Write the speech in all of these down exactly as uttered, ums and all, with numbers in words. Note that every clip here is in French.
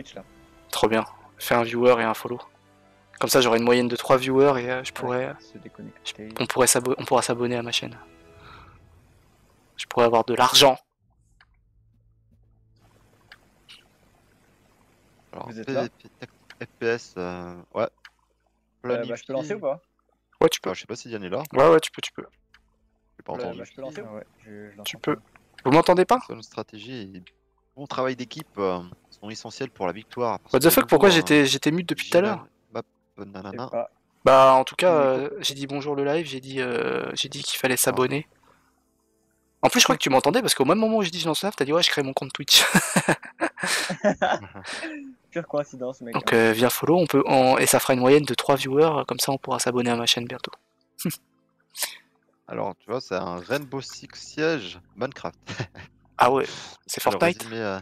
Twitch là. Trop bien. Fais un viewer et un follow. Comme ça, j'aurai une moyenne de trois viewers et euh, je pourrais. Ouais, se déconnecter. On, pourrait on pourra s'abonner à ma chaîne. Je pourrais avoir de l'argent. Alors, Vous êtes là F P S, euh, ouais. Euh, bah, je peux lancer ou pas? Ouais, tu peux. Ah, je sais pas si Yann est là. Ouais, ouais, tu peux, tu peux. J'ai pas Euh, entendu. bah, je peux lancer ou ouais, je, je lance Tu un peux. peu. Vous m'entendez pas? Son stratégie et bon travail d'équipe euh, sont essentiels pour la victoire. What the fuck, pourquoi j'étais j'étais mute depuis tout à l'heure? Nanana. Pas... Bah en tout cas, euh, j'ai dit bonjour le live, j'ai dit euh, j'ai dit qu'il fallait s'abonner. En plus je crois que tu m'entendais parce qu'au même moment où j'ai dit je lance live, t'as dit ouais je crée mon compte Twitch. Pure coïncidence mec. Donc hein. euh, via follow, on peut on... et ça fera une moyenne de trois viewers, comme ça on pourra s'abonner à ma chaîne bientôt. Alors tu vois c'est un Rainbow Six Siege Minecraft. Ah ouais, c'est Fortnite. Résumé, euh...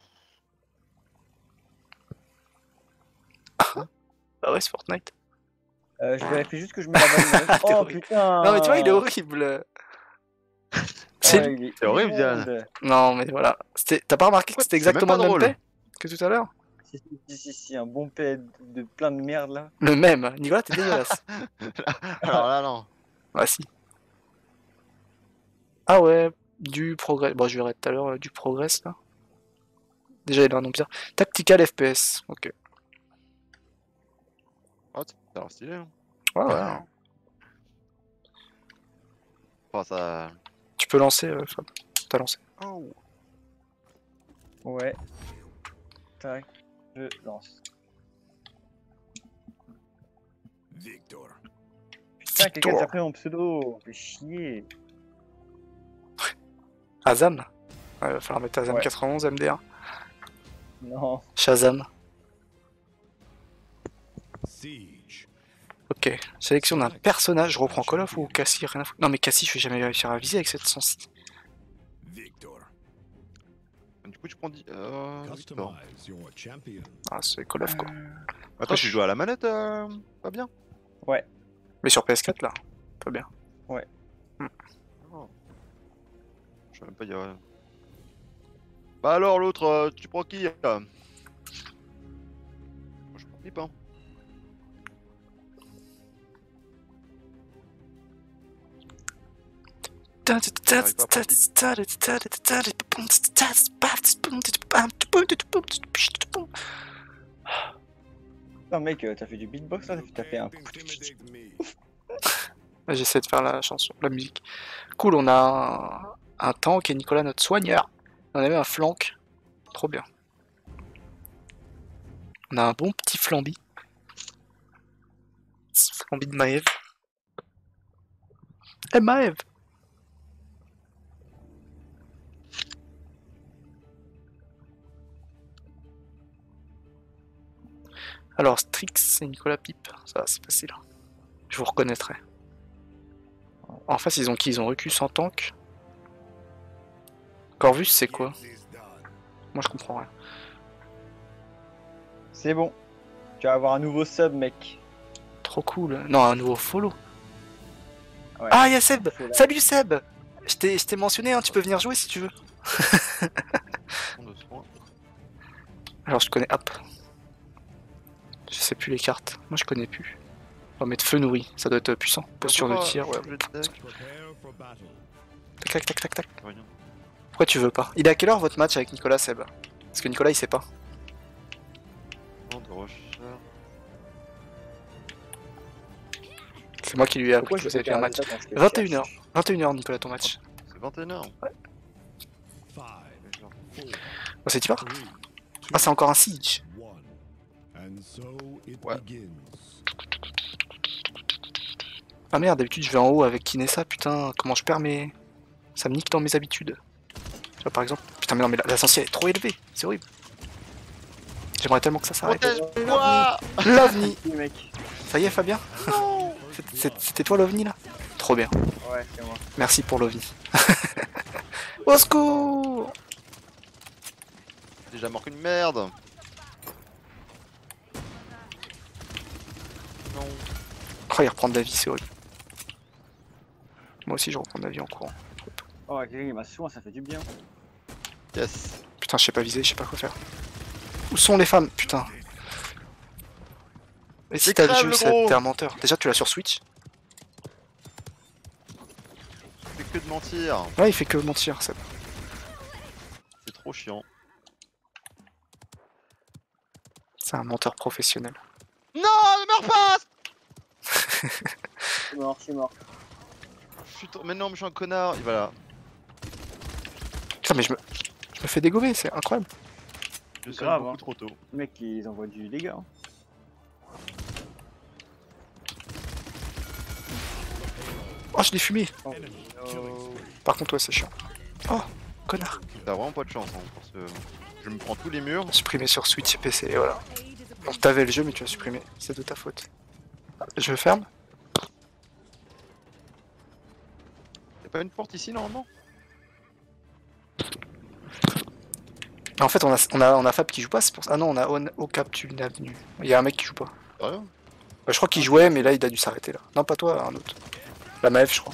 Bah ouais c'est Fortnite. Euh, je vérifie juste que je mets la bonne. Oh horrible. putain. Non mais tu vois il est horrible. C'est Ouais, il est C'est horrible, immonde. Diane. Non mais voilà. T'as pas remarqué que c'était exactement le même paix que tout à l'heure? Si, si, si, si, si, un bon paix de, de plein de merde là. Le même. Nicolas t'es dégueulasse. Alors là non. Ah si. Ah ouais, du progrès. Bon je verrai tout à l'heure euh, du progrès là. Déjà il a un nom bizarre. Tactical F P S. Ok. Oh, c'est alors stylé. Hein. Ouais ouais. Enfin, ça... Tu peux lancer euh, Fab. T'as lancé. Oh. Ouais. Tac. Je lance. Victor. Putain, quelqu'un t'a pris mon pseudo. Fais chier. Azam. Ouais, il va falloir mettre Azam Ouais. quatre-vingt-onze M D un. Non. Shazam. Siege. Ok. Sélection d'un personnage. Je reprends Call of ou Cassie. Rien à foutre. Non mais Cassie, je vais jamais réussir à viser avec cette sens. Victor. Du coup tu prends... Euh... Victor. Customize your champion. Ah c'est Call of quoi. Attends, tu joues à la manette, euh... pas bien? Ouais. Mais sur P S quatre là. Pas bien. Ouais. Hmm. Oh. Je sais même pas dire... Bah alors l'autre, euh, tu prends qui euh Moi, je prends Pip, hein. Non mec, euh, t'as fait du beatbox là, t'as fait un... Intimidate me. J'essaie de faire la chanson, la musique. Cool, on a un, un tank et Nicolas notre soigneur. On avait un flank. Trop bien. On a un bon petit flambi. Flambi de Maëv. Eh Maëv! Alors Strix et Nicolas Pipe, ça c'est facile. Je vous reconnaîtrai. En face ils ont qui? Ils ont Recus en tank. Corvus c'est quoi? Moi je comprends rien. C'est bon. Tu vas avoir un nouveau sub mec. Trop cool. Non, un nouveau follow. Ouais. Ah y'a Seb! C'est là. Salut Seb! Je t'ai je t'ai mentionné, hein, tu peux venir jouer si tu veux. Alors je connais hop. Je sais plus les cartes. Moi je connais plus. On va mettre feu nourri, ça doit être puissant. Posture de tir, ouais. Prepare for battle. Tac tac tac tac tac. Pourquoi tu veux pas? Il est à quelle heure votre match avec Nicolas Seb? Parce que Nicolas il sait pas. C'est moi qui lui ai appris que vous avez fait un match. vingt et une heures. vingt et une heures Nicolas ton match. C'est vingt et une heures. Ouais. Five, four, Oh c'est Tibar? three, Ah c'est encore un siege. one. And so it Ouais. begins. Ah merde, d'habitude je vais en haut avec Kinessa, putain, comment je perds mes... Ça me nique dans mes habitudes. Tu vois par exemple... Putain mais non mais la, la sensière est trop élevée, c'est horrible. J'aimerais tellement que ça s'arrête. Protège-moi! L'ovni! mec. Ça y est Fabien? C'était toi l'ovni là? Trop bien. Ouais, c'est moi. Merci pour l'ovni. Au secours! Déjà mort qu'une merde! Non. Oh il reprend de la vie, c'est horrible. Moi aussi je reprends de la vie en courant. Oh, quelqu'un il m'a soin, ça fait du bien. Yes. Putain je sais pas viser, je sais pas quoi faire. Où sont les femmes? Putain. Et si Mais t'as le crève, jeu, le c'est- gros. t'es un menteur. Déjà, tu l'as sur Switch? C'est que de mentir. Ouais, il fait que mentir, ça. C'est trop chiant. C'est un menteur professionnel. Non, ne meurs pas. Je suis mort, je suis mort. Je suis trop... Mais non, mais je suis un connard. Et voilà. Putain, mais je me, je me fais dégommer, c'est incroyable. Je suis Grave, beaucoup hein. trop tôt. Les mecs, ils envoient du dégât. Hein. Oh, je l'ai fumé. Oh. Oh. Par contre, ouais, c'est chiant. Oh, connard. T'as vraiment pas de chance, hein, parce que je me prends tous les murs. Supprimé sur Switch et P C, et voilà. Donc t'avais le jeu, mais tu l'as supprimé. C'est de ta faute. Je ferme. Y'a pas une porte ici normalement? En fait, on a, on a, on a Fab qui joue pas, c'est pour ça. Ah non, on a On au Cap d'une avenue. Il y a un mec qui joue pas. Sérieux? Bah, je crois qu'il jouait, mais là, il a dû s'arrêter là. Non, pas toi, un autre. La Maëf, je crois.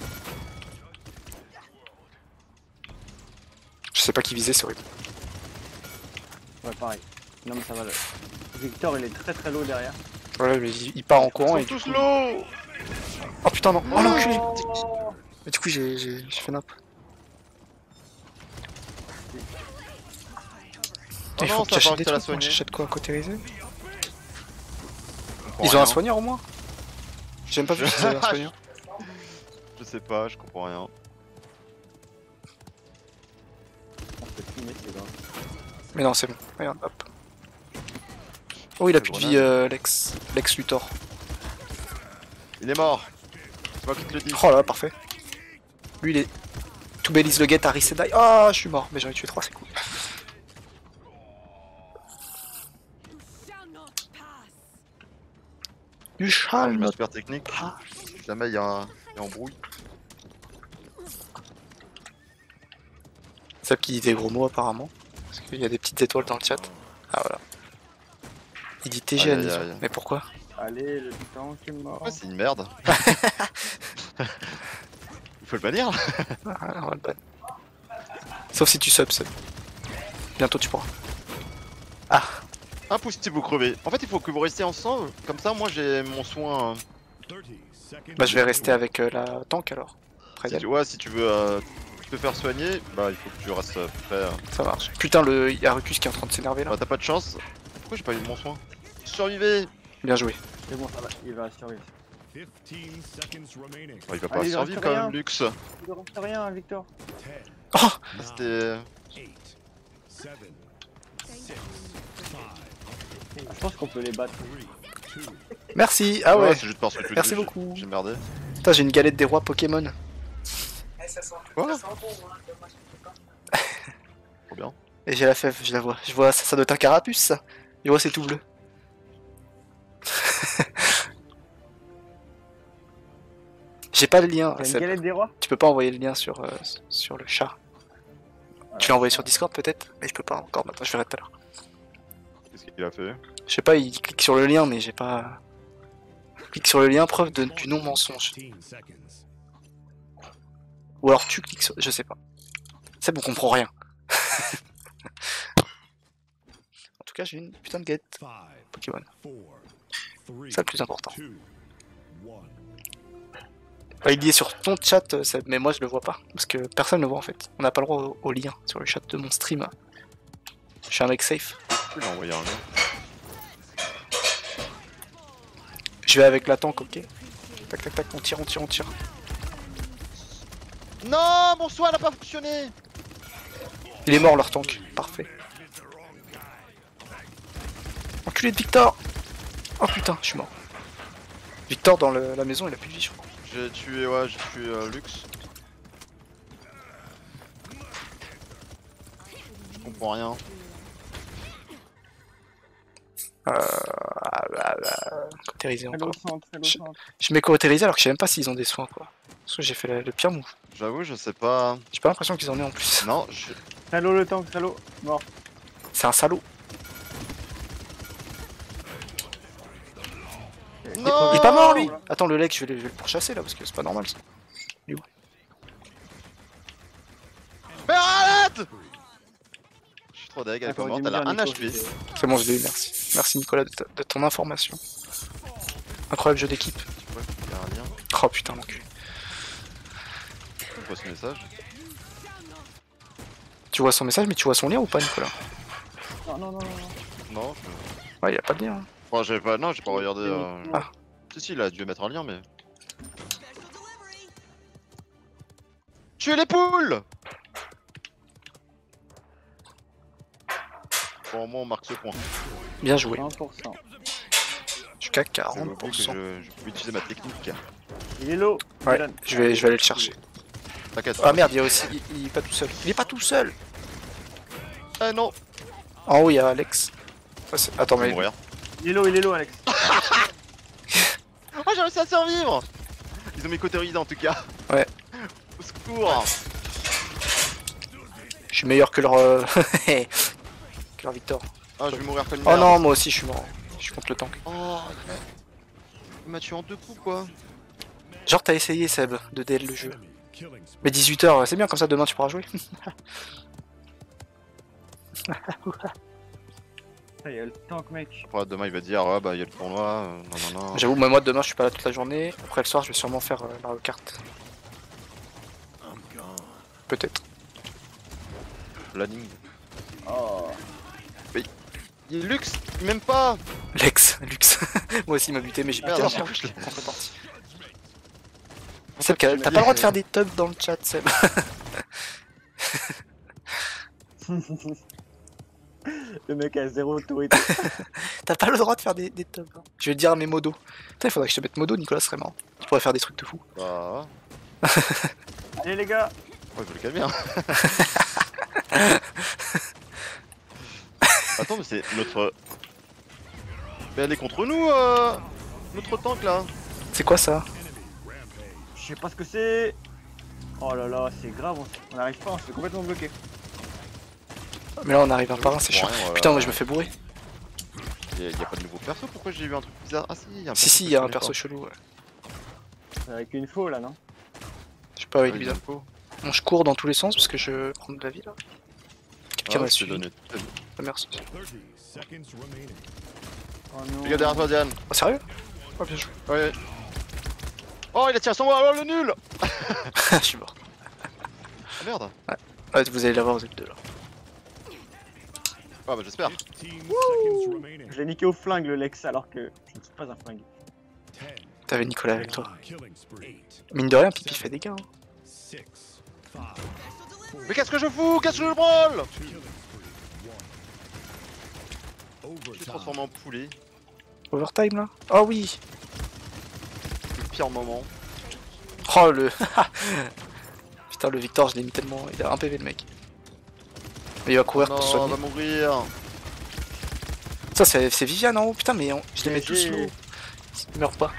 Je sais pas qui visait, c'est horrible. Ouais, pareil. Non, mais ça va. Le... Victor, il est très très low derrière. Ouais, mais il, il part en courant Ils et. sont Du tous coup... low. Oh putain, non. Oh l'enculé. Oh. Mais du coup, j'ai j'ai- j'ai fait nappe. Oh Il non, faut que ça tu va achètes des que t'as la trucs. Moi, soigner. j'achète quoi, cautérisé? Je comprends Ils ont un rien. soigneur au moins? J'ai même pas vu s'ils avaient un soigneur. Je sais pas, je comprends rien. On peut filmer, c'est grave. Mais non, c'est bon. Regarde, hop. Oh, il a plus de vie, euh, Lex. Lex Luthor. Il est mort. C'est moi qui te le dis. Oh là, parfait. Lui, il est. To Belize le get, Harry Sedai. Ah, je suis mort, mais j'en ai tué trois, c'est cool. Du Ah, chal, j'ai ma notre. super technique. Ah. Si jamais il y a un il y a embrouille. Seb qui dit des gros mots apparemment. Parce qu'il y a des petites étoiles dans le chat. Ah voilà. Il dit T G à Aïe, aïe, Nison. aïe. Mais pourquoi? Allez, le temps qui est mort. Ouais, c'est une merde. Il faut le bannir. Ah, on va le ban. Sauf si tu subs, Seb. Bientôt tu pourras. Ah, Impossible, vous crevez. En fait, il faut que vous restiez ensemble. Comme ça, moi j'ai mon soin. euh, thirty seconds. bah je vais rester avec euh, la tank alors. Près Si d'elle. tu, ouais, si tu veux euh, te faire soigner, bah il faut que tu restes euh, près. euh. Ça marche. Putain, le y a Rucus qui est en train de s'énerver là. Bah, t'as pas de chance. Pourquoi j'ai pas eu mon soin? Survivez. Bien joué. C'est bon, ça va, il va survivre. fifteen seconds remaining. Oh, il va pas Allez, il survivre reste quand rien. même, Lux. Il ne reste rien, Victor. ten, Oh, C'était. eight, seven, six, five, Je pense qu'on peut les battre. three, two, merci. Ah ouais. c'est juste parce que tu le Merci dis, beaucoup. J'ai merdé. Putain, j'ai une galette des rois Pokémon. Quoi? Trop bien. Et j'ai la fève, je la vois. Je vois, ça, ça doit être un carapuce ça. Je vois, c'est tout bleu. J'ai pas le lien. T'as une Seb. galette des rois? Tu peux pas envoyer le lien sur, euh, sur le chat. Tu l'as envoyé sur Discord peut-être? Mais je peux pas encore maintenant, je verrai tout à l'heure. Qu'est-ce qu'il a fait? Je sais pas, il clique sur le lien mais j'ai pas... Clique sur le lien, preuve de, du non-mensonge. fifteen seconds. Ou alors tu cliques sur... Je sais pas. C'est bon, on comprend rien. En tout cas, j'ai une putain de guette Five, Pokémon. four, three, C'est le plus important. two, one. Bah, il y est sur ton chat, euh, Seb, mais moi je le vois pas. Parce que personne le voit en fait. On n'a pas le droit au, au lien sur le chat de mon stream. Je suis un mec safe. Il a envoyé un lien. Je vais avec la tank, ok? Tac tac tac, on tire, on tire, on tire. Non, mon soin n'a pas fonctionné. Il est mort leur tank, parfait. Enculé de Victor! Oh putain, je suis mort. Victor dans le- la maison, il a plus de vie, je crois. J'ai tué, ouais, j'ai tué euh, Lux. Je comprends rien. Euh... ah, bah, bah, Cautérisé Très low encore. centre, très low Je- centre. Je mets cautérisé alors que je sais même pas s'ils ont des soins quoi. Parce que j'ai fait la- le pire move. J'avoue, je sais pas. J'ai pas l'impression qu'ils en aient en plus. Non, je... Très low le tank, très low. Mort. C'est un salaud. Non. Il est pas mort lui! Attends, le leg, je vais le, je vais le pourchasser là parce que c'est pas normal ça. Mais arrête! Je suis trop deg, elle Ah, t'aurais comment dû t'as me là dire, un Nico, H P. c'était- C'est bon, je l'ai eu, merci. Merci Nicolas de, ta- de ton information. Incroyable jeu d'équipe. Ouais, il y a un lien. Oh putain, mon cul. Je vois ce message. Tu vois son message, mais tu vois son lien ou pas, Nicolas? Non, non, non, non. non. Non, je... Ouais, y a pas de lien. Hein. Enfin, j'ai pas... Non, j'ai pas regardé... Euh... Ah. Si, si, il a dû mettre un lien, mais... Tuez les poules. Bon, au moins on marque ce point. Bien joué. vingt pour cent. Jusqu'à J'ai oublié quarante pour que cent. je, je pouvais utiliser ma technique. Il est low. Ouais, Dylan. je vais, je vais aller le chercher. T'inquiète. Ah merde, il y a aussi. Il, il est pas tout seul. Il est pas tout seul. Ah non. En haut, il y a Alex. Ah, c'est- Attends, Je vais mais. mourir. Il est low, il est low, Alex. Oh, j'ai réussi à survivre. Ils ont m'écotérisé en tout cas. Ouais. Au secours. Je suis meilleur que leur. euh, que leur Victor. Ah, je vais mourir comme une Oh merde. non, moi aussi, je suis mort. Je suis contre le tank. Oh, il m'a tué en deux coups quoi. Genre, t'as essayé, Seb, de D L le jeu. Enemy killing spree. Mais dix-huit heures, c'est bien, comme ça, demain, tu pourras jouer. Ça, il y a le tank, mec. Après, demain il va dire, ouais, bah il y a le tournoi. euh, non, non, non. J'avoue, mais moi, demain, je suis pas là toute la journée. Après, le soir, je vais sûrement faire euh, Mario Kart. I'm gone. Peut-être. Planning. Oh. Il est luxe, il m'aime pas. Lex, Lux. Moi aussi, il m'a buté, mais j'ai buté Merde, en j'ai cru que je l'ai- contrepartie. Seb, t'as pas le droit de faire des tubs dans le chat, Seb. Le mec a zéro autorité. T'as pas le droit de faire des, des tubs. hein. Je vais le dire à mes modos. Putain, il faudrait que je te mette modo, Nicolas, ce serait marrant. Tu pourrais faire des trucs de fou. Bah, Allez, les gars. ouais, il faut le calmer. Hein. Attends, mais c'est notre. Mais elle est contre nous, euh... notre tank là. C'est quoi ça? Je sais pas ce que c'est. Oh là là, c'est grave. on- On n'arrive pas, on se fait complètement bloquer. Mais là, on arrive un par un, c'est chiant. Rien, voilà. Putain, moi, je me fais bourrer. Y a, y a pas de nouveau perso, pourquoi j'ai vu un truc bizarre? Ah si, y a un Si, perso si, que il y a je un connais perso pas. chelou, ouais. Avec une faux là, non? Je sais pas, ouais, Ouais, il est il y a bizarre. une faux. Bon, je cours dans tous les sens parce que je prends de la vie là. Quelqu'un Ah, m'a je t'ai suivi. donné. Ah, merci. thirty seconds remaining. Oh non. Regarde derrière toi, Diane. Oh, sérieux? Oh, bien joué. Ouais. Oh, il a tiré son moi, alors le nul. Je suis mort. Ah merde. Ouais, vous allez l'avoir, vous êtes deux là. Ah bah j'espère. fifteen seconds remaining. Je l'ai niqué au flingue le Lex alors que je ne suis pas un flingue. ten. T'avais Nicolas avec toi. Killing spree. Eight. Mine de rien, Pipi fait des gains. hein. Six. Five. Mais qu'est-ce que je fous? Qu'est-ce que je branle? Killing spree. One. Je suis Overtime. transformé en poulet. Overtime là? Oh oui! Le pire moment. Oh le. Putain, le Victor, je l'ai mis tellement. Il a un P V le mec. Mais il va courir pour se Non, on soigner. va mourir. Ça, c'est c'est Viviane en haut, putain, mais on- je les mets tous G G. low. Ils meurent pas.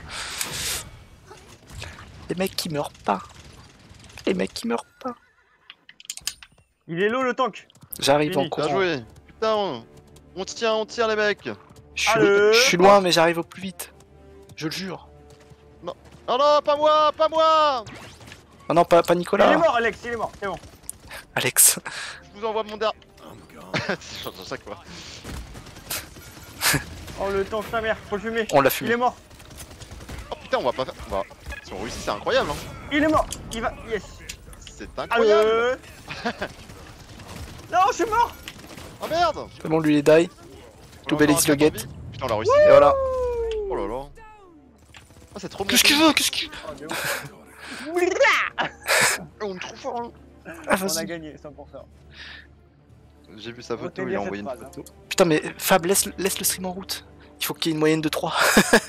Les mecs qui meurent pas. Les mecs qui meurent pas. Il est low le tank. J'arrive en Fini. Bien courant. joué. Putain, on... on tient, on tire les mecs. Je suis, Allez. je suis loin, mais j'arrive au plus vite. Je le jure. Oh non, pas moi, pas moi. Oh non, pas, pas Il est Nicolas. mort, Alex, il est mort. C'est bon. Alex. Je vous envoie mon der. I'm gone. C'est genre chaque fois. Oh le tank, ta mère, faut le fumer. On l'a Il fumé. est mort. Oh putain, on va pas faire. On va... Si on réussit, c'est incroyable. Hein. Il est mort. Il va. Yes. C'est incroyable. Allez. Non, je suis mort. Oh merde. C'est bon, lui il est die. On Tout a bel encore un le quatre en get. vie. Putain, on l'a réussi. Et voilà. Oh là là. Ah, c'est trop bien. Qu'est-ce qu'il veut? Qu'est-ce qu'il veut? Oh, de ouf. On est trop fort. Hein. Ah, On a vas-y. gagné cent pour cent. J'ai vu sa Votez photo, il bien a cette envoyé une phrase, hein. photo. Putain, mais Fab, laisse, laisse le stream en route. Il faut qu'il y ait une moyenne de trois.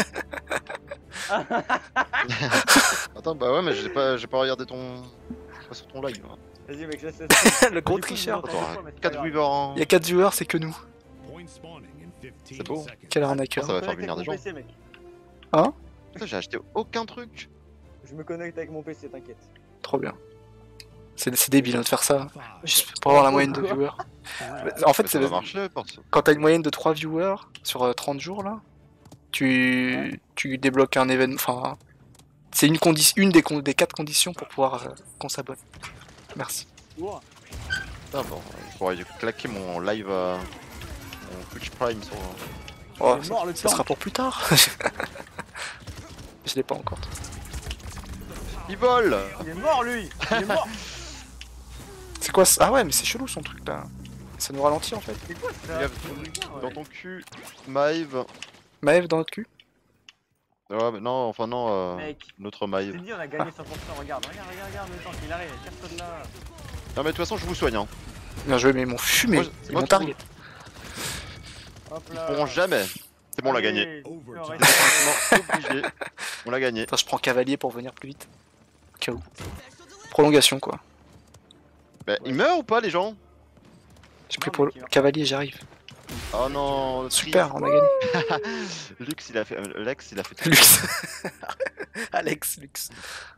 Attends, bah ouais, mais j'ai pas, j'ai pas regardé ton. Pas sur ton live. Hein. Vas-y, mec, je laisse le Le gros Du coup, tricheur. vous Attends, entendez pas, mais c'est pas quatre grave. viewers en. Il y a quatre viewers, c'est que nous. Point spawning in fifteen C'est beau. seconds. Quel arnaqueur. Ça va Je faire me connecte venir des avec gens. mon P C, mec. Putain, j'ai acheté aucun truc. Je me connecte avec mon P C, t'inquiète. Trop bien. C'est c'est débile hein, de faire ça. Five. Juste pour avoir la moyenne de viewers. En fait, Mais ça c'est va marcher, parce quand t'as une moyenne de trois viewers sur euh, trente jours là, tu, tu débloques un événement. Enfin, c'est une, condi- une des, con- des quatre conditions pour pouvoir euh, qu'on s'abonne. Merci. Ouah. Ah bon, je pourrais claquer mon live, euh, mon Twitch Prime sur. Oh, Il est ça, mort, le ça tank. sera pour plus tard. Je l'ai pas encore. Il vole. Il est mort lui. Il est mort. C'est quoi ça? Ah ouais, mais c'est chelou son truc là. Ça nous ralentit en fait. C'est quoi ça? Regarde, Ouais. Dans ton cul, Maeve. Maëv dans notre cul. Ouais, mais non, enfin non, euh, Mec, notre je Maeve. t'ai dit on a gagné cent pour cent, regarde, regarde, regarde, regarde le tank, il arrive, tire-toi de là. Non mais de toute façon, je vous soigne. Hein. Bien joué, mais ils m'ont fumé. Moi, je- C'est moi, mon tu- target. Hop Ils là. pourront jamais. C'est bon, on l'a gagné. Allez, Overtime. arrête. Non, obligé. On l'a gagné. Attends, je prends cavalier pour venir plus vite. Au cas où. Prolongation quoi. Bah, ils meurent ou pas les gens? J'ai pris Non, pour mais tu vas- cavalier, j'arrive. Oh non, Super, on a gagné. triste. Lux, il a fait. euh, Lex, il a fait. tout. Lux. Alex, Lux.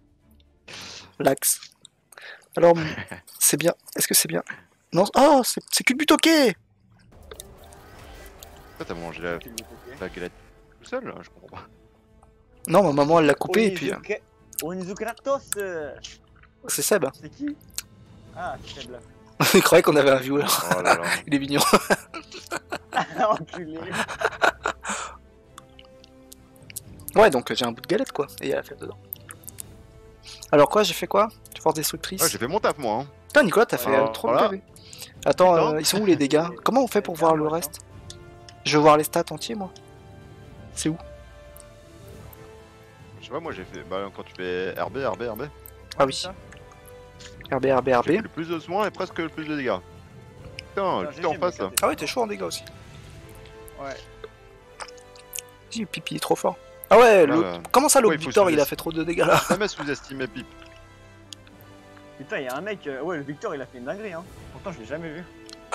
Lax. Alors, c'est bien. Est-ce que c'est bien? Non. Oh, c'est c'est culbutoqué. Pourquoi t'as mangé la, la galette tout seul là? Je comprends pas. Non, ma maman elle l'a coupé et puis. euh, Onizuka- Onizukratos, euh, C'est Seb. c'est qui? Ah, c'est Seb là. Il croyait qu'on avait un viewer. Oh là là. Il est mignon. Enculé. Ouais, donc euh, j'ai un bout de galette quoi. Et il y a la fève dedans. Alors quoi, j'ai fait quoi? Force destructrice. Ouais, j'ai fait mon taf moi. Hein. Putain, Nicolas, t'as fait euh, Alors, trop voilà. de P V. Attends, Putain. euh, ils sont où les dégâts? Comment on fait pour voir le reste? Je veux voir les stats entiers moi. C'est où? Je sais pas, moi j'ai fait. Bah, quand tu fais R B, R B, R B. Ah oui. R B, R B, R B. J'ai fait le plus de soins et presque le plus de dégâts. Putain, Ah, tout en G G, face moi, là. Ah ouais, t'es chaud en dégâts aussi. Ouais. Si, Pipi est trop fort. Ah ouais, Là, le... euh, comment ça, l'autre ouais, il faut Victor, sous- il a fait trop de dégâts là? Jamais sous-estimé Pip. Putain, y'a un mec, euh, ouais, le Victor il a fait une dinguerie, hein. Pourtant, je l'ai jamais vu.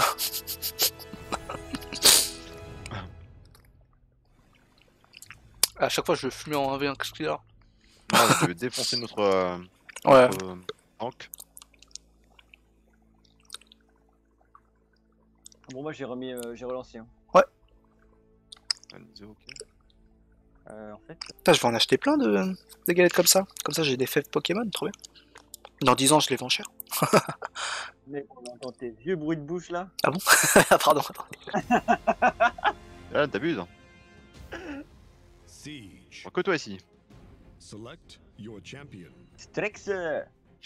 À chaque fois, je le fumais en un v un, qu'est-ce qu'il y a? Non, je vais défoncer notre, euh, Ouais. notre, euh, tank. Bon, moi j'ai remis, euh, j'ai relancé. Hein. Allez, ok. Euh, en fait, Putain, je vais en acheter plein de, de galettes comme ça. Comme ça, j'ai des fèves Pokémon, trop bien. Dans dix ans, je les vends cher. mec, on entend tes vieux bruits de bouche là. Ah, pardon, attends. Là, t'abuses. Hein. Siege. Que toi ici. Select your champion. Strex. euh,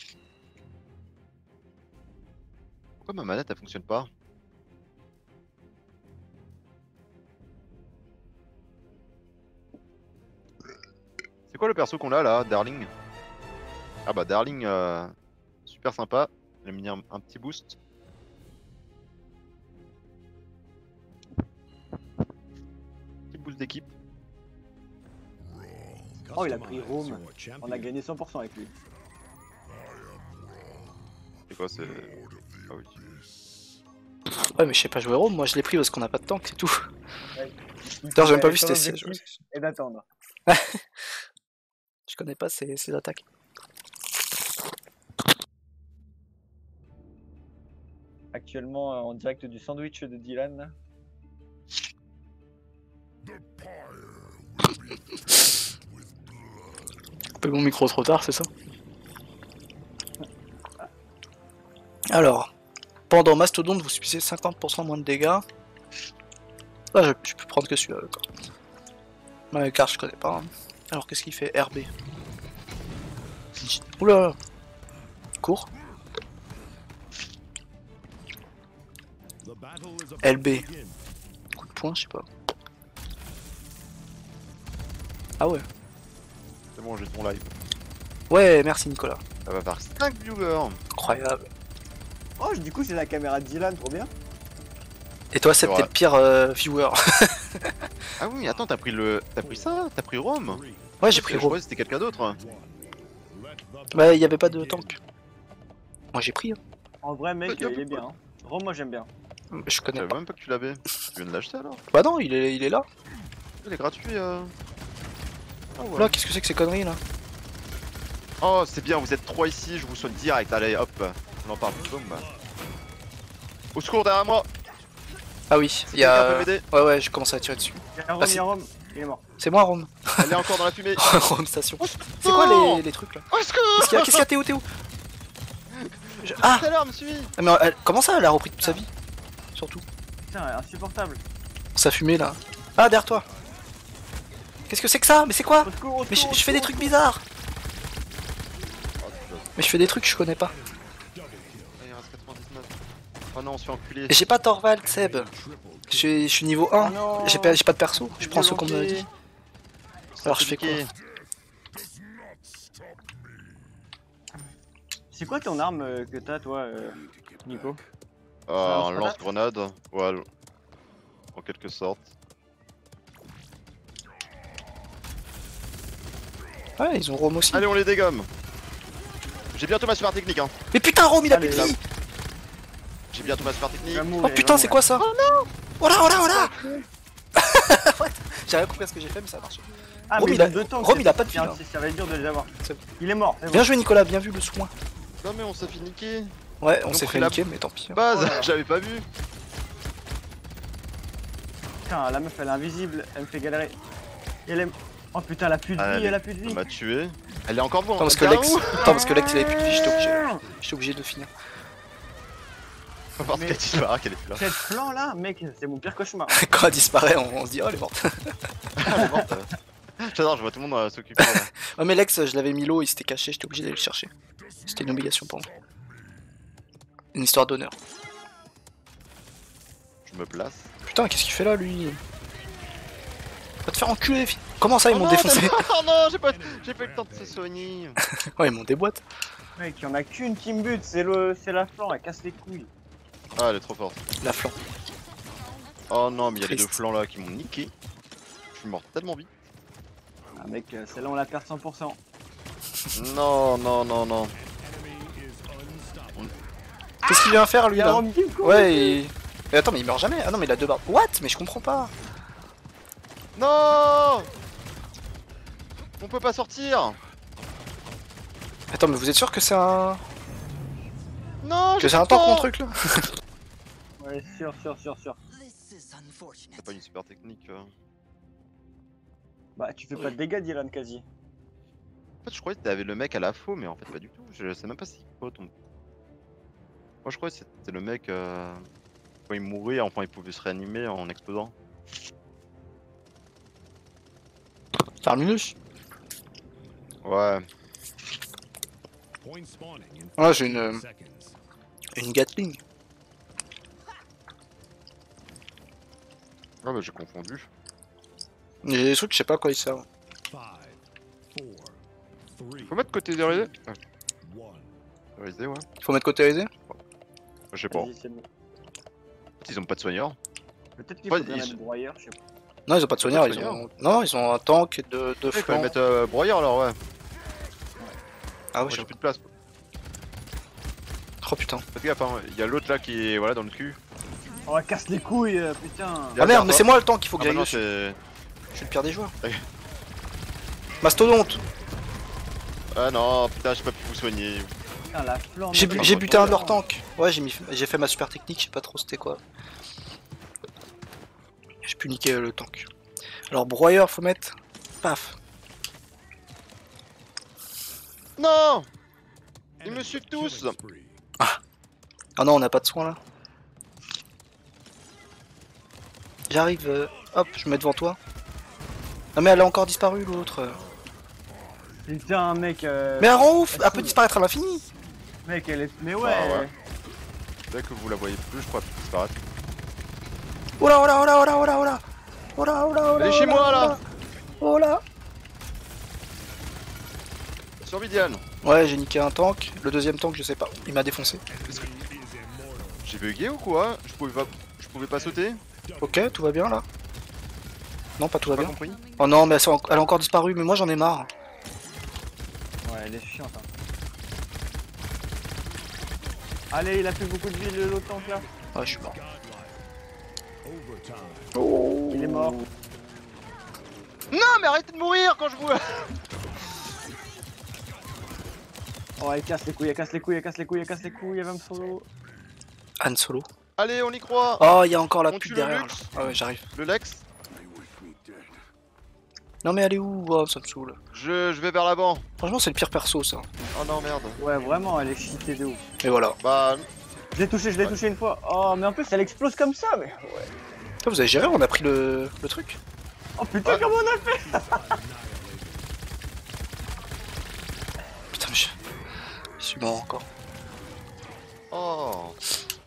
Pourquoi ma manette elle fonctionne pas? C'est quoi le perso qu'on a là, Darling? Ah bah Darling, euh, super sympa. Il a mis un, un petit boost. Petit boost d'équipe. Oh, il a pris Customize Rome. your On a champion. gagné cent pour cent avec lui. C'est quoi c'est... Ah oui. Ouais, mais je sais pas jouer Rome, moi je l'ai pris parce qu'on a pas de tank, c'est tout. Il D'ailleurs, j'ai même pas faut vu son c'était siège. objectif Et d'attendre. Je connais pas ces, ces attaques. Actuellement euh, en direct du sandwich de Dylan. Coupé mon micro trop tard, c'est ça? Alors, pendant Mastodonte, vous subissez cinquante pour cent moins de dégâts. Là, je, je peux prendre que celui-là, d'accord. Ouais, car je connais pas. hein. Alors, qu'est-ce qu'il fait? R B. Oula! Cours. The battle is about L B. to begin. Coup de poing, je sais pas. Ah ouais. C'est bon, j'ai ton live. Ouais, merci Nicolas. Ça va faire cinq viewers. Incroyable. Oh, du coup, c'est la caméra de Dylan, trop bien. Et toi, c'est C'est t'es vrai. le pire euh, viewer. Ah oui, attends, t'as pris le... T'as pris ça? T'as pris Rome? Three, Ouais, j'ai pris Je Rome. croyais que c'était quelqu'un d'autre. one. Let the Bah, il y avait pas de begin. tank. Moi, j'ai pris. hein. En vrai, mec, Ouais, euh, il est bien. Hein. Rome, moi j'aime bien. Je Je connais savais pas. même pas que tu l'avais. Tu viens de l'acheter alors? Bah non, il est, il est là. Il est gratuit. Euh... Ah ouais. Là, qu'est-ce que c'est que ces conneries là? Oh, c'est bien, vous êtes trois ici, je vous soigne direct. Allez, hop, on en parle. Boum. Au secours derrière moi. Ah oui, il y Quelqu'un a. peut m'aider? Ouais, ouais, je commence à tirer dessus. Il y a Rome, Ah, il y c'est- a Rome. Il est mort. C'est moi, Rome. Elle est encore dans la fumée. Rome station. C'est quoi les, les trucs là? Oh, est-ce que... Qu'est-ce qu'il y a? Qu'est-ce qu'il y a, Théo, Théo? je- Ah, Tout à l'heure, me suis. ah, mais elle- comment ça, elle a repris toute sa vie? Surtout. Putain, insupportable. Ça fumait là. Ah, derrière toi. Qu'est-ce que c'est que ça? Mais c'est quoi? Au secours, au Mais je, secours, je au fais des secours. trucs bizarres. Oh, putain. Mais je fais des trucs que je connais pas. Ah, il reste quatre-vingt-dix-neuf. Oh non, on se fait enculer. Et j'ai pas Torvald, Seb. Je suis, je suis niveau un. Oh non. J'ai pas, j'ai pas de perso. Je prends ce qu'on me dit. Violonté. Alors je fais quoi? C'est quoi ton arme euh, que t'as, toi, euh, Nico? Ah, un un lance-grenade. Ouais, le- en quelque sorte. Ouais, ils ont Rome aussi. Allez, on les dégomme. J'ai bientôt ma super technique, hein. Mais putain, Rome il a Allez, plus de vie. J'ai bientôt ma super technique. Il va mourir, Oh il putain, va c'est mourir. quoi ça? Oh non! Oh là, oh là, oh là! What? J'ai rien compris à ce que j'ai fait, mais ça a marché. Ah, Rome, mais il a- ils ont deux tanks, Rome, c'est- il a pas de tiens, fil, hein. c'est- Ça va être dur de les avoir. C'est bon. Il est mort, c'est Bien bon. joué, Nicolas, bien vu le soin. Non, mais on s'est fait niquer. Ouais, on Ils ont s'est pris fait la niquer, mais tant pis. hein. Base, Oh là là. j'avais pas vu. Putain, la meuf elle est invisible, elle me fait galérer. Et elle est... Oh putain, elle a plus de Ah, vie, elle elle est- a plus de Elle vie. m'a tué. Elle est encore bonne. Attends, parce que Lex, attends, parce que Lex il avait plus de vie, j'étais obligé, j'étais obligé de finir. Parce Mais- qu'elle disparaît qu'elle est plus là. Cette flanc là, mec, c'est mon pire cauchemar. Quand elle disparaît, on, on se dit, oh, elle est morte. Elle est morte, euh. J'adore, je vois tout le monde euh, s'occuper. là. Oh, mais Lex, je l'avais mis l'eau, il s'était caché, j'étais obligé d'aller le chercher. C'était une obligation pour moi. Une histoire d'honneur. Je me place. Putain, qu'est-ce qu'il fait là, lui? Va te faire enculer, fi- Comment ça, ils Oh m'ont non, défoncé? t'as- Oh non, j'ai pas, j'ai pas eu le temps de se soigner. Ouais, ils m'ont déboîté. Mec, il y en a qu'une qui me bute, c'est le... c'est la flanc, elle casse les couilles. Ah, elle est trop forte. La flanc. Oh non, mais il y a les deux Triste. flancs là qui m'ont niqué. Je suis mort tellement vite. Ah mec, euh, celle-là on la perd cent pour cent. Non, non, non, non. Qu'est-ce qu'il vient faire, Il lui, y a là? Rome qui me court. Ouais, et... Mais attends, mais il meurt jamais. Ah non, mais il a deux barres. What? Mais je comprends pas. Non, on peut pas sortir. Attends, mais vous êtes sûr que c'est un... Non, Que j'ai c'est un pas tank, le mon temps. truc, là? Ouais, sûr, sûr, sûr, sûr. C'est pas une super technique. euh. Bah, tu fais pas de dégâts, Dylan, quasi. En fait, je croyais que t'avais le mec à la faux, mais en fait, pas du tout. Je sais même pas si quoi ton. Moi, je croyais que c'était le mec. Euh... Quand il mourait, enfin, il pouvait se réanimer en explosant. Terminus? Ouais. Point spawning in Ah, j'ai une... fifteen seconds. Une Gatling. Ah, bah, j'ai confondu. Il y a des trucs, je sais pas à quoi ils servent. Five, four, three, Faut mettre côté dérisé one. Dérisé, ouais. Faut mettre côté aisé? Je sais pas. En Vas-y, c'est bon. fait, ils ont pas de soigneur. Peut-être qu'il Ouais, faudrait ils- mettre broyeur, je sais pas. Non, ils ont pas de soigneur, pas de ils soigneur. ont... Non, ils ont un tank de, de Il fallait flanc. mettre euh, broyeur alors, ouais. Ah ouais, Moi, je j'ai sais plus de place. Oh putain. Faites gaffe, hein. Il y a l'autre là qui est voilà, dans le cul. Oh, elle casse les couilles, euh, putain. Ah merde, mais c'est moi le tank, il faut que Ah, bah j'aille non, dessus. c'est. Je suis le pire des joueurs. Ok. Mastodonte. Ah non, putain, j'ai pas pu vous soigner. Putain, la flanc. J'ai mec, bu- elle j'ai me buté un de retourne. leurs tanks. Ouais, j'ai mis... j'ai fait ma super technique, je sais pas trop c'était quoi. J'ai pu niquer euh, le tank. Alors broyeur, faut mettre... Paf. Non, ils Enemy me suivent killing tous. spree. Ah non, on n'a pas de soin là. J'arrive, euh, hop, je me mets devant toi. Non mais elle a encore disparu l'autre. Putain, mec. Euh... Mais elle rend ouf, elle elle peut saoule. disparaître à l'infini. Mec, elle est. Mais ouais. Ah ouais. Dès que vous la voyez plus, je crois qu'elle disparaître. Oh là, oh là, oh là, oh là, oh là, oh là. Oh là, oh là, oh là. Elle est oh chez là, moi oh là. Oh là. Sur Vidiane. Ouais, j'ai niqué un tank. Le deuxième tank, je sais pas. Il m'a défoncé. J'ai bugué ou quoi? Je pouvais pas, je pouvais pas sauter? Ok, tout va bien là. Non, pas tout va Pas bien. compris? Oh non, mais elle, s'est en- elle a encore disparu, mais moi j'en ai marre. Ouais, elle est chiante. Hein. Allez, il a plus beaucoup de vie, le l'autre tank là. Ouais, je suis mort. Overtime. Il est mort. Non, mais arrêtez de mourir quand je vous. Oh, elle casse les couilles, elle casse les couilles, elle casse les couilles, elle casse les couilles, elle va me solo. Han Solo. Allez, on y croit. Oh, il y a encore la On pute tue le derrière. luxe. Là. Ah ouais, j'arrive. Le Lex. Non mais allez où? Oh, ça me saoule. Je, je vais vers l'avant. Franchement, c'est le pire perso ça. Oh non, merde. Ouais, vraiment, elle est cheatée de ouf. Et voilà. Bah, Je l'ai touché, je l'ai Ouais. touché une fois. Oh, mais en plus, elle explose comme ça, mais. Ouais. Putain, vous avez géré, on a pris le, le truc. Oh putain, Ouais. comment on a fait? Putain, mais je... je suis mort encore. oh.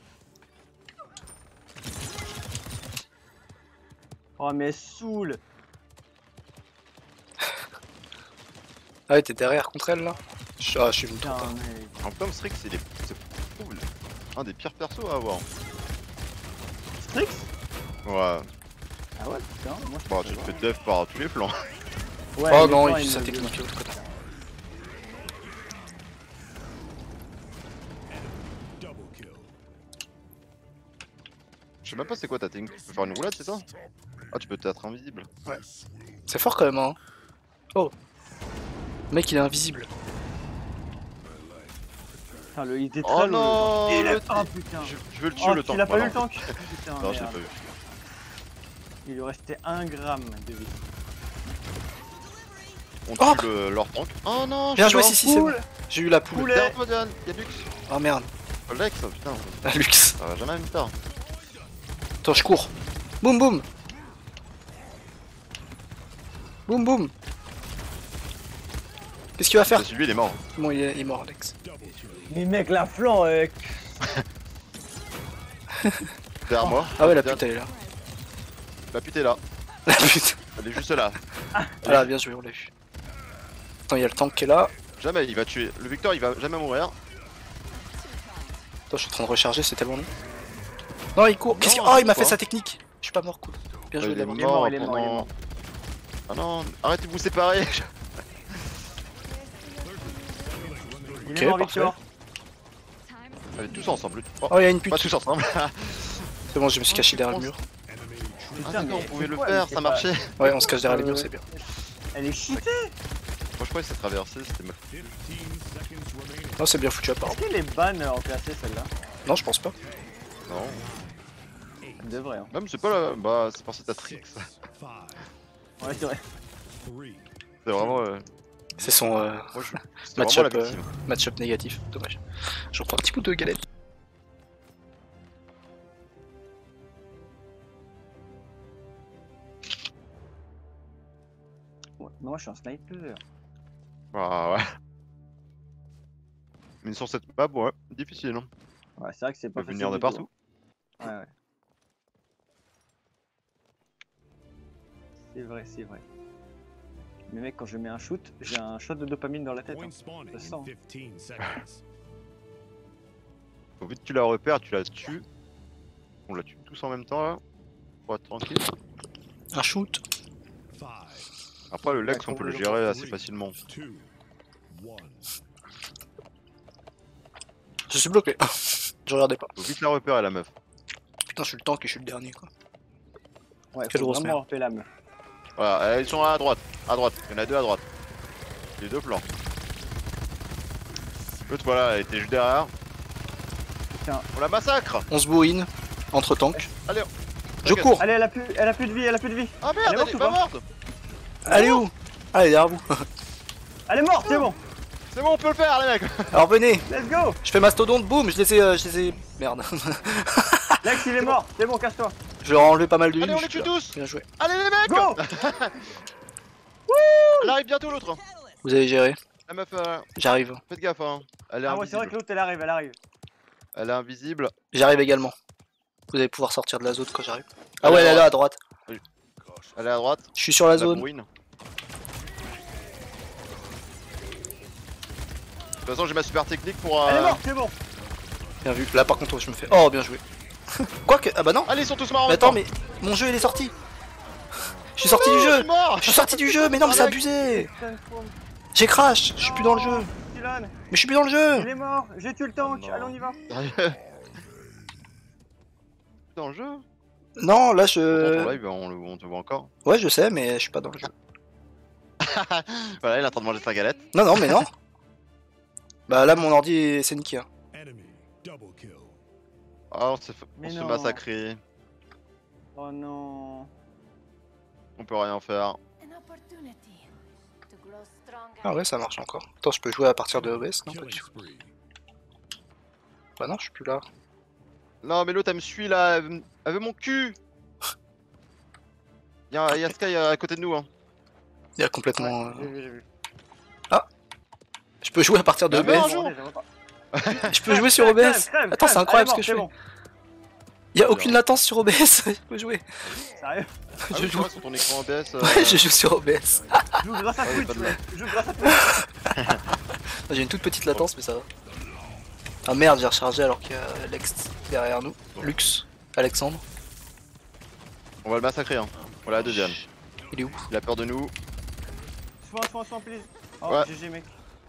Oh, mais elle saoule. Ah ouais, t'es derrière contre elle là. Je- Ah, je suis venu trop Putain, tard. mec. En comme Strix, c'est les- c'est cool. Un des pires persos à avoir. Strix? Ouais. Ah ouais, putain, moi je Bon, pense tu que te fais def par tous les flancs. ouais, Oh les non, plans, il ils fait sa me- technique l'autre côté. Double kill. Je sais même pas c'est quoi ta technique. Tu peux faire une roulade, c'est ça? Ah, tu peux être invisible. C'est fort quand même, hein. Oh. Le mec, il est invisible. Putain, le, il était Oh très lourd. non, Il est... le- Oh putain. Je, je veux le tuer Oh, le temps. il a pas Voilà. eu le tank. Putain, Non, je l'ai merde. pas eu. Il lui restait un gramme de vie. On Oh tue le, leur tank. Oh non, Bien je suis joué, mort. si, si, c'est bon. Poule. J'ai eu la poule. Poulet. Derrière toi, Diane. Y'a Lux. Oh merde. Oh, Lex, putain. La luxe. Ça va jamais me faire. Attends, je cours. Boum boum. Boum boum. Qu'est-ce qu'il va faire? Celui, il est mort. Bon, il est, il est mort, Alex. Mais mec, la flanc, euh... Derrière moi. Ah ouais, la Diane. pute, elle est là. La pute est là. La pute. Elle est juste là. Voilà, bien joué, on l'a vu. Attends, il y a le tank qui est là. Jamais il va tuer. Le Victor, il va jamais mourir. Attends, je suis en train de recharger, c'est tellement long. Non, il court. Qu'est-ce Non, qu'il... Oh, il m'a fait quoi. sa technique. Je suis pas mort, cool. Bien joué, il est d'abord. Il est mort, il est pendant- mort, il est mort. Ah non, arrêtez de vous séparer. Il Ok, est mort, parfait. Victor. Allez, tous ensemble. Oh, Oh, il y a une pute. pas tous ensemble. C'est bon, je me suis caché derrière le mur. Enemy Ah Putain, d'accord, mais on pouvait c'est le quoi, faire, mais c'est ça pas- marchait. Ouais, on se cache derrière les Euh, murs, c'est bien. Elle est cheatée. Moi je croyais que c'est traversé, c'était mal. fifteen seconds remaining. Non, c'est bien foutu apparemment. Est-ce qu'elle est ban euh, en classé celle-là? Non, je pense pas. Non. Elle devrait, hein. Même c'est pas la. Bah c'est parce que t'as Trix. Six, five, Ouais, c'est vrai. three, C'est vraiment. Euh... C'est son euh, Moi je. C'était vraiment la match-up euh, victime. match-up négatif. Dommage. Je reprends un petit bout de galette. Ouais, moi je suis un sniper. Ah ouais. Mais sur cette map, ouais, difficile. Hein. Ouais, c'est vrai que c'est On pas peut facile. venir de du partout. tout. Ouais, ouais. C'est vrai, c'est vrai. Mais mec, quand je mets un shoot, j'ai un shot de dopamine dans la tête. hein. point spawning Ça in sent. fifteen seconds. Faut vite que tu la repères, tu la tues. On la tue tous en même temps là. Pour être tranquille. Un shoot. Five, Après le Lex on peut le gérer assez facilement. two, one. Je suis bloqué. Je regardais pas. Faut vite la repérer la meuf. Putain, je suis le tank et je suis le dernier quoi. Ouais, Quelle faut grosse vraiment repérer la meuf. Voilà, ils sont à droite. À droite, il y en a deux à droite. Les deux plans. L'autre voilà, elle était juste derrière. Putain. On la massacre. On se bourrine. Entre tanks. Allez, Je T'inquiète. cours. Allez, elle a plus, elle a plus de vie, elle a plus de vie. Ah Elle merde, est elle morte est ou pas pas morte. Allez où? Allez, derrière vous. Elle est morte, c'est bon. C'est bon, on peut le faire les mecs. Alors venez. Let's go. Je fais mastodonte, boum, je les ai... euh, je les ai... Merde. Lex, il est mort. C'est bon, casse-toi. Je leur ai enlevé pas mal de Allez, vie, on je les suis tue là. tous. Bien joué. Allez les mecs. Go. Elle arrive bientôt l'autre. Vous avez géré. La meuf, euh, J'arrive. faites gaffe hein. Elle est Ah ouais, c'est vrai invisible. que l'autre, elle arrive, elle arrive. Elle est invisible. J'arrive également. Vous allez pouvoir sortir de la zone quand j'arrive. Ah Elle ouais, est elle est à là à droite. Elle est à droite. Je suis sur la La zone. bourrine. De toute façon, j'ai ma super technique pour. Elle est Euh... morte, c'est bon. Bien vu. Là par contre, je me fais... Oh, bien joué. Quoique... Ah bah non. Allez, ils sont tous morts. en Mais même attends, temps. mais mon jeu il est sorti. Je suis sorti du Je jeu. suis mort. Je suis sorti du jeu. Mais non, mais c'est abusé. J'ai crash. Je suis plus dans le jeu. Dylan, Mais je suis plus dans le il jeu. est mort. J'ai tué le tank. Oh non. Allez, on y va. Dans le jeu. Non, là Dans ton je... live, on, le- on te voit encore. Ouais, je sais, mais je suis pas dans le jeu. Voilà, il est en train de manger sa galette. Non, non, mais non. Bah là, mon ordi, c'est niqué. hein. Enemy double kill. Ah, on s'est fait Mais on se fait non. massacrer. Oh non. On peut rien faire. An opportunity Ah ouais, ça marche encore. Attends, je peux jouer à partir de O B S? Non, pas Killing du tout. spree. Bah non, je suis plus là. Non, mais l'autre, elle me suit là. Elle veut, elle veut mon cul. Y'a y a Sky à côté de nous. Hein. Il y a Ouais, complètement... euh, j'ai vu, j'ai vu. Je peux jouer à partir de Bah, mais O B S? un jour. Je vois pas. Je peux jouer sur O B S? Crève, crève, Attends, c'est crève. incroyable ce Allez, que je fais. bon, Il y a aucune latence sur O B S. Je peux jouer. c'est bon. Sérieux? Ah Je oui, joue. joue sur ton écran O B S. euh, Ouais, je joue sur O B S. Je joue grâce à Ah oui, Twitch, pas de ouais. Je joue grâce à Twitch. J'ai une toute petite latence, mais ça va. Ah merde, j'ai rechargé alors qu'il y a Lex derrière nous. Lux, Alexandre. On va le massacrer. Hein. Voilà la deuxième. Il est où? Il a peur de nous. Soin, soin, soin, please. Oh, Ouais. G G, mec.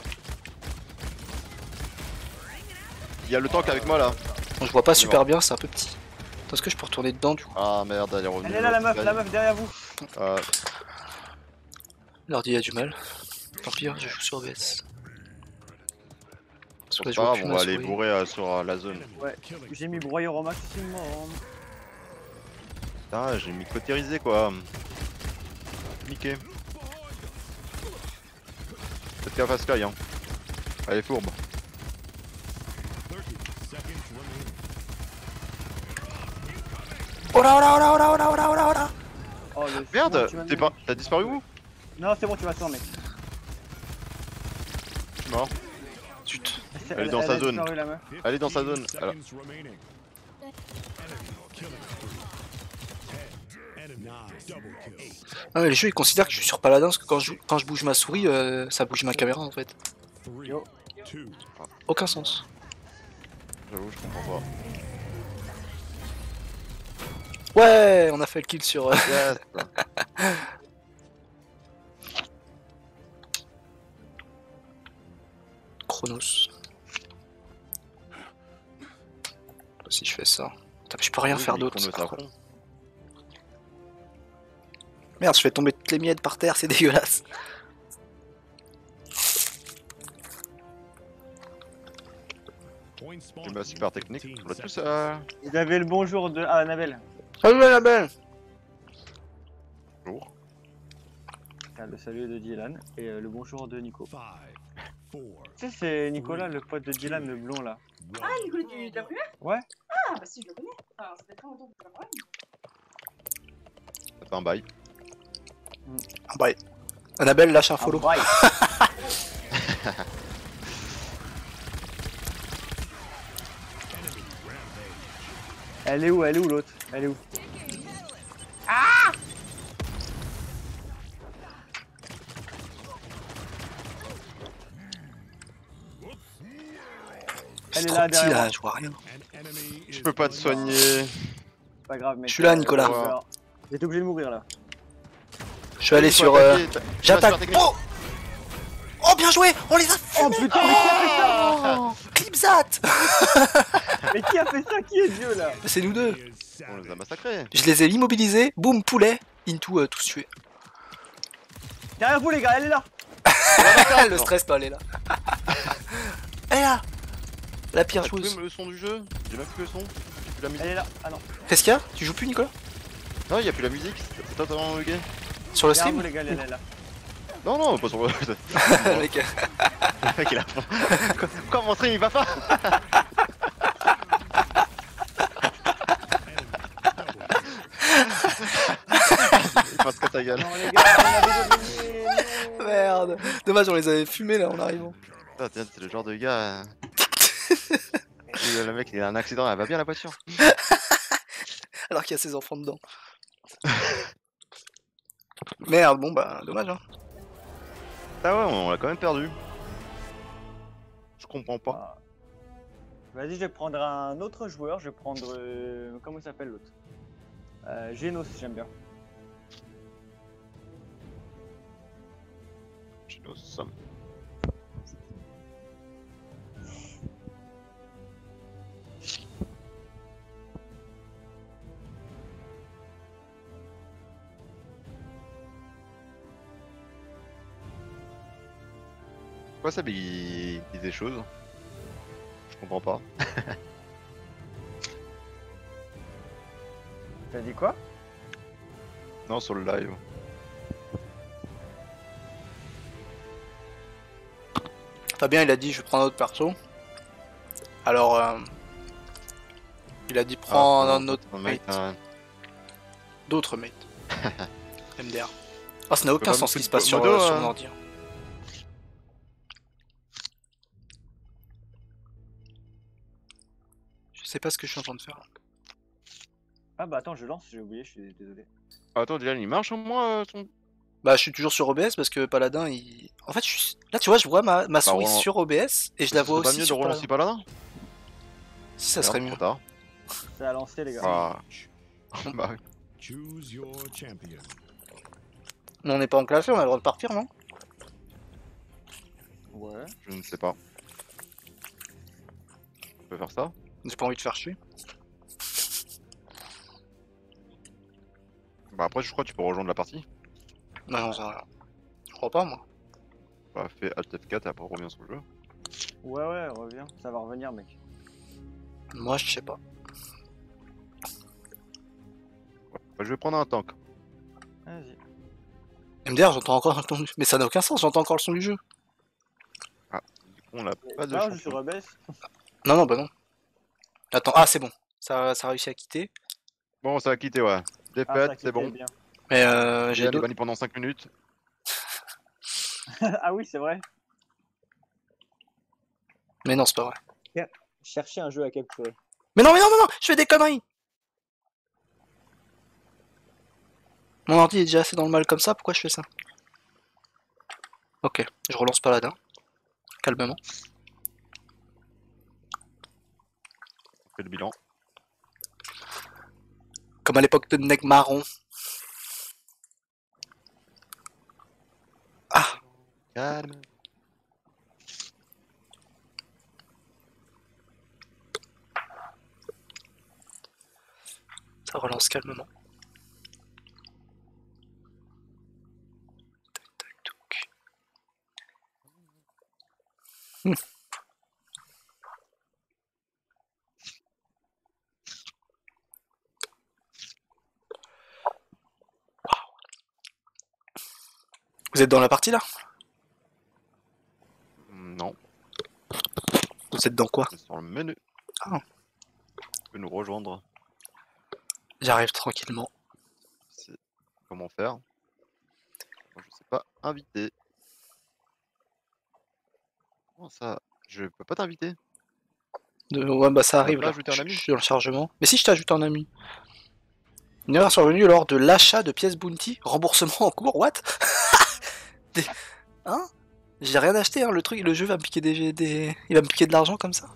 Il y a le tank avec moi là. Bon, je vois pas Il est super mort. bien, c'est un peu petit. Attends, est-ce que je peux retourner dedans du coup? Ah merde, elle est revenue. Elle est là, la meuf, la meuf derrière vous. Euh, L'ordi a du mal. Tant pis, hein, je joue sur O B S. Parce que là, c'est je pas vois grave, plus on ma va aller souris. bourrer euh, sur euh, la zone. Ouais, j'ai mis broyeur au maximum. Putain, j'ai mis cotérisé quoi. Niqué. Faites gaffe à Sky hein. Elle est fourbe. thirty seconds remaining. Oh là oh là oh là oh là oh là oh là oh là oh là. Oh, le Merde, soin, tu m'as t'es mis- pas. T'as disparu où? Non, c'est bon, tu vas soin, mec. Je suis mort. Zut. Elle est dans sa a zone. disparu, la meuf. Elle est dans sa fifteen zone. Alors, seconds remaining. Enemy killing spree. ten, enemy double kill. Ah mais les jeux ils considèrent que je suis sur Paladin parce que quand je, quand je bouge ma souris, euh, ça bouge ma caméra en fait. Three, Yo. two, Aucun sens. j'avoue, je comprends pas. Ouais, on a fait le kill sur... euh, Yes. Chronos. Si je fais ça. Putain, mais je peux rien faire d'autre. c'est incroyable. Merde, je fais tomber toutes les miettes par terre, c'est dégueulasse. point spawn. C'est ma super technique. fifteen On l'a tous seconds. euh... Vous avez le bonjour de. Ah, Annabelle. Salut la belle. Bonjour. Ah, le salut de Dylan et euh, le bonjour de Nico. Five, four, Tu sais, c'est Nicolas, le pote de Dylan, le blond là. one. Ah, Nicolas du, de la primaire Ouais. Ah, bah si, je le connais. Enfin, ça fait très longtemps que je le connais. Ça fait un bail. Ah bah, Annabelle lâche un Ah, follow. bye. Elle est où? Elle est où l'autre? Elle est où? C'est Elle est trop là, petit derrière là, moi. je vois rien. An enemy Je is peux pas te soigner. C'est pas grave, mec. Je suis là, euh, Nicolas. euh, J'étais obligé de mourir là. Je suis allé Faut sur... euh, attaquer, t'as- J'attaque. super technique. Oh Oh bien joué. On les a Oh fumés. putain, mais qui a fait ça? Oh Clipsat. Mais qui a fait ça? Qui est Dieu là? C'est nous deux. is On les a savage. massacrés. Je les ai immobilisés. Boum, poulet. Into euh, tous tués. Derrière vous les gars, elle est là. Le stress pas, elle est là. Elle est là. La pire T'as coupé chose. le son du jeu? J'ai même plus le son. J'ai plus la musique. Elle est là. Ah non. Qu'est-ce qu'il y a? Tu joues plus, Nicolas? Non, il y a plus la musique. C'est totalement bugué. Sur le Derrière stream? vous les gars, elle est là. Non, non, pas sur le. Le mec, euh, Le mec il a faim. Quoi, mon stream il va pas? Il passe que ta gueule. Non les gars, on avait deviné. non. Merde. Dommage, on les avait fumés là en arrivant. Ah, tiens, c'est le genre de gars. euh, Le le mec il a un accident, elle va bien la voiture. Alors qu'il y a ses enfants dedans. Merde, bon bah, dommage hein. Ah ouais, on l'a quand même perdu. Je comprends pas. Ah. Vas-y, je vais prendre un autre joueur. Je vais prendre. euh, Comment il s'appelle l'autre? euh, Genos, j'aime bien. Je nous sommes. Pourquoi ça il dit des choses? Je comprends pas. T'as dit quoi? Non, sur le live. Fabien, il a dit je vais prendre un autre perso. Alors, euh, il a dit prends Ah, un autre un mec, mate. un- D'autres mates. M D R. Ah, ça n'a aucun pas sens ce beaucoup qui se de passe sur, modo, euh, sur hein. mon ordi. Je sais pas ce que je suis en train de faire. Ah bah attends, je lance, j'ai oublié, je suis désolé. Ah, attends, Dylan, il marche au moins euh, son. Bah, je suis toujours sur O B S parce que Paladin, il. En fait, je suis... là, tu vois, je vois ma, ma souris relan- sur O B S et je la Ce vois serait pas aussi mieux de sur relancer Paladin. Paladin? Si, ça serait Merde, mieux. trop tard. Ça a lancé les gars. Ah. Siege. Bah oui. Choose your champion. Mais on n'est pas enclavé, on a le droit de partir, non? Ouais. Je ne sais pas. On peut faire ça? J'ai pas envie de faire chier. Bah après, je crois que tu peux rejoindre la partie. Bah, non, ça. Je crois pas, moi. Bah, fais Alt F quatre et après reviens sur le jeu. Ouais, ouais, reviens. Ça va revenir, mec. Moi, je sais pas. Bah, je vais prendre un tank. Vas-y. M D R, j'entends encore un ton du... Mais ça n'a aucun sens, j'entends encore le son du jeu. Du coup, on n'a pas de Là, je champion. suis sur E B S. Non, non, bah non. Attends, ah, c'est bon. Ça, ça a réussi à quitter. Bon, ça a quitté, ouais. Ah, Défaite, ça c'est quittait bon. bien. Mais euh, j'ai Dylan est d'autres. banni pendant cinq minutes. Ah oui, c'est vrai. Mais non, c'est pas vrai. Chercher un jeu à capturer. Mais non, mais non, non, non, je fais des conneries. Mon ordi est déjà assez dans le mal comme ça, pourquoi je fais ça? Ok, je relance Paladin. Calmement. On fait le bilan. Comme à l'époque de Neg Marron. Ah, Calme. ça relance calmement. Tac, tac, touc. Hmm. Vous êtes dans la partie là? Non, Vous êtes dans quoi? c'est sur le menu. Ah. Tu peux nous rejoindre. J'arrive tranquillement. C'est comment faire. Moi, je sais pas inviter. Comment ça? Je peux pas t'inviter. De... Ouais, bah ça On va arrive pas là. ajouter un Je- ami Je suis dans le chargement. Mais si je t'ajoute un ami. Une erreur survenue lors de l'achat de pièces bounty. Remboursement en cours, what? Des- Hein? J'ai rien acheté, hein, le truc, le jeu va me piquer des, des... Il va me piquer de l'argent comme ça.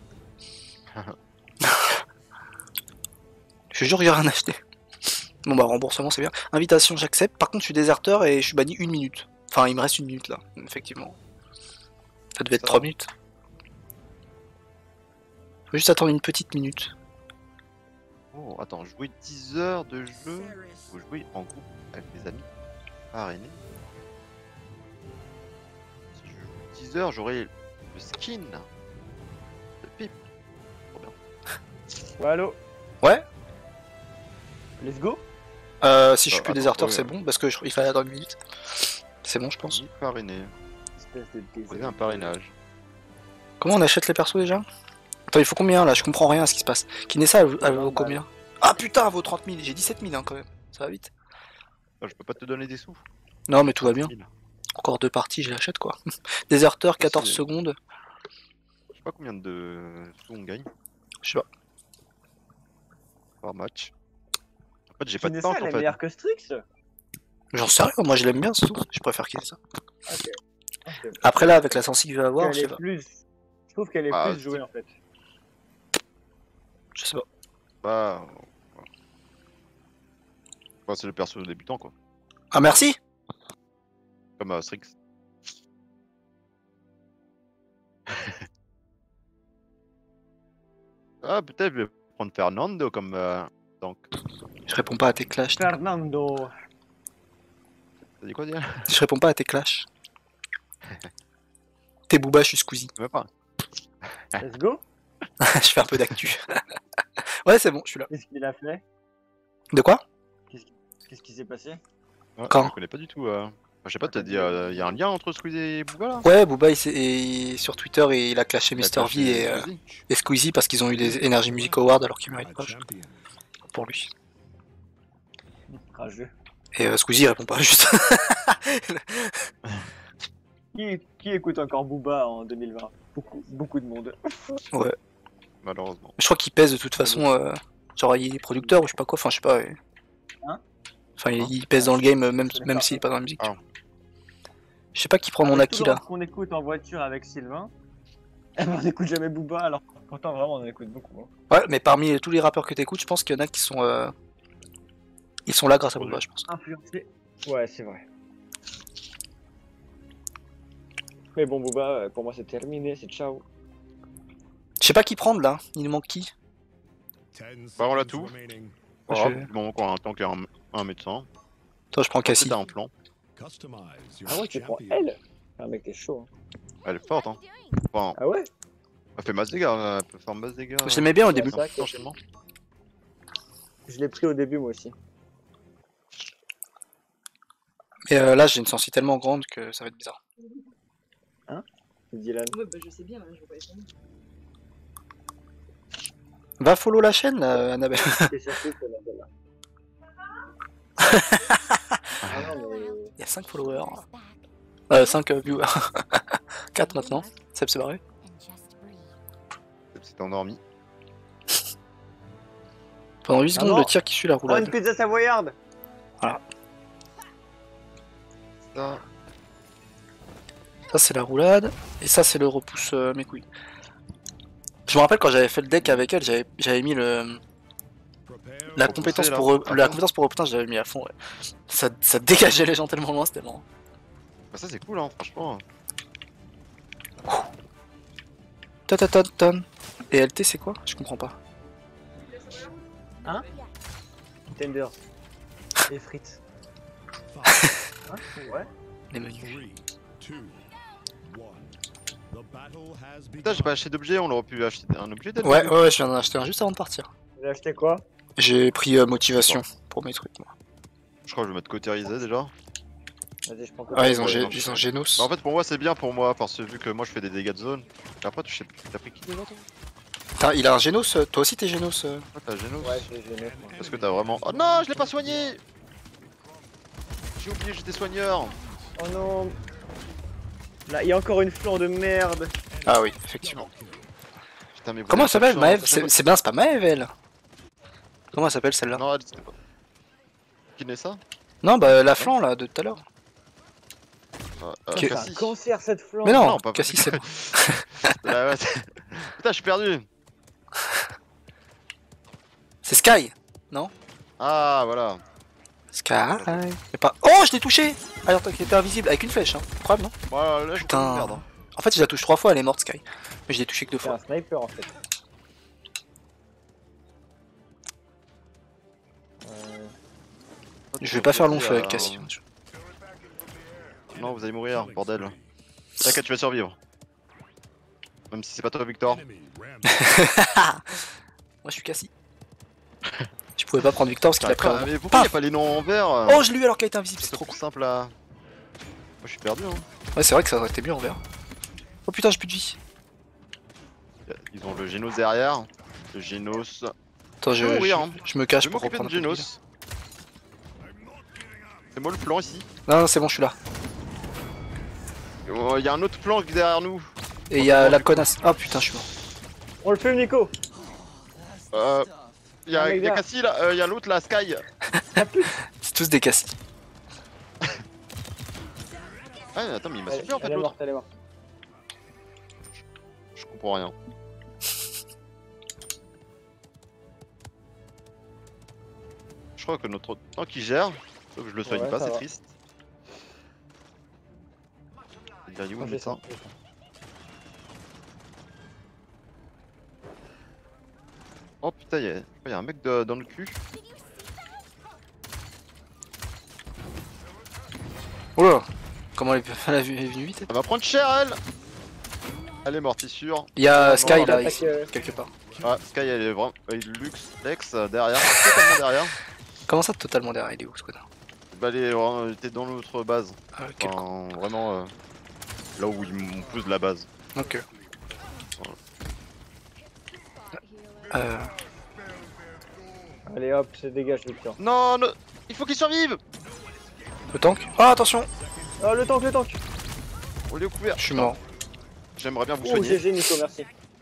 Je jure, j'ai rien acheté. Bon bah remboursement c'est bien. Invitation, j'accepte. Par contre, je suis déserteur et je suis banni une minute. Enfin, il me reste une minute là, effectivement. Ça devait être Ça trois va. minutes. Faut juste attendre une petite minute. Oh, attends, jouer dix heures de jeu. Faut jouer en groupe avec des amis. Parrainé. Si je joue dix heures, j'aurai le skin de pipe. Trop bien. Ouais, allô. Ouais. Let's go. Euh, si je suis Euh, plus attends, déserteur, oui, c'est ouais. bon, parce que je- il fallait attendre une minute. C'est bon, je pense. Ni parrainé. Espèce de Poser désert. un parrainage. Comment on achète les persos déjà? Attends, il faut combien là? Je comprends rien à ce qui se passe. Kinessa, elle, elle vaut vingt combien? Ah putain, elle vaut trente mille. J'ai dix-sept mille hein, quand même. Ça va vite. Ah, je peux pas te donner des sous. Non, mais tout va bien. Je Encore deux parties, je l'achète quoi. Déserteur, quatorze c'est- secondes. sais pas combien de sous on gagne Je sais pas. par match. En fait, j'ai pas de Kinessa, tank elle en est fait. meilleure que Strix. J'en sais rien, moi je l'aime bien, c'est tout. Je préfère Kinessa. Ok. Ok. Après là, avec la sensi qu'il va avoir, Elle je sais est pas. plus. Je trouve qu'elle est Bah, plus jouée en fait. Je sais pas. Bah, voilà. Bah, c'est le perso débutant quoi. Ah merci. Comme euh, Strix. Ah, peut-être je vais prendre Fernando comme euh, tank. Je réponds pas à tes clashs. Fernando. T'as dit quoi, Diane? Je réponds pas à tes clashs. T'es Booba, je suis Squeezie. Même pas. Let's go. Je fais un peu d'actu. Ouais, c'est bon, je suis là. Qu'est-ce qu'il a fait? De quoi? Qu'est-ce qui qu'est-ce qui s'est passé? Ouais, Quand je connais pas du tout. Euh... je sais pas, t'as dit, il y a un lien entre Squeezie et Booba là? Ouais, Booba il s'est- est sur Twitter et il a clashé Il a Mister clashé V et, euh, Squeezie. et Squeezie parce qu'ils ont eu des Energy Music Awards alors qu'ils méritent A pas je- champion. pour lui. Rageux. Et euh, Squeezie il répond pas juste. Qui, qui écoute encore Booba en deux mille vingt? Beaucoup, beaucoup de monde. Ouais. Malheureusement. Je crois qu'il pèse de toute façon. Euh, genre il est producteur ou je sais pas quoi, enfin je sais pas. ouais. Hein Enfin il, Hein il pèse dans le game euh, même, Je connais même pas. s'il est pas dans la musique. Ah. Je sais pas qui prend mon Avec acquis tout le là. rap qu'on écoute en voiture avec Sylvain, eh ben, on n'écoute jamais Booba alors pourtant vraiment on en écoute beaucoup. Hein. Ouais, mais parmi tous les rappeurs que t'écoutes, je pense qu'il y en a qui sont. Euh... Ils sont là grâce à Booba, je pense. Influencé. Ouais, c'est vrai. Mais bon, Booba, euh, pour moi c'est terminé, c'est ciao. Je sais pas qui prendre là, il nous manque qui? Ten Bah, on l'a seconds tout. remaining. Voilà, Je- du moment qu'on a un temps qu'un un médecin. Toi je prends Cassie. T'as un plan. Customize your Ah ouais, tu prends champion. elle? Ah mec, t'es chaud. Hein. Elle est forte, hein. Enfin, Ah ouais? elle fait masse dégâts, elle peut faire masse dégâts. Je l'aimais bien au Ouais, début. c'est vrai que Enchaînement. je l'ai pris au début moi aussi. Et euh, là j'ai une sensi tellement grande que ça va être bizarre. Dylan. Ouais, bah je sais bien, hein, je vais pas les prendre. Va follow la chaîne là, Annabelle. C'est surtout que là. Ah non, mais. Il y a cinq followers. Euh, cinq euh, viewers. quatre maintenant. Seb s'est barré. C'était endormi. Pendant huit secondes, non. le tir qui suit la Oh, une roulade. pizza savoyarde! Ça. Ça c'est la roulade. Et ça c'est le repousse euh, mes couilles. Je me rappelle quand j'avais fait le deck avec elle, j'avais j'avais mis le Prepare la Repousser, compétence là, pour re- à la fond. compétence pour putain j'avais mis à fond. Ouais. Ça, ça dégageait les gens tellement loin, c'était marrant. Bah, ça c'est cool, hein, franchement. Ta ta ta ta. Et L T c'est quoi? Je comprends pas. Hein? Tender. Et frites. five, Hein? Ouais. Les menus. three, two, one. The battle has Putain, j'ai begun. pas acheté d'objet, on aurait pu acheter un objet dès le Ouais début. ouais ouais, je viens d'en acheter un juste avant de partir. J'ai acheté quoi? J'ai pris euh, motivation pour mes trucs moi. Je crois que je vais mettre cautérisé déjà. Vas-y, je prends quoi? Ah ils ont, Ouais, gé- non. ils ont Genos. Bah, en fait, pour moi, c'est bien pour moi parce que vu que moi je fais des dégâts de zone. Et après, tu sais, t'as pris qui déjà toi? Putain, il a un Genos, euh, toi aussi t'es Genos. euh. Ah, t'as Genos. Ouais, j'ai j'ai neuf. moi. Parce que t'as vraiment. Oh non, je l'ai pas soigné! J'ai oublié, j'étais soigneur! Oh non! Là, il y a encore une fleur de merde! Ah oui, effectivement. Putain, mais vous Comment elle avez s'appelle pas de Maëv? chance. C'est c'est bien, c'est pas Maëv elle. Comment elle s'appelle celle-là? Non, elle c'était pas. Qui n'est ça? Non bah la flan là de tout à l'heure. Euh, euh, Ok. C'est un Cassie. cancer cette fleur! Mais non, non, pas- Cassie c'est bon. Là, ouais, c'est- Putain, je suis perdu! C'est Sky. Ah, voilà. Sky. Mais pas. Oh je l'ai touché. Alors toi qui était invisible avec une flèche hein. Incroyable non? Voilà, là, je Putain. suis merde. hein. En fait je la touche trois fois elle est morte Sky. Mais je l'ai touché que deux C'est un fois. sniper en fait. Euh, Je vais pas faire long feu avec Euh, Cassie. Non, vous allez mourir, bordel. T'inquiète, tu vas survivre. Même si c'est pas toi, Victor. Enemy ram. Moi je suis Cassie. Je pouvais pas prendre Victor parce qu'il a pris Ah, un. mais pourquoi Paf. y'a pas les noms en vert? Oh je l'ai eu alors qu'elle était invisible, c'est c'est trop trop cool. simple là. Moi je suis perdu hein. Ouais c'est vrai que ça aurait été mieux en vert. Oh putain j'ai plus de vie. Ils ont le Genos derrière. Le Genos. Attends je, Je vais je, mourir, hein. je me Je cache vais pour m'occuper de reprendre un peu de vie. Genos. C'est moi le plan ici. Non non c'est bon je suis là. Oh, y'a un autre plan derrière nous. Et il y a la connasse. Ah putain je suis mort. On le fume, Nico! Euh. Y'a, Ah, mais y'a gars. Cassie là, euh, y'a l'autre là, Sky. C'est tous des Cassie. Ah, attends, mais il m'a Elle, suivi en fait elle est l'autre. morte, elle est morte. Je comprends rien. Je crois que notre temps qui gère, sauf que je le soigne Ouais, pas, ça c'est va. triste. Il y a où Moi, le j'ai ça. médecin? Oh putain, y'a y a un mec de- dans le cul. Oh là. Comment elle, elle a vu- elle est venue vite? Elle va prendre cher elle. Elle est morte, c'est sûr. Il y a Non, Sky non, là attaque, ici, euh, quelque part. Ah, Sky elle est vraiment. euh, Lux, Lex euh, derrière, totalement derrière. Comment ça totalement derrière? Il est où ce connard? Bah, les, euh, t'es dans l'autre base. Ah, quel con. Enfin, vraiment euh, là où ils m'ont pose la base. Ok. Euh... Allez hop, c'est dégage Victor. Non, non, il faut qu'ils survivent. Le tank. Ah, attention. Oh le tank, le tank. On est au couvert. Je suis mort. J'aimerais bien vous Oh soigner. G G Nico, merci.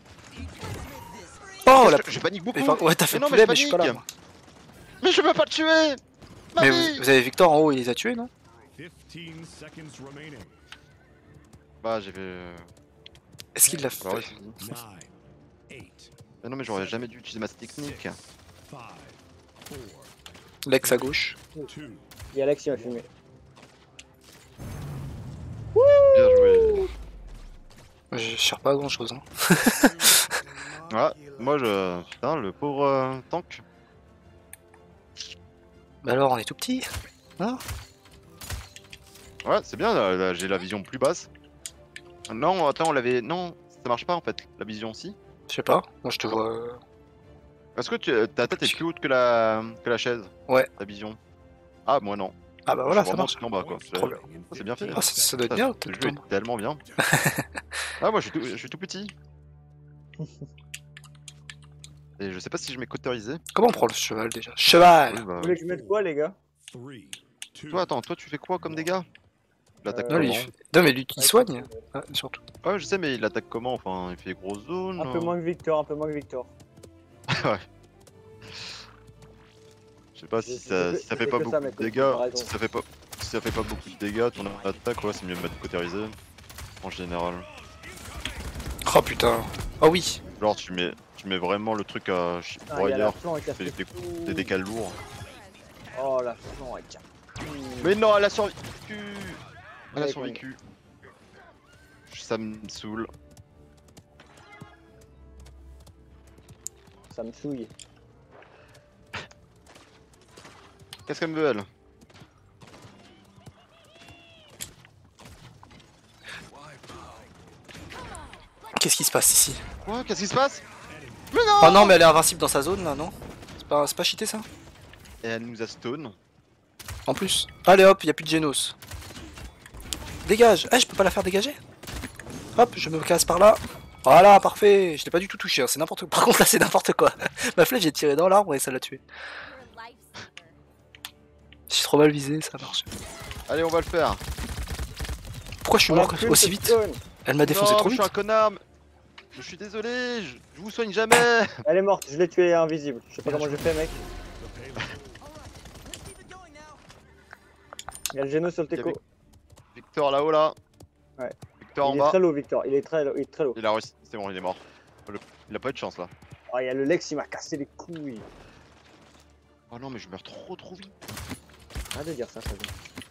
Oh, la... je, je panique beaucoup. Mais enfin, ouais, t'as fait Mais non, poulet, mais mais je je suis pas là. panique. moi. Mais je peux pas le tuer. Ma Mais vie. vous, vous avez Victor en haut, il les a tués, non? fifteen seconds remaining. Bah j'ai fait. euh, Est-ce qu'il l'a fait? Bah ouais, c'est dit. Nine, eight, Mais non mais j'aurais jamais dû utiliser ma technique. five, four, Lex à gauche. two, Et Alex il m'a fumé. Bien joué. Je cherche pas grand chose. Hein. Ah, moi je. Putain, le pauvre euh, tank. Bah alors, on est tout petit. Ouais, c'est bien, là, là, j'ai la vision plus basse. Non, attends, on l'avait. Non, ça marche pas en fait, la vision aussi. Je sais pas. Moi, je te vois. euh, Est-ce que tu, ta tête est plus haute que la, que la chaise? Ouais. Ta vision. Ah, moi non. Ah bah voilà, Je suis ça vraiment marche. tout en bas quoi. Trop bien. C'est bien fait. Ah, ça, ça doit être Putain, bien. ce peut-être jeu tombe. est tellement bien. Ah, moi je suis tout, je suis tout petit. Et je sais pas si je m'ai cautérisé. Comment on prend le cheval déjà? Cheval. Oui, bah, Vous voulez que je mette quoi les gars? three, two, Toi, attends, toi tu fais quoi comme dégâts? Il attaque Euh, Non, lui, il comment fait- non, mais lui, il soigne. Ah, surtout. Ouais, je sais, mais il attaque comment? Enfin, il fait grosse zone. Un peu moins que Victor, un peu moins que Victor. Ouais. Je sais pas Je- si je ça, fais- si ça je fait fais pas que beaucoup ça, de mec, dégâts. comparaison. Si ça fait pas, si ça fait pas beaucoup de dégâts, ton attaque, ouais, c'est mieux de mettre cautérisé. En général. Oh putain. Oh oui. Genre, tu mets, tu mets vraiment le truc à chi- Ah, il y a la broyeur, flanc qui a tu fais fait des, tout. des dégâts lourds. Oh la flanc, elle tient. Mais non, elle a survécu. Elle a Ouais, survécu. Ça me saoule. Ça me souille. Qu'est-ce qu'elle me veut, elle? Qu'est-ce qui se passe ici? Quoi? Qu'est-ce qui se passe? Mais non! Oh non, mais elle est invincible dans sa zone là, non? C'est pas, c'est pas cheaté ça? Et elle nous a stone. En plus. Allez hop, y a plus de Genos. Dégage. Eh, je peux pas la faire dégager? Hop, je me casse par là. Voilà, parfait. Je l'ai pas du tout touché, hein. C'est n'importe quoi. Par contre, là, c'est n'importe quoi. Ma flèche, j'ai tiré dans l'arbre et ça l'a tué. J'ai trop mal visé, ça marche. Allez, on va le faire. Pourquoi je suis On a mort plus aussi de vite? stone. Elle m'a défoncé Non, trop je vite. suis un connard. mais- Je suis désolé, je, je vous soigne jamais. Elle est morte, je l'ai tuée invisible. Je sais pas Bien comment j'ai fait mec. Il y a le Geno sur le Il y teco. avait- Victor là-haut là. Ouais. Victor en Il est bas. très low Victor, il est très low. Il est très low. Il a réussi, c'est bon, il est mort. Le- Il a pas eu de chance là. Oh, il y a le Lex, il m'a cassé les couilles. Oh non, mais je meurs trop trop vite. Arrête de dire ça, ça vient.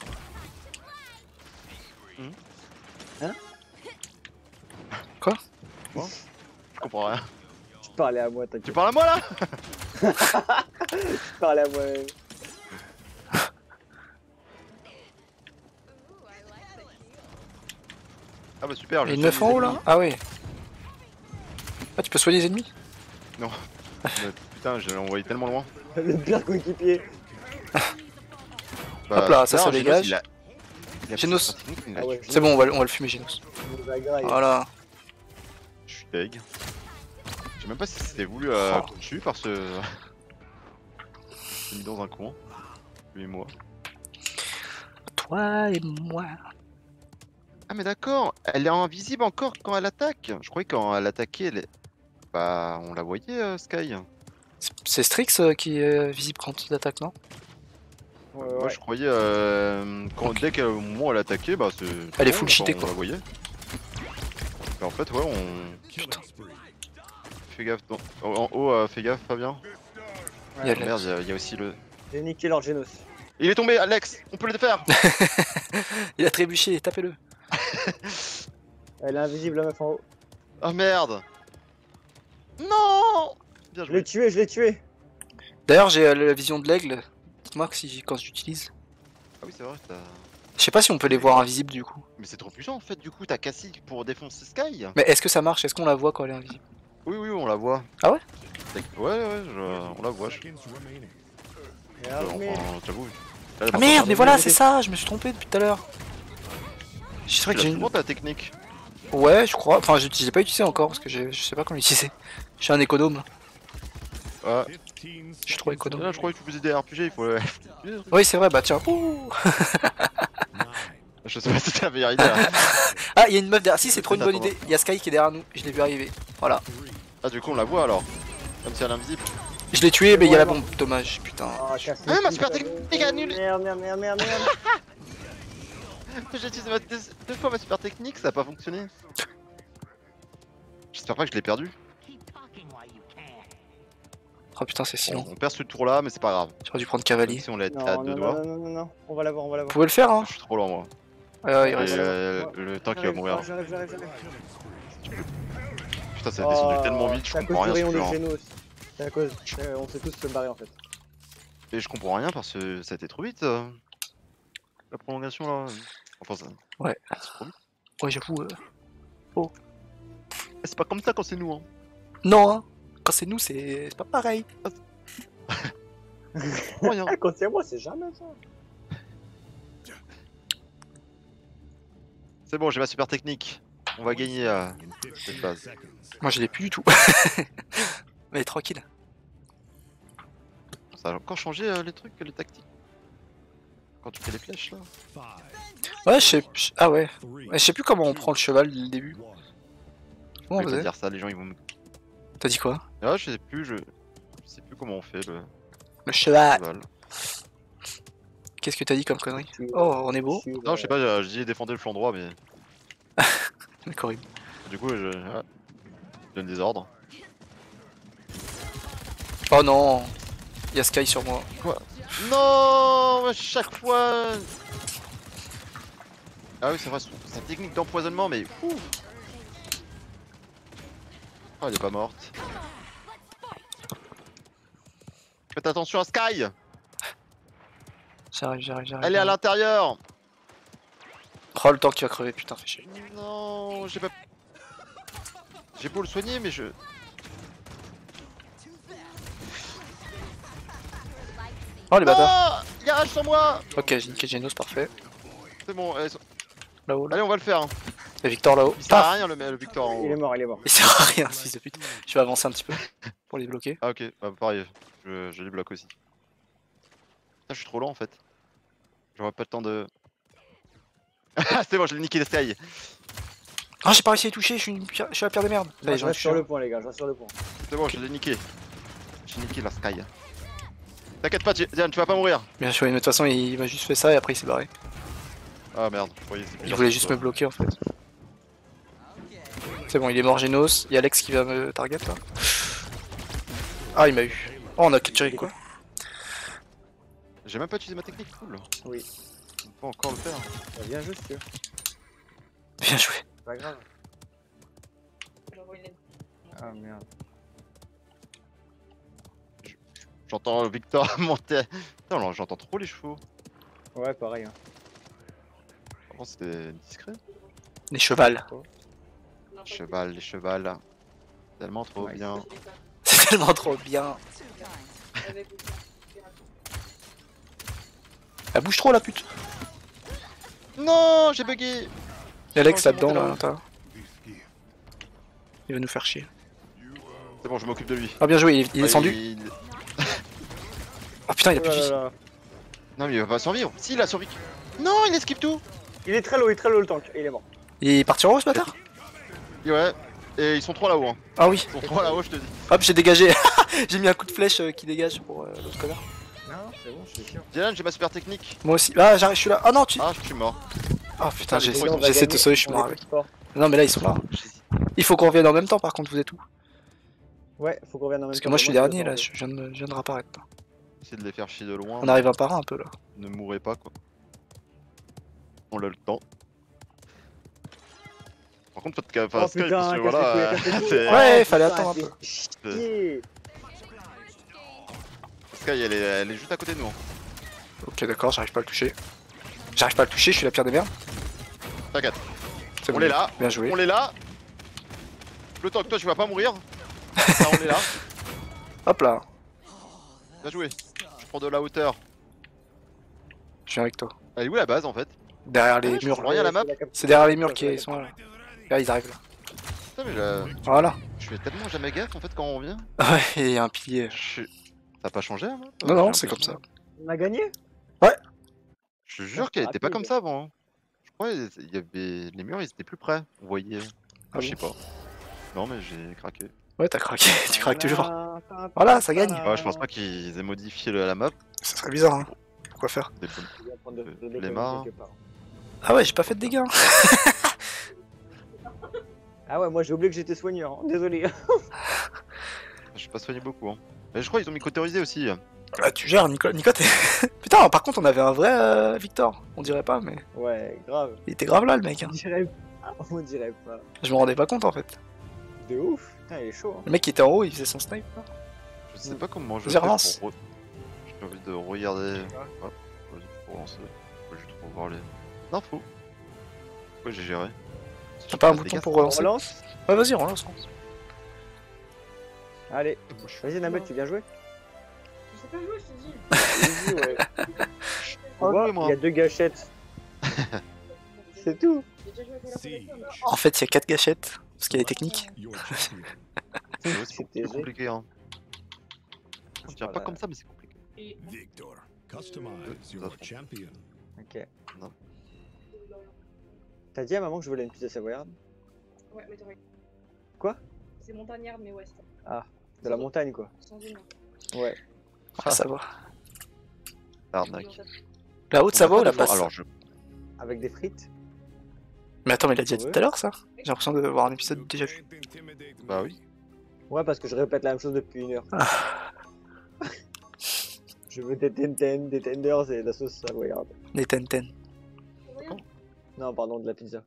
Je comprends rien. Tu parlais à moi, Tu t'inquiète. parles à moi là? Tu parlais à moi. Ah bah super, je Et soigne neuf en les haut là? ennemis. Ah ouais. Ah, tu peux soigner les ennemis? Mais putain, je l'ai envoyé tellement loin. Le pire coéquipier. Bah, Hop là, ça, non, ça Genos, dégage. il a- il a Genos. pris sa technique, il a- Ah ouais, C'est bon, on va, on va le fumer, Genos. je nous agraille. Voilà. Je suis deg. Je sais même pas si c'était voulu euh, Oh. qu'on tue parce que. J'ai mis dans un coin. Lui et moi. Toi et moi. Ah mais d'accord, elle est invisible encore quand elle attaque. Je croyais que quand elle attaquait, elle est... Bah on la voyait euh, Sky. C'est- C'est Strix euh, qui est visible quand il attaque, non? Ouais, Moi ouais. je croyais euh, quand dès qu'au moment où elle attaquait, bah c'est. Elle est bon, full enfin, cheatée, on quoi. la voyait. Mais en fait ouais on. killing spree. Fais gaffe. dans- En en haut, euh, fais gaffe Fabien. Il y a Oh, le- merde, il y a- il y, a aussi le. J'ai niqué leur Genos. Il est tombé, Alex. On peut le faire. Il a trébuché, tapez-le. Elle est invisible la meuf en haut. Oh merde. Non. Bien Je l'ai joué. tué, je l'ai tué. D'ailleurs, j'ai euh, la vision de l'aigle. Dites-moi que si, quand j'utilise. Ah oui c'est vrai. t'as- Je sais pas si on peut les voir invisibles du coup. Mais c'est trop puissant en fait. Du coup t'as Cassie pour défoncer Sky. Mais est-ce que ça marche? Est-ce qu'on la voit quand elle est invisible? Oui oui on la voit. Ah ouais? Ouais ouais je- on la voit. je- Seconds remaining. Merde, mais- Enfin, j'avoue. Là, Ah merde, mais t'as voilà, c'est ça, je me suis trompé depuis tout à l'heure. C'est vrai que j'ai souvent une... ta technique. Ouais, je crois. Enfin, je l'ai pas utilisé encore parce que j'ai- je sais pas comment l'utiliser. Je suis un économe. Ouais. fifteen Je suis trop seconds économe. Là, je croyais que tu faisais des R P G, il faut. Oui, c'est vrai, bah tiens. Ouh. nine. Je sais pas si c'est la meilleure idée là. Ah, il y a une meuf derrière. Si, c'est trop une Attends, bonne idée. Il y a Sky qui est derrière nous. Je l'ai vu arriver. Voilà. Ah, du coup, on la voit alors. Comme si elle est invisible. Je l'ai tué, mais il y a la bombe. Dommage, putain. Ah, casse Ah, les ma couilles, super ça technique va. annule. Merde, merde, merde, merde, merde. J'ai utilisé ma- deux, deux fois ma super technique, ça a pas fonctionné. J'espère pas que je l'ai perdu. Oh putain, c'est si Bon, long. on perd ce tour là, mais c'est pas grave. J'aurais dû prendre Même cavalier. si on l'a été Non, à non, deux non, doigts. non, non, non, non, on va l'avoir, on va Vous l'avoir. pouvez le faire, hein. Je suis trop loin moi. Ouais, il Et reste. euh, le temps qu'il va J'arrive, mourir. J'arrive, j'arrive, j'arrive. Putain, ça a descendu Oh, tellement vite, je c'est à comprends cause rien du à ce rayon jeu, des hein. génos aussi. C'est à cause. euh, On s'est tous se barrer en fait. Et je comprends rien parce que ça a été trop vite. euh, La prolongation là. Enfin, ça. Ouais. c'est trop vite. Ouais, j'avoue. euh, Eh, C'est pas comme ça quand c'est nous, hein. Non, hein. Quand c'est nous, c'est c'est pas pareil. Rien. Ah, quand c'est moi, c'est jamais ça. C'est bon, j'ai ma super technique. On va gagner euh, In cette fifteen phase. seconds. Moi, je l'ai plus du tout. Mais tranquille. Ça a encore changé euh, les trucs, les tactiques. Quand tu fais les flèches là. Five, Ouais, je sais. je- Ah ouais. three, Ouais, je sais plus comment on prend le cheval dès le début. one. Comment on Je vais te faisait? dire ça, les gens ils vont me. T'as dit quoi? Ah, je sais plus, je. Je sais plus comment on fait le Le cheval. cheval. Qu'est-ce que t'as dit comme connerie? Oh, on est beau. Non, je sais pas, euh, je dis défendez le flanc droit, mais C'est horrible. du coup, je, ah, je donne des ordres. Oh non. Il y a Sky sur moi. Non, à chaque fois. Ah oui, c'est vrai, son- sa technique d'empoisonnement, mais ouf. Oh, elle est pas morte. Faites attention à Sky. J'arrive, j'arrive, j'arrive. Elle est à l'intérieur. Oh, le temps qui va crever, putain, fais chier. Non, j'ai pas. J'ai beau le soigner, mais je. Oh, les bâtards. Non, il y a H sur moi. Ok, j'ai niqué Genos, parfait. C'est bon, elles sont- Là-haut, là. allez, on va le faire. hein. Et Victor là-haut. Il sert à Paf. rien le, le Victor en Il est haut. mort, il est mort. Il sert à rien, fils de pute. Je vais avancer un petit peu pour les bloquer. Ah, ok, bah, pareil, je, je les bloque aussi. Putain, je suis trop lent en fait. J'aurais pas le temps de. Ah, c'est bon, je l'ai niqué les Sky. Ah, j'ai pas réussi à y toucher, je suis, une pire- je suis la pire des merdes. Moi, Allez, je j'en ai reste touché sur un. le point, les gars, je reste sur le point. C'est bon, je l'ai niqué. J'ai niqué la Sky. T'inquiète pas, Diane, tu vas pas mourir. Bien sûr, mais de toute façon, il m'a juste fait ça et après il s'est barré. Ah merde, je croyais que c'était Il plusieurs voulait sur juste toi. me bloquer en fait. C'est bon, il est mort Genos. Il y a Alex qui va me target là. Ah, il m'a eu. Oh, on a tiré quoi? J'ai même pas utilisé ma technique, cool. Oui. On peut encore le faire. Bah, bien juste, tu vois. Bien joué. C'est pas grave. Ah merde. J'entends Victor monter. Non, non, j'entends trop les chevaux. Ouais, pareil. Hein. Avant, c'était discret. Les chevals. Cheval, les chevals. Tellement trop Nice. bien. C'est tellement trop bien. Elle bouge trop la pute. Non, j'ai bugué. Et Alex Oh, là-dedans c'est là, bon, à l'intérieur. Il va nous faire chier. C'est bon, je m'occupe de lui. Ah, bien joué, il est, il est Ah, descendu. il- Oh putain, il a Oh plus de là vie. là. Non, mais il va pas survivre. Si, il a survécu. Non, il esquive tout. Il est très low, il est très low le tank, et il est mort. Il est parti en haut ce bâtard? Et ouais. Et ils sont trois là-haut. Hein. Ah oui. Ils sont trois là-haut, je te dis. Hop, j'ai dégagé. J'ai mis un coup de flèche euh, qui dégage pour euh, l'autre connard. Non, c'est bon, je suis sûr. Diane, j'ai ma super technique. Moi aussi. Ah, j'arrive, je suis là. Ah non, tu. Ah, je suis mort. Ah putain, j'ai Les gars, on va j'essaie de te gagner, sauver, je suis on mort est avec. plus fort. Non, mais là ils sont là. J'hésite. Il faut qu'on revienne en même temps par contre, vous êtes où? Ouais, faut qu'on revienne en même Parce que temps, moi je suis moi, dernier peux là, pas je viens de, je viens de réapparaître. là. Essayez de les faire chier de loin. On arrive un par un un peu là. Ne mourrez pas, quoi. On a le temps. Par contre, faites gaffe à Oh Sky, putain, parce que casse les voilà. couilles, casse les couilles. c'est- Ouais, Oh, fallait putain, attendre un fais peu. chier. Sky, elle est, elle est juste à côté de nous. hein. Ok, d'accord, j'arrive pas à le toucher. J'arrive pas à le toucher, je suis la pire des merdes. T'inquiète. C'est On bon. est là. Bien joué. On est là. Le temps que toi, tu vas pas mourir. Ça, on est là. Hop là. Bien joué. Je prends de la hauteur. Je viens avec toi. Elle est où la base en fait? Derrière les Ah, je murs. comprends rien à la map. C'est derrière les murs qui sont là. Là, ils arrivent là. Putain, mais je... Voilà. je fais tellement jamais gaffe en fait quand on revient. Ouais, et il y a un pilier. Je suis- Ça a pas changé hein, Non, non, c'est comme ça. On a gagné. Je te jure qu'elle était pas comme ça avant. hein. Je crois qu'il y avait les murs, ils étaient plus près. On voyait. Ah je sais bon pas. Non mais j'ai craqué. Ouais, t'as craqué, tu craques toujours. Voilà, Voilà, ça gagne. Ouais, je pense pas qu'ils aient modifié le- la map. Ça serait bizarre, hein. Pourquoi faire? Des bonnes- Je vais prendre de- Euh, de les l'école mains. quelque part. Ah ouais, j'ai pas fait de dégâts. Ah ouais, moi j'ai oublié que j'étais soigneur, hein. Désolé. Je suis pas soigné beaucoup. Hein. Mais je crois qu'ils ont mis cautérisé aussi. Ah, tu gères, Nico, Nico t'es... Putain, par contre, on avait un vrai euh, Victor. On dirait pas, mais Ouais, grave. il était grave là, le mec. Hein. On dirait pas. On dirait pas. Je me rendais pas compte, en fait. De ouf. Putain, il est chaud. Hein. Le mec qui était en haut, il faisait son snipe. Je sais pas comment je Vas-y, fais relance. pour... re- J'ai envie de regarder... Ouais, vas-y, pour relancer. Faut juste revoir les infos. Ouais, j'ai géré. T'as pas un Des bouton gars, pour On relancer? relance. Ouais, vas-y, relance. relance. Allez. Vas-y, Namel, tu viens jouer. Je sais pas jouer, je te dis. Vas-y, ouais. Oh, Tu vois, oui, moi. il y a deux gâchettes. C'est tout. J'ai déjà joué avec la Siege. première fois, En fait, il y a quatre gâchettes, parce qu'il y a les techniques. Your champion. C'est aussi C'est plus aisé. compliqué. Hein. Je dirais pas Voilà. comme ça, mais c'est compliqué. mais- Victor. Customize your champion. Ok. Non. T'as dit à maman que je voulais une pizza savoyarde? Ouais, mais t'aurais. Quoi? C'est montagnarde, mais ouais, c'est De la montagne, quoi. sans une. Ouais. Ah, ça va. Arnaque. La haute, ça On va a ou pas la de- basse? hein. Alors, je... Avec des frites. Mais attends, mais il a déjà dit Ouais. tout à l'heure, ça? J'ai l'impression de voir un épisode déjà vu. Bah oui. Ouais, parce que je répète la même chose depuis une heure. Ah. Je veux des tenten, des tenders et de la sauce savoyarde. Des ten-ten. Non, pardon, de la pizza.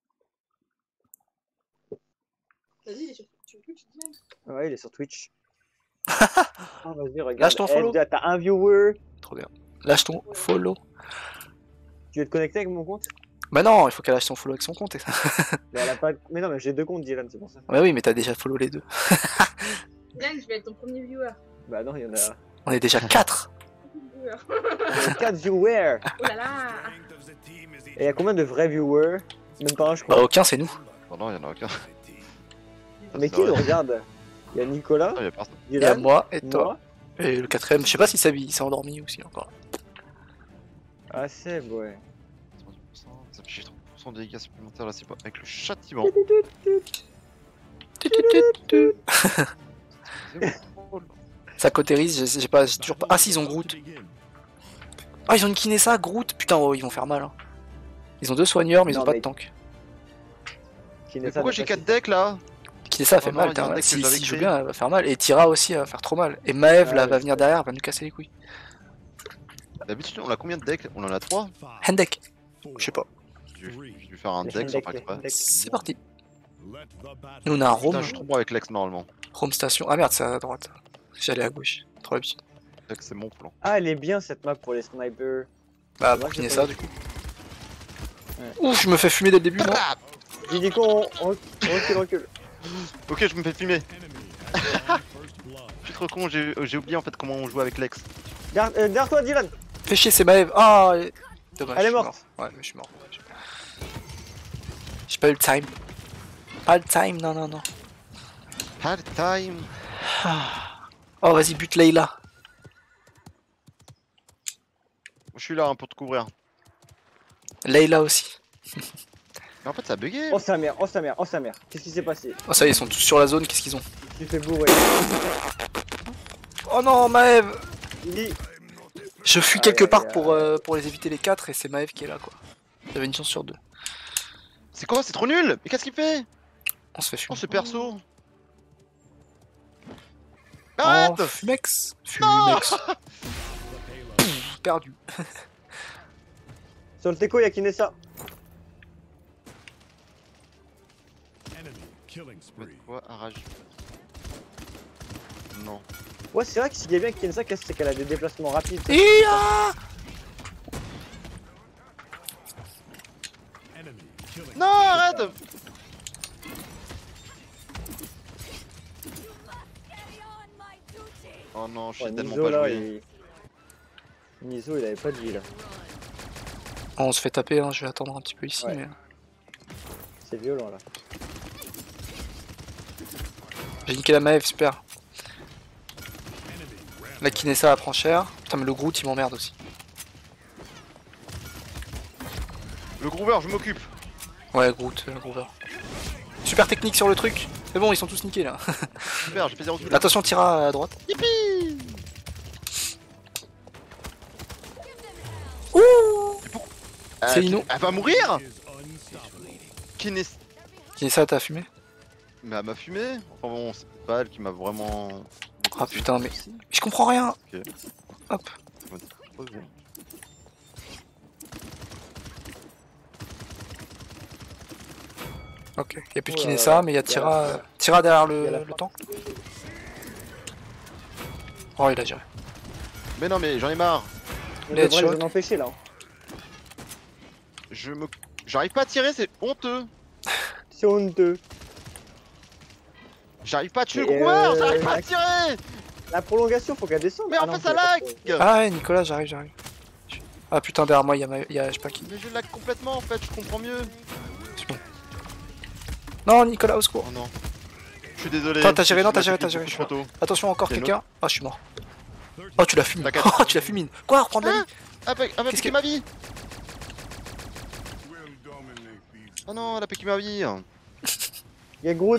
Vas-y, il est sur sur Twitch, tu dis même. Ouais, il est sur Twitch. Oh, vas-y, regarde. Lâche ton Eh, follow. T'as un viewer. Trop bien. Lâche ton follow. Tu veux te connecter avec mon compte? Bah non, il faut qu'elle lâche son follow avec son compte. Et ça. Mais elle a pas. Mais non, mais j'ai deux comptes, Dylan, c'est pour ça. Ouais, oui, mais t'as déjà follow les deux. Dylan, je vais être ton premier viewer. Bah non, il y en a. On est déjà quatre. Viewer. Il y a quatre viewers. Oh là là. Et il y a combien de vrais viewers? Même pas un, je Bah crois. aucun, c'est nous. Oh non, il y en a aucun. Mais c'est qui vrai. le regarde? Il y a Nicolas, Ah, il y a personne. Il y a Dylan, moi et toi. moi. Et le quatrième, je sais pas si il s'est endormi ou si encore. Ah, Seb, ouais. Ça fait trente pour cent de dégâts supplémentaires là, c'est pas avec le châtiment. Tu, tu, tu, tu. C'est bon. Ça cautérise, j'ai j'ai pas, j'ai toujours pas. Ah si, ils ont Groot. Ah, ils ont une Kinessa, Groot. Putain, oh, ils vont faire mal. Hein. Ils ont deux soigneurs, mais ils Non, ont pas mais- de tank. Qui Mais n'est pourquoi pas j'ai si- quatre decks là? Kinessa, elle fait Oh non, mal. il y a un t'as- deck que Si, j'avais si joue créé. bien, elle va faire mal. Et Tira aussi, elle va faire trop mal. Et Maeve, Ah, là, ouais, va je venir sais. derrière, elle va nous casser les couilles. D'habitude, on a combien de decks? On en a trois. Hendek, je sais pas. J'ai j'ai dû faire un Les deck sans Hendek, faire les exprès. Hendek. C'est parti. Let the battle. Nous, on a un Putain, Rome. je suis trop bon avec Lex normalement. Rome Station. Ah merde, c'est à droite. J'allais à gauche. Trop l'habitude. Lex, c'est mon plan. Ah, elle est bien cette map pour les snipers. Bah, Moi, pour j'ai Kinessa, pas- du coup. Ouais. Ouf, je me fais fumer dès le début, non? J'ai dit qu'on on, on recule, recule. Ok, je me fais filmer. Enemy has first blood. Je suis trop con, j'ai j'ai oublié en fait comment on joue avec Lex. Derrière euh, derrière toi, Dylan. Fais chier, c'est Maeve. Ah, elle est- dommage. Elle je est suis morte. mort. Ouais, mais je suis mort. J'ai pas eu le time. Pas le time, non, non, non. Hard time. Oh, vas-y, bute Leila. Je suis là hein, pour te couvrir. Leila aussi. Mais en fait, ça a bugué. Oh sa mère, oh sa mère, oh sa mère. Qu'est-ce qui s'est passé? Oh, ça y est, ils sont tous sur la zone, qu'est-ce qu'ils ont? Tu fais bourrer. Oh non, Maeve. Il dit. Je fuis Aïe, quelque aïe, part aïe. pour, euh, pour les éviter les quatre et c'est Maeve qui est là, quoi. J'avais une chance sur deux. C'est quoi? C'est trop nul. Mais qu'est-ce qu'il fait? On se fait fumer. Oh, ce perso. Oh, Arrête. Fumex. Fumex. Pff, perdu. Sur le teco, il y a Kinessa. Enemy killing Mais spree. quoi? Un rage. Non. Ouais, c'est vrai que ce qui est bien avec Kinessa, c'est qu'elle a des déplacements rapides. Et ah Enemy killing. Non, arrête. Oh non, je sais Ouais, tellement Niso pas là, jouer. il... Niso, il avait pas de vie là. On se fait taper, hein, je vais attendre un petit peu ici. Ouais. Mais... C'est violent là. J'ai niqué la Maeve, super. La Kinessa elle prend cher. Putain, mais le Groot il m'emmerde aussi. Le Groover, je m'occupe. Ouais, Groot, euh, Groover. Super technique sur le truc. C'est bon, ils sont tous niqués là. Super, j'ai fait zéro kill. Attention, Tira à droite. Yippee. Ouh. Euh, C'est Ino. Elle va mourir. Is unstoppable. Kinessa. Kinessa, t'as fumé? Mais elle m'a fumé. Enfin bon, c'est pas elle qui m'a vraiment. Ah putain, mais je comprends rien. Ok. Hop. Ok, y'a plus de Oh là Kinessa, là, mais y'a y a Tira, la- Tira derrière y a le, la le force. tank. Oh, il a géré. Mais non, mais j'en ai marre. On Les devrait les headshots. en empêcher là. Je me. J'arrive pas à tirer, c'est honteux. C'est honteux. J'arrive pas à tuer le Mais, Groover, euh, j'arrive pas à la- tirer. La prolongation, faut qu'elle descende. Mais en Ah non, fait, ça faut la- lag. Ah ouais, Nicolas, j'arrive, j'arrive. Ah putain, derrière moi, y'a ma... y a je sais pas qui. Mais je lag complètement en fait, je comprends mieux. C'est bon. Non, Nicolas, au secours. Oh non. Je suis désolé. Attends, t'as géré, non, Je t'as m'ai géré, appliqué t'as géré, beaucoup trop tôt. Attention, encore Y'a une quelqu'un. Ah, je suis mort. Oh, tu l'as fumé. T'inquiète. Oh, tu l'as fumé. Quoi, reprendre la vie? Ah, bah, elle m'a Qu'est-ce piqué que- ma vie. Will dominate these. Oh non, elle a piqué ma vie. Il y a Groot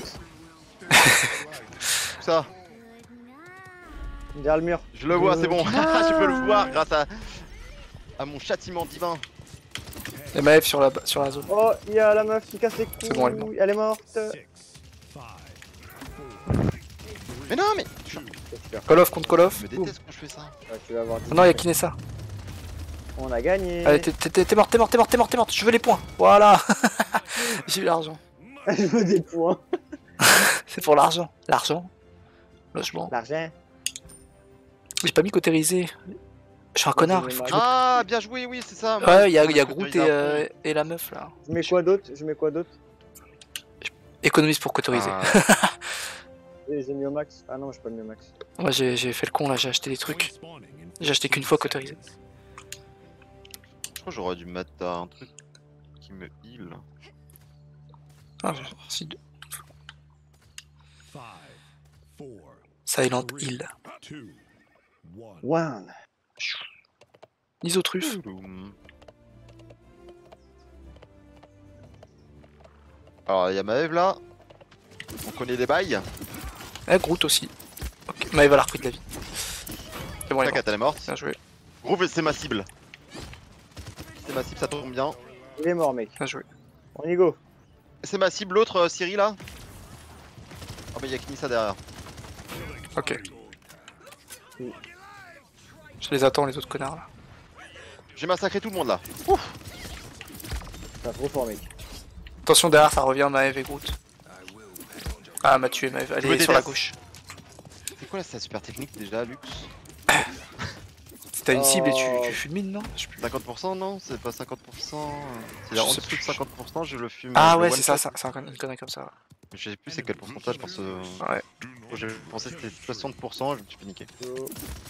Tout ça, derrière le mur. je le vois, c'est bon. Je peux le voir grâce à à mon châtiment divin. Et Maeve sur la, sur la zone. Oh, il y a la meuf qui casse les couilles. C'est bon, elle est morte. Elle est morte. Six, five, Mais non, mais je C'est super. Call off contre Call off. me Ouh. déteste quand je fais ça. Ouais, tu vas avoir Ah non, y'a Kinessa. On a gagné. Allez, t'es- t'es t'es morte, t'es morte, t'es morte, t'es morte, t'es morte. Je veux les points. Voilà. J'ai eu l'argent. Je veux des points. C'est pour l'argent. L'argent. Logement. L'argent. J'ai pas mis cautérisé. Je suis un connard. Il faut que je... Ah, bien joué, oui, c'est ça. Moi, Ouais, y'a je y a peux Groot et, autoriser un euh, et la meuf là. Je mets quoi d'autre Je mets quoi d'autre Économise pour pont. cautoriser. Ah, Et j'ai mis au max. Ah non, j'ai pas mis au max. Moi j'ai j'ai fait le con là, j'ai acheté des trucs. spawning in J'ai acheté qu'une fifteen fois cautérisé. seconds. je crois que j'aurais dû mettre un truc qui me heal. Ah, si- Five, four, Silent Hill. two, one. One. Isotruffe. Touloum. Alors, il y a Maeve là. On connaît des bails. Eh, Groot aussi. Ok, Maëva elle a repris de la vie. C'est bon, elle est T'inquiète, elle est morte. morte. Bien joué, Groove, c'est ma cible. C'est ma cible, ça tombe bien. Il est mort, mec. bien joué. On y go. C'est ma cible, l'autre, euh, Ciri là. Oh, mais il y a Kinissa derrière. Ok. Je les attends, les autres connards là. J'ai massacré tout le monde là. T'as trop fort, mec. Attention, derrière ça revient Maëve et Groot. Ah, elle m'a tué Maëve. Elle Je me est sur la déteste. gauche. C'est quoi là, sa super technique déjà, Lux? T'as une cible et tu, Oh. tu fulmines, non Je sais plus. cinquante pour cent non? C'est pas cinquante pour cent. C'est Je en sais dessous plus. de cinquante pour cent, je le fume. Ah je le ouais, one c'est ça, shot. ça- c'est un- une connerie comme ça. Je sais plus c'est quel pourcentage pour ce. Ouais. J'ai pensé que c'était soixante pour cent, je me suis fait niquer. Go.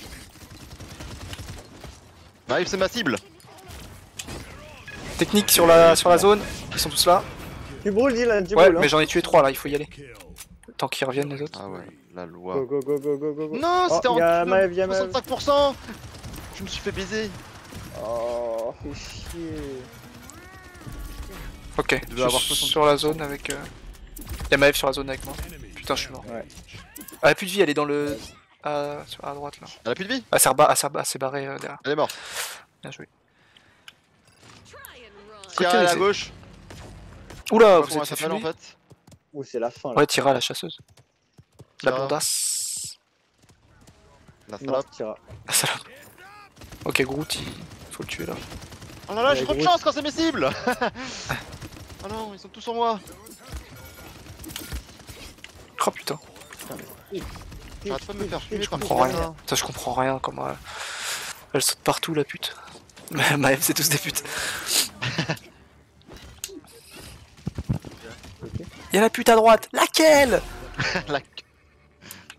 Maëve, c'est ma cible! Technique sur la, sur la zone. Ils sont tous là. Tu brûles, dis là, tu Ouais, brûles. mais Hein. j'en ai tué trois là, il faut y aller. Kill. Tant qu'ils reviennent les autres. Ah ouais, la loi. Go, go, go, go, go, go, go. Non, Oh, c'était en y a dessous Maëv, de y a Maëv. soixante-cinq pour cent! Je me suis fait baiser. Oh, fais chier. Ok, devait je suis avoir soixante. sur la zone avec... Euh... Y'a Maëv sur la zone avec moi. Enemy Putain, je suis mort. Ouais. Ah, elle a plus de vie, elle est dans le... À, sur- à droite là. Elle a plus de vie? Ah, c'est rebat- ah, c'est rebat- c'est barré euh, derrière. Elle est morte. Bien joué. Tira à la c'est- gauche. Oula, Je sais pas vous comment êtes elle fait s'appelle en fumer. fait. Ouh, c'est la fin là. Ouais, Tira la chasseuse. La Tira. blondasse. La Mort, salope. Tira. La salope. Ok, Groot, il faut le tuer là. Oh là là, j'ai Ouais, trop de gros. chance quand c'est mes cibles! Oh non, ils sont tous sur moi! Oh putain, Arrête pas de me faire fumer je par comprends contre, rien. ça. Putain, je comprends rien comment... Elle, elle saute partout la pute. Mais Maëv, c'est tous des putes. Y'a la pute à droite. Laquelle? La-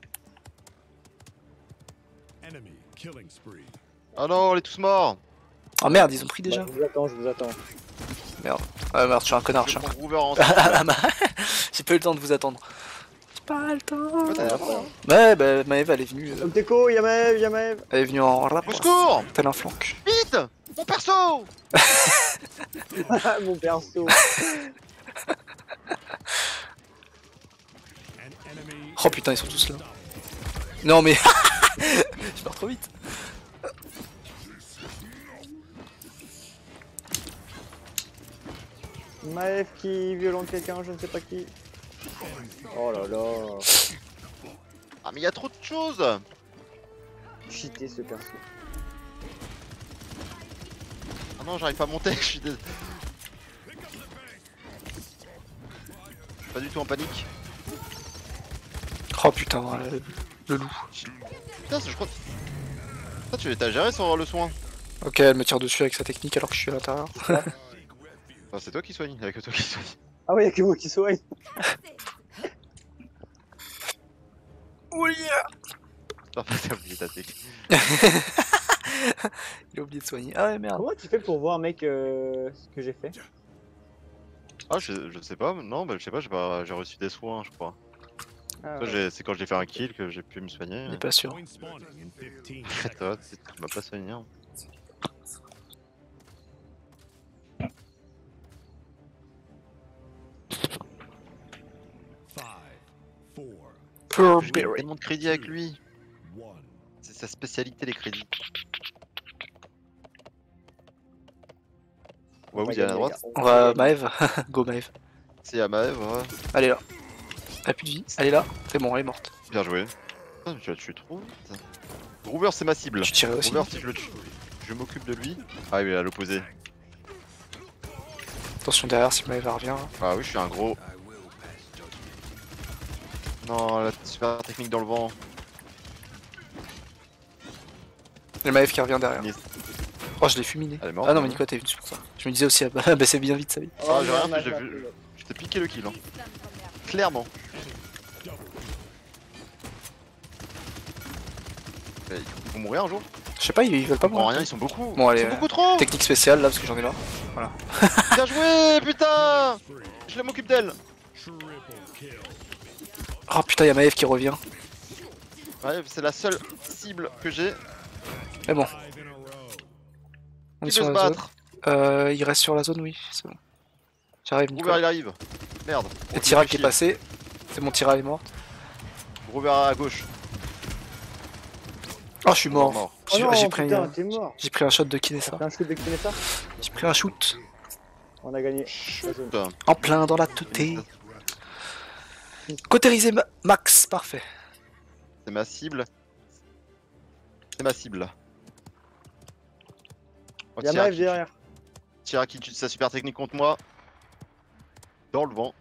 Enemy killing spree. Oh non, on est tous morts! Oh merde, ils ont pris déjà. Bah, je vous attends, je vous attends. Ah merde, je suis un connard, je Je suis un prends Groover en Ah, bah, j'ai pas eu le temps de vous attendre. J'ai pas le temps. Ouais, t'as déjà pas, hein. Ouais, bah Maëv elle est venue. euh, Comme Teco, y'a Maëv, y'a Maëv. Elle est venue en rap. Au secours! Tel un flanc. Vite! Mon perso! Mon perso. An enemy Oh putain, ils sont tous là. Non mais. Je pars trop vite. Maëv qui violente quelqu'un, je ne sais pas qui. Oh là là. Ah mais il y a trop de choses! Cheaté ce perso. Ah non, j'arrive pas à monter, je suis dés... Pas du tout en panique. Oh putain, le, le loup. Putain, je crois... Ah, tu t'as géré sans le soin. Ok, elle me tire dessus avec sa technique alors que je suis à l'intérieur. Enfin, c'est toi qui soigne, y'a que toi qui soigne. Ah ouais, y'a que moi qui soigne. Oui. Enfin, t'as oublié ta technique. Il a oublié de soigner. Ah ouais, merde. Comment tu fais pour voir, mec, euh, ce que j'ai fait? Ah, je, je sais pas, non, bah je sais pas, j'ai pas... j'ai reçu des soins, je crois. Ah, Ça, ouais. j'ai- c'est quand j'ai fait un kill que j'ai pu me soigner. Il est pas sûr. point spawning in fifteen Toi, tu tu m'as pas soigné. Hein. Five, four, Poor Je gagne Berry. tellement de crédits avec lui. one. C'est sa spécialité, les crédits. Ouais, vous, il y a à droite. On va Maëv. Go Maëv. C'est à Maëv, ouais. Elle est là. Elle a plus de vie. Elle est là. C'est bon, elle est morte. Bien joué. Putain, mais tu l'as tué trop vite. Groover, c'est ma cible. Tu tirais aussi. Groover, si je le tue, je m'occupe de lui. Ah oui, à l'opposé. Attention derrière si Maëv revient. Ah oui, je suis un gros. Non, la super technique dans le vent. Et Maëv qui revient derrière. Nice. Oh, je l'ai fuminé. Elle est morte. Ah non, mais hein. Nico, t'es venu pour ça. Je me disais aussi, ah bah, bah c'est bien vite sa vie. Ah, j'ai rien fait, j'ai vu. Je t'ai piqué le kill. Hein. Clairement. Mais Ils vont mourir un jour. Je sais pas, ils, ils veulent pas Bon, mourir. rien, ils sont beaucoup. Bon, allez, ils sont euh, beaucoup trop. Technique spéciale là parce que j'en ai là. Bien joué, putain. Je m'occupe d'elle. Triple kill. Oh putain, y'a Maëv qui revient. Ouais, c'est la seule cible que j'ai. Mais bon, Five in a row. on est Qui sur veut se la zone. battre? Euh, il reste sur la zone, oui, c'est bon. J'arrive, Nico. Groover, il arrive. Merde. Et Tira qui est passé. C'est bon, Tira est morte. Groover à gauche. Oh, je suis mort. Mort. Oh J'ai non, j'ai pris, putain, un- t'es mort. j'ai pris un shot de Kinessa. T'as un shoot de Kinessa? J'ai pris un shoot. On a gagné. La zone. Putain. En plein dans la tête. Cautérisé ma- max, parfait. C'est ma cible. C'est ma cible. Oh, Y'a Tira Maëv qui- derrière. Tira qui tue sa super technique contre moi. Dans le vent.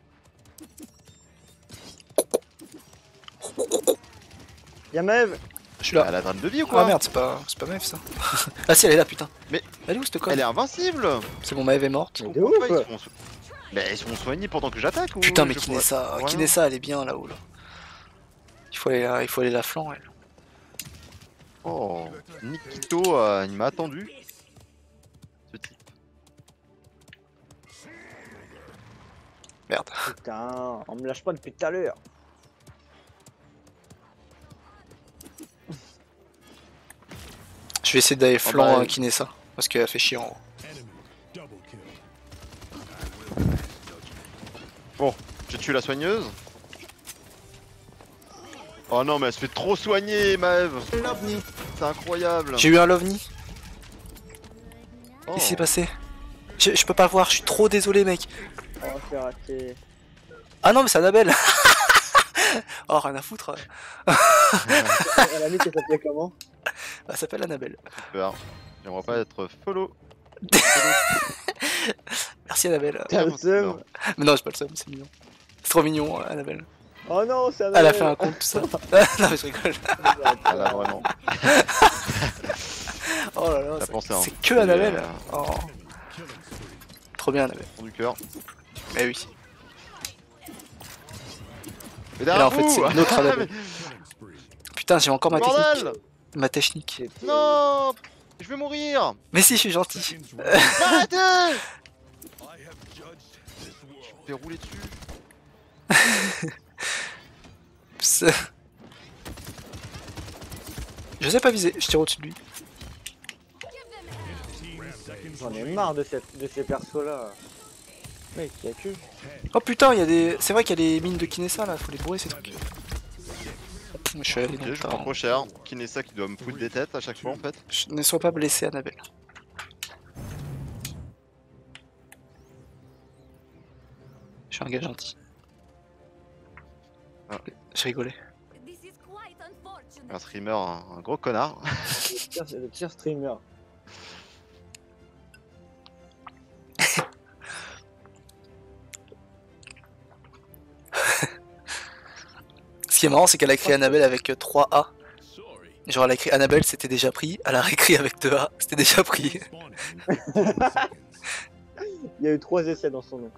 Y'a Maëv. Je suis là. Elle a drame de vie ou quoi? Ah merde, c'est pas, c'est pas Maëv ça. Ah si, elle est là, putain. Mais- Elle est où cette conne? Elle est invincible. C'est bon, Maëv est morte. Mais de Pourquoi ouf. ils se font so- Mais ils se font soigner pendant que j'attaque ou Putain, mais je pourrais- Kinessa, Vraiment. Kinessa, elle est bien là-haut là. Il faut aller, là, il faut aller la flanc, elle. Oh, Nikito, euh, il m'a attendu. Ce type. Merde. Putain, on me lâche pas depuis tout à l'heure. Je vais essayer d'aller Oh, flanc bah, euh, Kinessa. Parce qu'elle a fait chier en haut. Enemy double kill. J'ai tué la soigneuse. Oh non, mais elle se fait trop soigner, Maëv. C'est incroyable. J'ai eu un Lovni. Oh. Qu'est-ce qui s'est passé? je, je peux pas voir, je suis trop désolé, mec. Oh, c'est raté. Ah non, mais c'est Annabelle. Oh, rien à foutre. Elle a mis qu'elle s'appelait comment? Elle s'appelle Annabelle. Super. J'aimerais pas être follow. Merci Annabelle. T'as le seum. Mais non, j'ai pas le seum, c'est mignon. C'est trop mignon, euh, Annabelle. Oh non, c'est Elle a fait un compte, tout ça. non, mais je rigole. Elle a vraiment. Oh là là, T'as c'est- pensé, hein. c'est que Annabelle. Euh, Oh. Trop bien Annabelle. Fond du cœur. Mais oui. Et Et là, en fait, vous c'est une autre Annabelle. Killing spree. Putain, j'ai encore ma technique. Bordel. Ma technique. Non. Je vais mourir. Mais si, je suis gentil. Seconds remaining. Arrêtez. I have judged this world. Je vais rouler dessus. Psst. Je sais pas viser, je tire au-dessus de lui. fifteen seconds J'en ai remaining. marre de, cette, de ces persos là. Mec, y'a que. Oh putain, il y a des. C'est vrai qu'il y a les mines de Kinessa là, faut les bourrer ces trucs. Je suis allé Ok, dans le je prends tas. trop cher. Kinessa qui doit me foutre des têtes à chaque fois en fait. Je- Ne sois pas blessé, Annabelle. Je suis un gars gentil. Ah. Je rigolais. This is quite unfortunate. Un streamer, un, un gros connard. Le pire, c'est le pire streamer. Ce qui est marrant, c'est qu'elle a écrit Annabelle avec euh, trois A. Sorry. Genre, elle a écrit Annabelle, c'était déjà pris. Elle a réécrit avec deux A, c'était déjà pris. Spawning in fifteen seconds. Il y a eu trois essais dans son nom.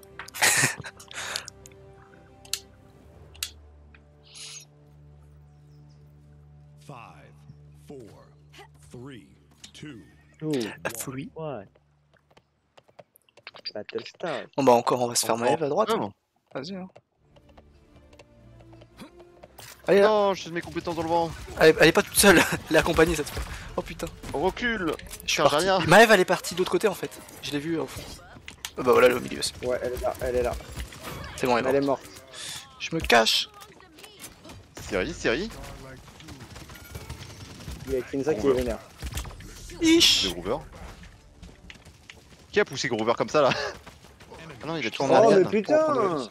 Five, four, three, two, Ouh, Free. ouais. Battlestar. Bon bah encore, on va se faire Maëv à droite. Ah, hein. non. Vas-y. Hein. Allez, là. Non, je suis de mes compétences dans le vent. Elle, elle est pas toute seule, elle est accompagnée cette fois. Oh putain. On recule. Je suis Car parti. rien. Maëv elle est partie de l'autre côté en fait. Je l'ai vue euh, au fond. Ah bah voilà, elle est au milieu. c'est bon. Ouais, elle est là, elle est là. C'est bon, elle est Elle est morte. morte. Je me cache. Série, série. Il y a Kinza qui est vénère. Ish. De Groover. Qui a poussé Groover comme ça là? Ah non, il a tourne tourné en Oh, à mais Ariane. putain! Pour prendre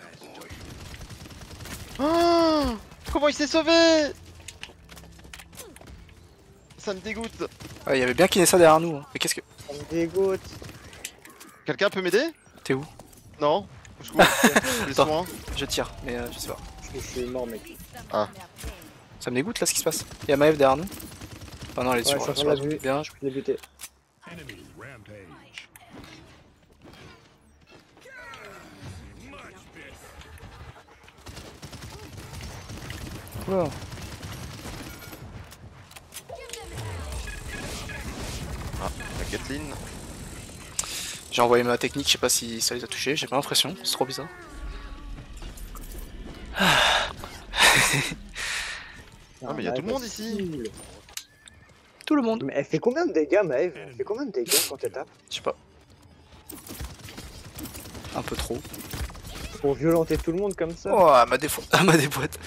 Ah, comment il s'est sauvé? Ça me dégoûte. Ah, il y avait bien Kinessa derrière nous. hein. Mais qu'est-ce que. Ça me dégoûte. Quelqu'un peut m'aider? T'es où? Non? Au secours. Les Attends. soins. Je tire, mais euh, je sais pas. Je suis mort, mec. Ah. Ça me dégoûte là ce qui se passe. Il y a Maëv derrière nous. Ah non, elle est Ouais, sur, je suis en sur train la de la zone vue. B un. Je... Je l'ai buté. enemy rampage. Wow. La Kathleen. J'ai envoyé ma technique, je sais pas si ça les a touchés, j'ai pas l'impression, c'est trop bizarre. Ah, mais il y a tout le monde ici. Tout le monde. Mais elle fait combien de dégâts, Maëv? Elle fait combien de dégâts quand elle tape? Je sais pas. Un peu trop. Pour violenter tout le monde comme ça? Oh, elle m'a défo... elle m'a déboîte.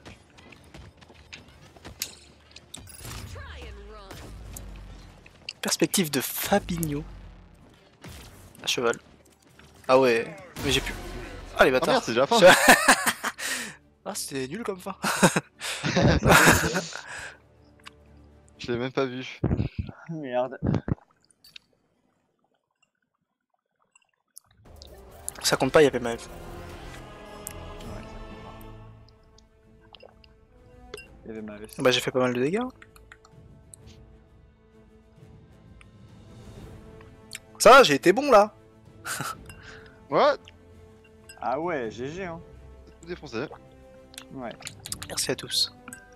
Try and run. Perspective de Fabinho. À cheval. Ah ouais, mais j'ai pu. Ah les Ah bâtards. merde, c'est déjà la fin. Ah c'était nul comme fin. Je l'ai même pas vu. Merde. Ça compte pas, il y avait Maëv. Il y avait mal. Bah j'ai fait pas mal de dégâts. Ça va, j'ai été bon là. Ouais, Ah ouais, G G hein. tout défoncé. Ouais. Merci à tous.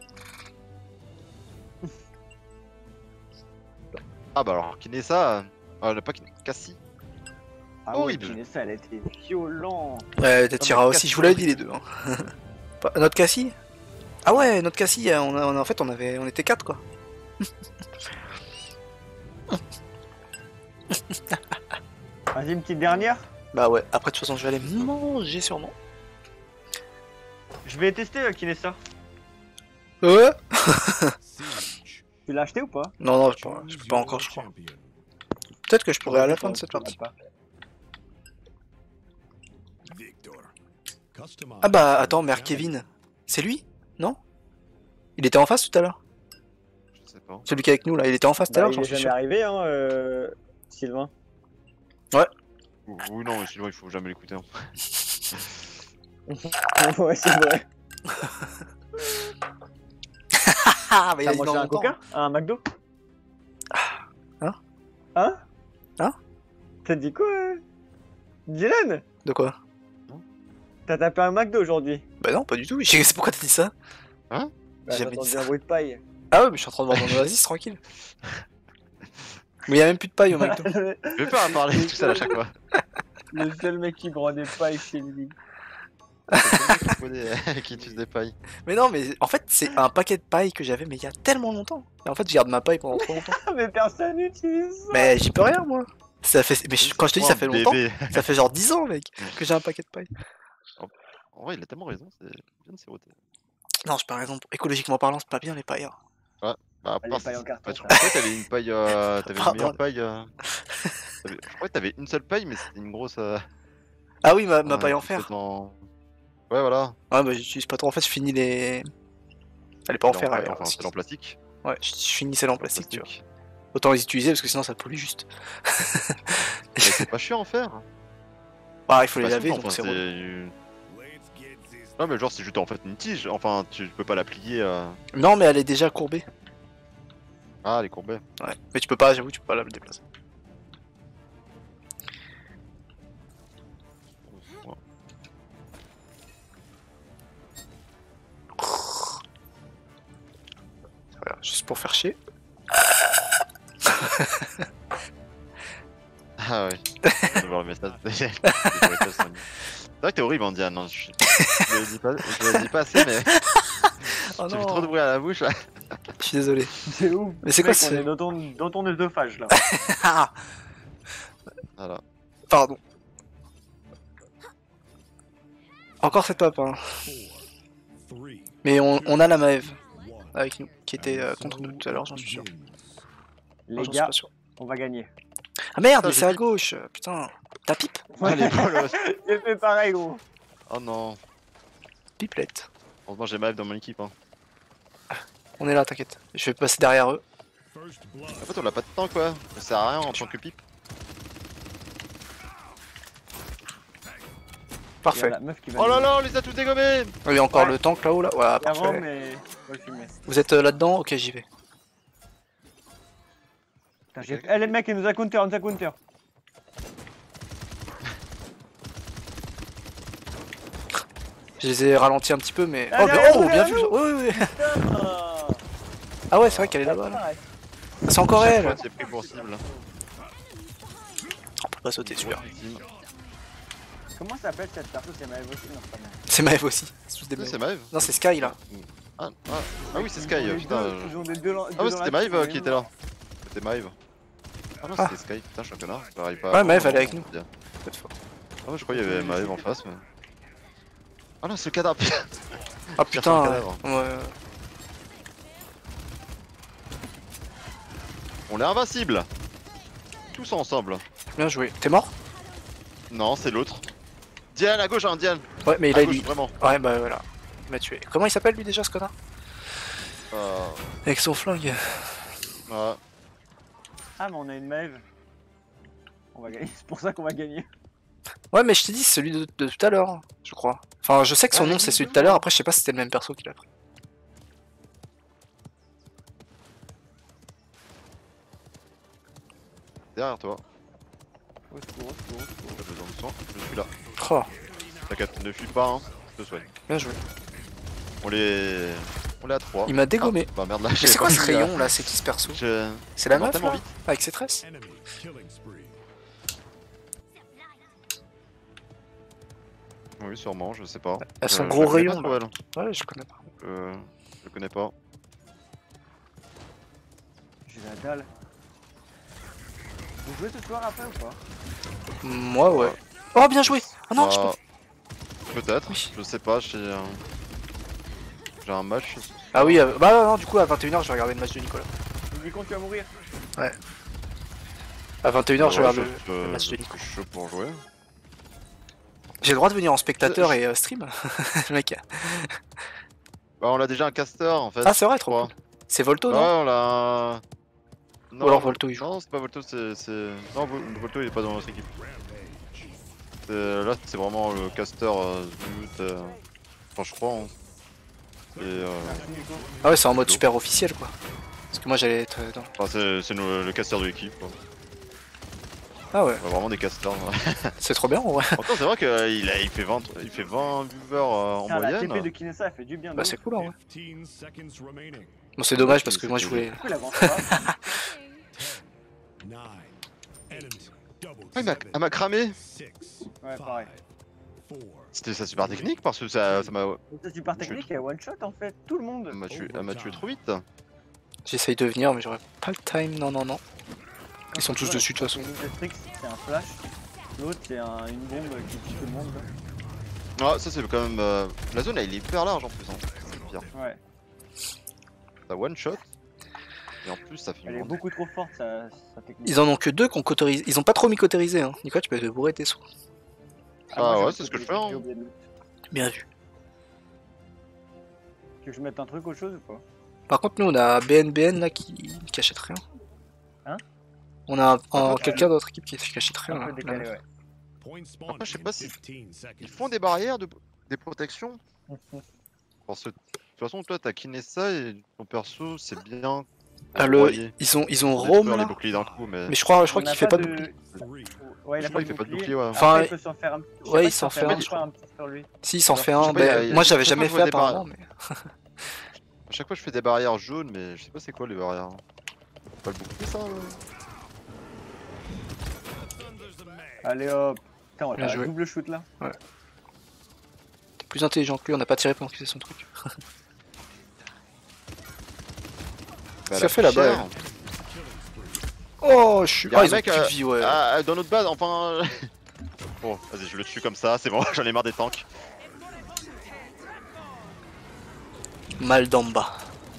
Ah bah alors, Kinessa. Euh... Ah, elle a pas Kin- Cassie. Ah Horrible. ouais, Kinessa, elle a été violente. Ouais, t'as tiré mais aussi, Cassie, je vous l'avais dit les deux. Hein. Pas- Notre Cassie. Ah ouais, notre Cassie, euh, on a, on a- en fait on avait, on était quatre quoi. Vas-y, une petite dernière. Bah ouais, après de toute façon je vais aller manger sûrement. Je vais tester euh, Kinessa. Ouais. Siege. Tu l'as acheté ou pas? Non, non, je peux, je peux pas encore, je crois. Peut-être que je pourrais à la fin de cette partie. Victor. Customize Ah bah your attends, Mère talent. Kevin, c'est lui? Non? Il était en face tout à l'heure. Je sais pas. Celui qui est avec nous là, il était en face tout à Bah, l'heure, il j'en est suis jamais sûr. arrivé, hein, euh... Sylvain. Ou- Oui, non, mais sinon il faut jamais l'écouter. hein. Ouais, c'est vrai. Ah, bah il T'as a dit mangé dans un longtemps. coca? Un McDo? Hein? Hein? Hein? T'as dit quoi, euh Dylan? De quoi? T'as tapé un McDo aujourd'hui? Bah non, pas du tout. Je sais pourquoi t'as dit ça. Bah, J'ai j'ai jamais dit entendu ça. un bruit de paille. Ah ouais, mais je suis en train de voir mon oasis tranquille. Mais y'a même plus de paille au McDo. le, Je vais pas parler tout seul à chaque fois. le seul mec qui brodait pas chez lui. C'est le mec qui qui utilise des pailles. Mais non, mais en fait, c'est un paquet de paille que j'avais, mais il y a tellement longtemps. Et en fait, je garde ma paille pendant trop longtemps. Mais personne n'utilise ça. Mais j'y peux rien, moi. Ça fait... Mais je- quand je te dis ça fait longtemps, Bébé. ça fait genre dix ans, mec, que j'ai un paquet de paille. En vrai, il a tellement raison, c'est bien de siroter. Non, je par exemple, écologiquement parlant, c'est pas bien les pailles. hein. Bah, Les part- pailles en carton, bah, je ça. crois que t'avais une paille. Euh, t'avais une Pardon. meilleure paille. Euh... t'avais- Je crois que t'avais une seule paille, mais c'était une grosse. Euh... Ah oui, ma, ma ouais, paille en fer. complètement- Ouais, voilà. Ouais, bah j'utilise pas trop. En fait, je finis les. Elle est pas en Elle est fer, en- elle est Enfin, en- c'est en plastique. Ouais, je je finis celle en plastique, tu vois. Plastique. Autant les utiliser parce que sinon ça pollue juste. Mais c'est pas chiant en fer. Bah, il faut les Pas laver, chiant, donc enfin, c'est relou. c'est- Non, mais genre, c'est juste en fait une tige. Enfin, tu peux pas la plier. Euh... Non, mais elle est déjà courbée. Ah, les courbets. Ouais, mais tu peux pas, j'avoue, tu peux pas la déplacer. Ouais. Voilà, juste pour faire chier. Ah ouais. Je vais voir le message. Les bruitages sont nuls. C'est vrai que t'es horrible, Andiane. Hein. Je... je le dis pas, je le dis pas assez, mais Oh tu fais non, trop de bruit à la bouche. je suis désolé. C'est ouf. Mais c'est quoi Mec, ce- on est dans ton, dans ton œsophage là. Ah, Voilà. pardon. Encore cette map, hein. Three, Mais on, on a la Maeve one. avec nous, qui était euh, contre nous tout à l'heure, j'en suis sûr. Les Moi, j'en suis gars, pas sûr. on va gagner. Ah merde, Putain, mais j'ai c'est à dit- gauche, putain. T'as pipe Ah, les bolos. J'ai fait pareil gros. Oh non. Pipelette. Heureusement, j'ai Maeve dans mon équipe. Hein. On est là, t'inquiète. Je vais passer derrière eux. First blood. En fait, on a pas de temps quoi. Ça sert à rien en tant que pipe. Il y a Parfait. la meuf qui va Oh là nous- là, on les a tous dégommés. Il y a encore Ouais. le tank là-haut là. Voilà, Il y a Rome, parfait. mais on va le fumer. Vous êtes euh, là-dedans? Ok, j'y vais. Putain, j'ai- Eh les mecs, il nous a counter, il nous a counter. Je les ai ralentis un petit peu, mais. Ah, Oh, bien, derrière oh, nous, bien derrière vu! nous. Oui, oui, oui. Putain. Ah ouais, c'est vrai qu'elle est là-bas. Là. Pareil. C'est encore Chaque elle! fois, c'est pris pour cible. On peut pas sauter, super. Ultime. Comment ça s'appelle cette perso? C'est Maëv aussi? Non, c'est pas Maëv. C'est Maeve aussi. C'est tous des Ça, Maeve. c'est Maeve. Non, c'est Sky là. Ah, ah, ah oui, c'est Ils Sky. ont euh, les Putain. deux- euh, ils ont des deux lan- Ah deux ouais, dans c'était la Maeve team, euh, mais qui était non. là. C'était Maeve. Ah non, Ah. c'était Sky. Putain, je suis un connard. J'arrive pas. à- Ouais, Maeve, elle est Oh, avec nous. bien. Cette fois. Ah ouais, je croyais qu'il y avait Maeve en face, mais. Ah non, c'est le cadavre. Ah Tire sur putain, le ouais. cadavre. Ouais. On est invincible. Tous ensemble. Bien joué. T'es mort? Non, c'est l'autre. Diane, à gauche, hein, Diane. Ouais, mais il À a gauche, lui. vraiment. Ouais, bah voilà. Il m'a tué. Comment il s'appelle lui déjà ce connard? Euh, Avec son flingue. ouais. Ah, mais on a une Maëv. On va gagner, c'est pour ça qu'on va gagner. Ouais, mais je t'ai dit, c'est celui de, de tout à l'heure, hein, je crois. Enfin, je sais que son Ouais, nom mais c'est celui de justement. tout à l'heure, après je sais pas si c'était le même perso qu'il a pris. Derrière toi. Au secours, au secours, au secours. T'as besoin de soin. Je suis là. Oh, T'inquiète, ne fuis pas, hein. Je te soigne. bien joué. On les. On les a trois. Il m'a dégommé. Ah, bah merde là, Mais j'ai c'est quoi pas ce vu, là. rayon là? C'est qui ce perso? Je... C'est la ça va meuf tellement là? vite. Avec ses tresses? Enemy killing spree. Oui, sûrement, je sais pas. Elle a son Je- gros je connais rayon, pas trop, elle. Ouais, je connais pas. Euh, je connais pas. J'ai la dalle. Vous jouez ce soir après ou pas? Moi, ouais. Oh, bien joué! Oh non, je Bah, peux. peut-être, Oui. je sais pas, j'ai un... J'ai un match. Ah oui, euh, bah non, du coup, à vingt et une heures, je vais regarder le match de Nicolas. Il me dit quand tu vas mourir. À vingt et une heures, je Ouais, regarde je- le, le je- match de je Nico. suis chaud pour jouer. J'ai le droit de venir en spectateur Je- et euh, stream? Le mec. Bah, on a déjà un caster en fait. Ah, c'est vrai, je trop crois. cool. C'est Volto, Ouais, non? on l'a. Non, Ou alors Volto, il joue. Non, c'est pas Volto, c'est. c'est- Non, Vol- Volto il est pas dans notre équipe. C'est- Là, c'est vraiment le caster euh, Zut, euh, Enfin, je crois. Hein. Et, euh... Ah ouais, c'est en mode super officiel, quoi. Parce que moi, j'allais être euh, dans... enfin, c'est c'est nous- le caster de l'équipe. quoi. Ah ouais, On a vraiment des casters. ouais. c'est trop bien, en vrai. Pourtant, c'est vrai qu'il a... il fait vingt, il fait vingt viewers euh, en Putain, la moyenne. T P de Kinessa, elle fait du bien. Bah, de c'est ouf. cool, en vrai. fifteen seconds remaining. Bon, c'est dommage parce que moi, je voulais... Pourquoi il avance pas? Nine. Enemy. Double. Ah, il m'a- seven. elle m'a cramé. Six. Ouais, pareil. Five. Four. C'était sa super technique parce que ça ça m'a C'est super technique et one shot en fait, tout le monde. elle m'a tué, elle m'a tué trop vite. J'essaye de venir, mais j'aurais pas le time. Non, non, non. Ils sont tous Ouais, dessus de toute façon. le Strix, c'est un flash. L'autre, c'est un, une bombe qui tue tout le monde. Là. Ah, ça c'est quand même. euh, La zone elle est hyper large en plus. Hein. C'est le pire. Ouais, T'as one shot. Et en plus ça fait elle une est grande- beaucoup trop forte sa, sa technique. Ils en ont que deux qu'on cauterise. Ils ont pas trop mis cauterisé, hein. Nicolas, tu peux te bourrer tes sous. Ah moi, j'ai ouais, un c'est truc ce que je j'ai fais, hein. oublié de le- Bien vu. Tu veux que je mette un truc autre chose ou pas? Par contre, nous on a B N B N là qui, qui achète rien. Hein? On a un- un- contre, quelqu'un d'autre équipe qui, qui achète rien Un là. peu décalé, là. ouais. Point spawn Après, je sais in pas si- fifteen seconds. Ils font des barrières, de... des protections. Parce que de toute façon, toi t'as Kinessa et ton perso c'est bien. Ah, le, broyé. ils ont, ils ont Détruire Rome les là. boucliers d'un coup, mais. Mais je crois, je crois On qu'il a fait pas de de- bouclier. Three. Ouais, il Je a crois pas qu'il de fait pas de bouclier. bouclier, ouais. Après, Enfin, il peut s'en faire un petit. je sais ouais, pas il s'il s'en fait un, mais je je crois un petit sur lui. Si, il s'en Alors, fait je un. sais pas, il y a- ben, il y a- moi j'avais je sais pas, jamais je vois fait des barres. apparemment. Mais... À chaque fois je fais des barrières jaunes, mais je sais pas c'est quoi les barrières. Pas le bouclier ça ouais. Allez hop. Putain, on va Bien faire un joué. double shoot là. T'es plus intelligent que lui, on n'a pas tiré pendant qu'il faisait son truc. Bah, Ça la fait là-bas, fière. Oh, je suis. Y a Ah, un ils ont mec, plus de euh, vie, ouais. Ah, dans notre base, enfin. Bon, vas-y, je le tue comme ça, c'est bon, j'en ai marre des tanks. Mal d'en bas.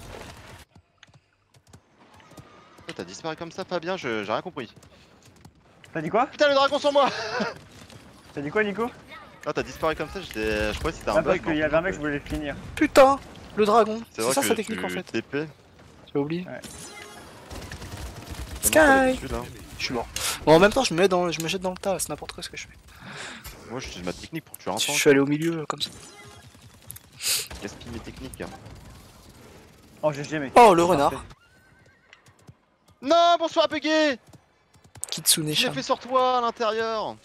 Toi, t'as disparu comme ça, Fabien, je- j'ai rien compris. T'as dit quoi? Putain, le dragon sur moi. T'as dit quoi, Nico? Ah, t'as disparu comme ça, j'étais. Je croyais que c'était un Ah, parce bug. qu'il y mais en avait un fait, mec, je voulais le finir. Putain, le dragon. C'est C'est vrai ça que sa technique tu en fait. T P. J'ai oublié. Ouais. T'as Sky. pas l'habitude, hein. Je suis mort. Bon, en même temps, je me mets dans, je me jette dans le tas. C'est n'importe quoi ce que je fais. Moi, j'utilise ma technique pour tuer un Je tank. suis allé au milieu euh, comme ça. Gaspille mes techniques. Oh, G G, mec. Oh, le renard. Parfait. Non, bonsoir, Puggy. Kitsune J'ai Chan. fait sur toi à l'intérieur.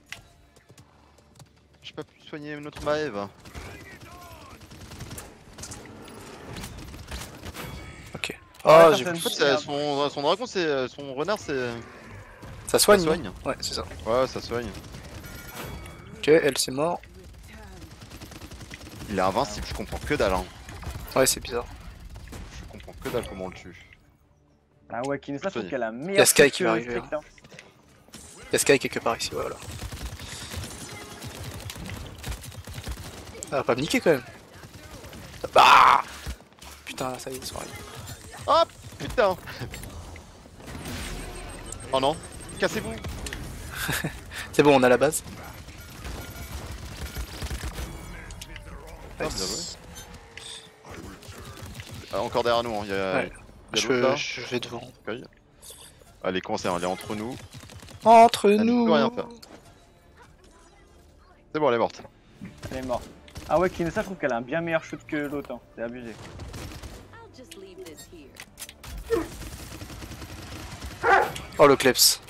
J'ai pas pu soigner notre Maëve. Ok. Ah, Oh, ça j'ai fait En une fait, petite c'est- merde. son, son dragon, c'est. Son renard, c'est. Ça soigne. Ça soigne. non Ouais, c'est ça. Ouais, ça soigne. Ok, elle c'est mort. Il est invincible, je comprends que dalle. Hein. Ouais, c'est bizarre. Je comprends que dalle comment on le tue. Ah ouais, Kinessa, je trouve Soigné. qu'elle a la Y a meilleure Sky shoot qui va que arriver, Strix, hein. Y'a Sky quelque part ici, voilà. Ça va pas me niquer quand même. Bah putain, ça y est, ils sont arrivés. Oh putain. Oh non, cassez-vous. C'est bon, on a la base. Ah, bien Nice. Ah, encore derrière nous, hein. il y a, Ouais. il y a Je, l'autre là. je vais devant. Ok. Allez, commencez, hein, elle est entre nous. Entre Elle ne nous. peut rien faire. C'est bon, elle est morte. Elle est morte. Ah ouais, Kinessa, je trouve qu'elle a un bien meilleur shoot que l'autre, hein. C'est abusé. I'll just leave this here. Oh le kleps.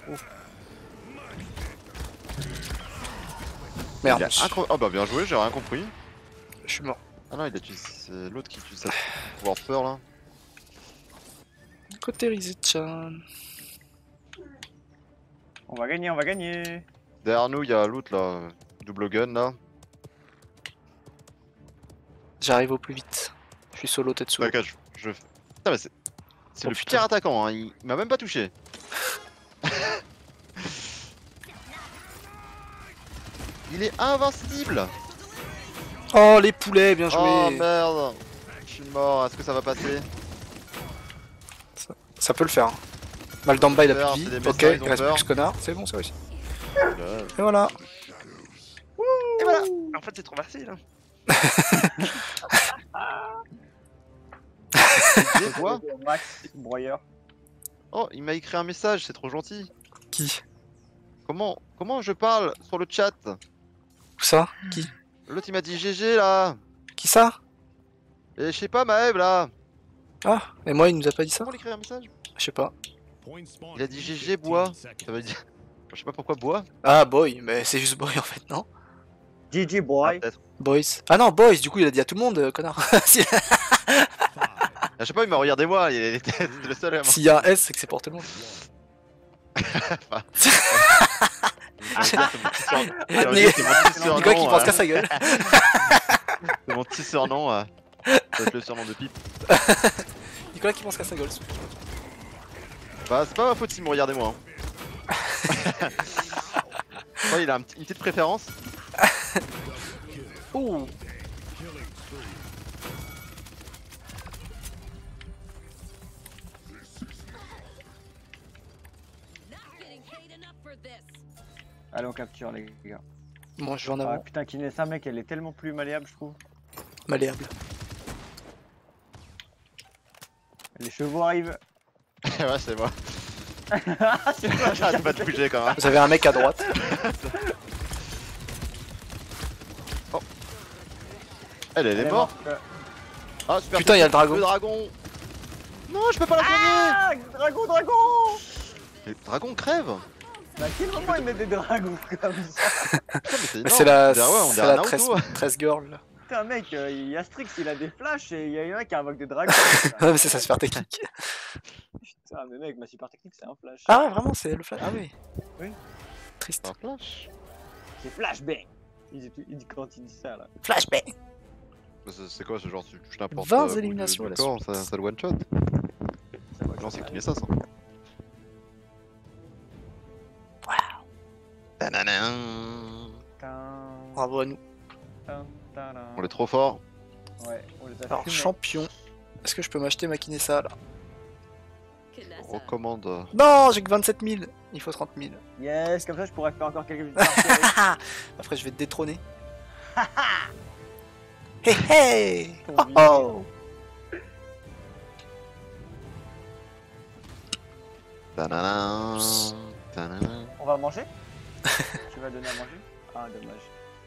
Merde, Il est incro- Ah bah bien joué, j'ai rien compris. je suis mort. Ah non, il a utilisé. C'est l'autre qui utilise sa pouvoir de peur là. Cauterisé Chan. On va gagner, on va gagner. Derrière nous, il y a l'autre là. euh, Double gun là. J'arrive au plus vite. Je suis solo tête sous. Ok, je. je... Putain, mais c'est. C'est Oh, le putain. pire attaquant, hein. il... il m'a même pas touché. Il est invincible. Oh les poulets, bien joué. Oh merde. Je suis mort, est-ce que ça va passer? Ça peut le faire. hein. Maldamba il a Peur, plus de c'est vie. des Ok, messages, il ils ont reste peur. plus que ce connard. C'est bon, ça aussi. Là. Et voilà. Et voilà. En fait, c'est trop facile. Hein. Et quoi? Max, broyeur. Oh, il m'a écrit un message, c'est trop gentil. Qui? Comment, comment je parle sur le chat? Où ça? Qui? L'autre il m'a dit G G là. Qui ça? Et je sais pas, Maëv là. Ah, et moi il nous a pas dit ça? Comment l'écrire un message? Je sais pas. Point spawn Il a dit in G G fifteen bois. seconds. Ça veut dire. Je sais pas pourquoi bois. Ah boy, mais c'est juste boy en fait, non? G G Ah, boy. peut-être. Boys. Ah non, boys, du coup il a dit à tout le monde, euh, connard. Si- Five. Ah, je sais pas, il m'a regardé moi, il était c'était le seul à S'il y a un S, c'est que c'est pour tout le monde. C'est mon petit surnom. Ni- C'est mon petit surnom, Nicolas qui pense euh, qu'à sa gueule. C'est mon petit surnom. euh, Ça va être le surnom de Pipe. Nicolas qui pense qu'à sa gueule. Bah, c'est pas ma faute si me regardez-moi. Hein. Ouais, il a un petit- une petite préférence. Ouh. Not getting paid enough for this. Allez, on capture les gars. Bon, je vais en Ah avant. putain, Kinessa, mec, elle est tellement plus malléable, je trouve. Malléable. Les chevaux arrivent. Ouais, c'est moi. C'est quoi? J'arrête pas de bouger quand même. Vous avez un mec à droite. Elle, elle est morte. Ah, super. Putain, il y a le dragon. Le dragon. Non, je peux pas la soigner. Ah, dragon, dragon. Le dragon crève. Mais à quel moment ils mettent des dragons comme ça? Putain, mais c'est Mais énorme. c'est la, On dirait- ouais, on c'est dirait la Naruto. treize, treize girl. là. Putain, mec, euh, il y a Strix, il a des flashs et il y en a qui invoquent des dragons. Ouais, mais c'est sa super technique. Putain, mais mec, ma super technique, c'est un flash. Ah ouais, vraiment, c'est le flash. Ah oui. Oui. Triste. Un flash. C'est flashbang. Il dit, il dit quand il dit ça là. Flashbang. C'est c'est quoi ce genre? Tu touches n'importe vingt où du- éliminations du à la corps, suite. ça, ça le one shot. Ça va, Non, ça c'est va. qui met ça, ça. Waouh. Tadadam. Tin, Bravo à nous. tin, tadam. On est trop fort. Ouais, on les a Alors, fumés. champion. Est-ce que je peux m'acheter ma Kinessa là? Kinessa. Recommande. euh, Non, j'ai que vingt-sept mille. Il faut trente mille. Yes, comme ça je pourrais faire encore quelques parties avec Après, je vais te détrôner. Hey hey! ton Oh, billet. oh. Tadadam. Tadadam. On va manger? Tu vas donner à manger? Ah, dommage.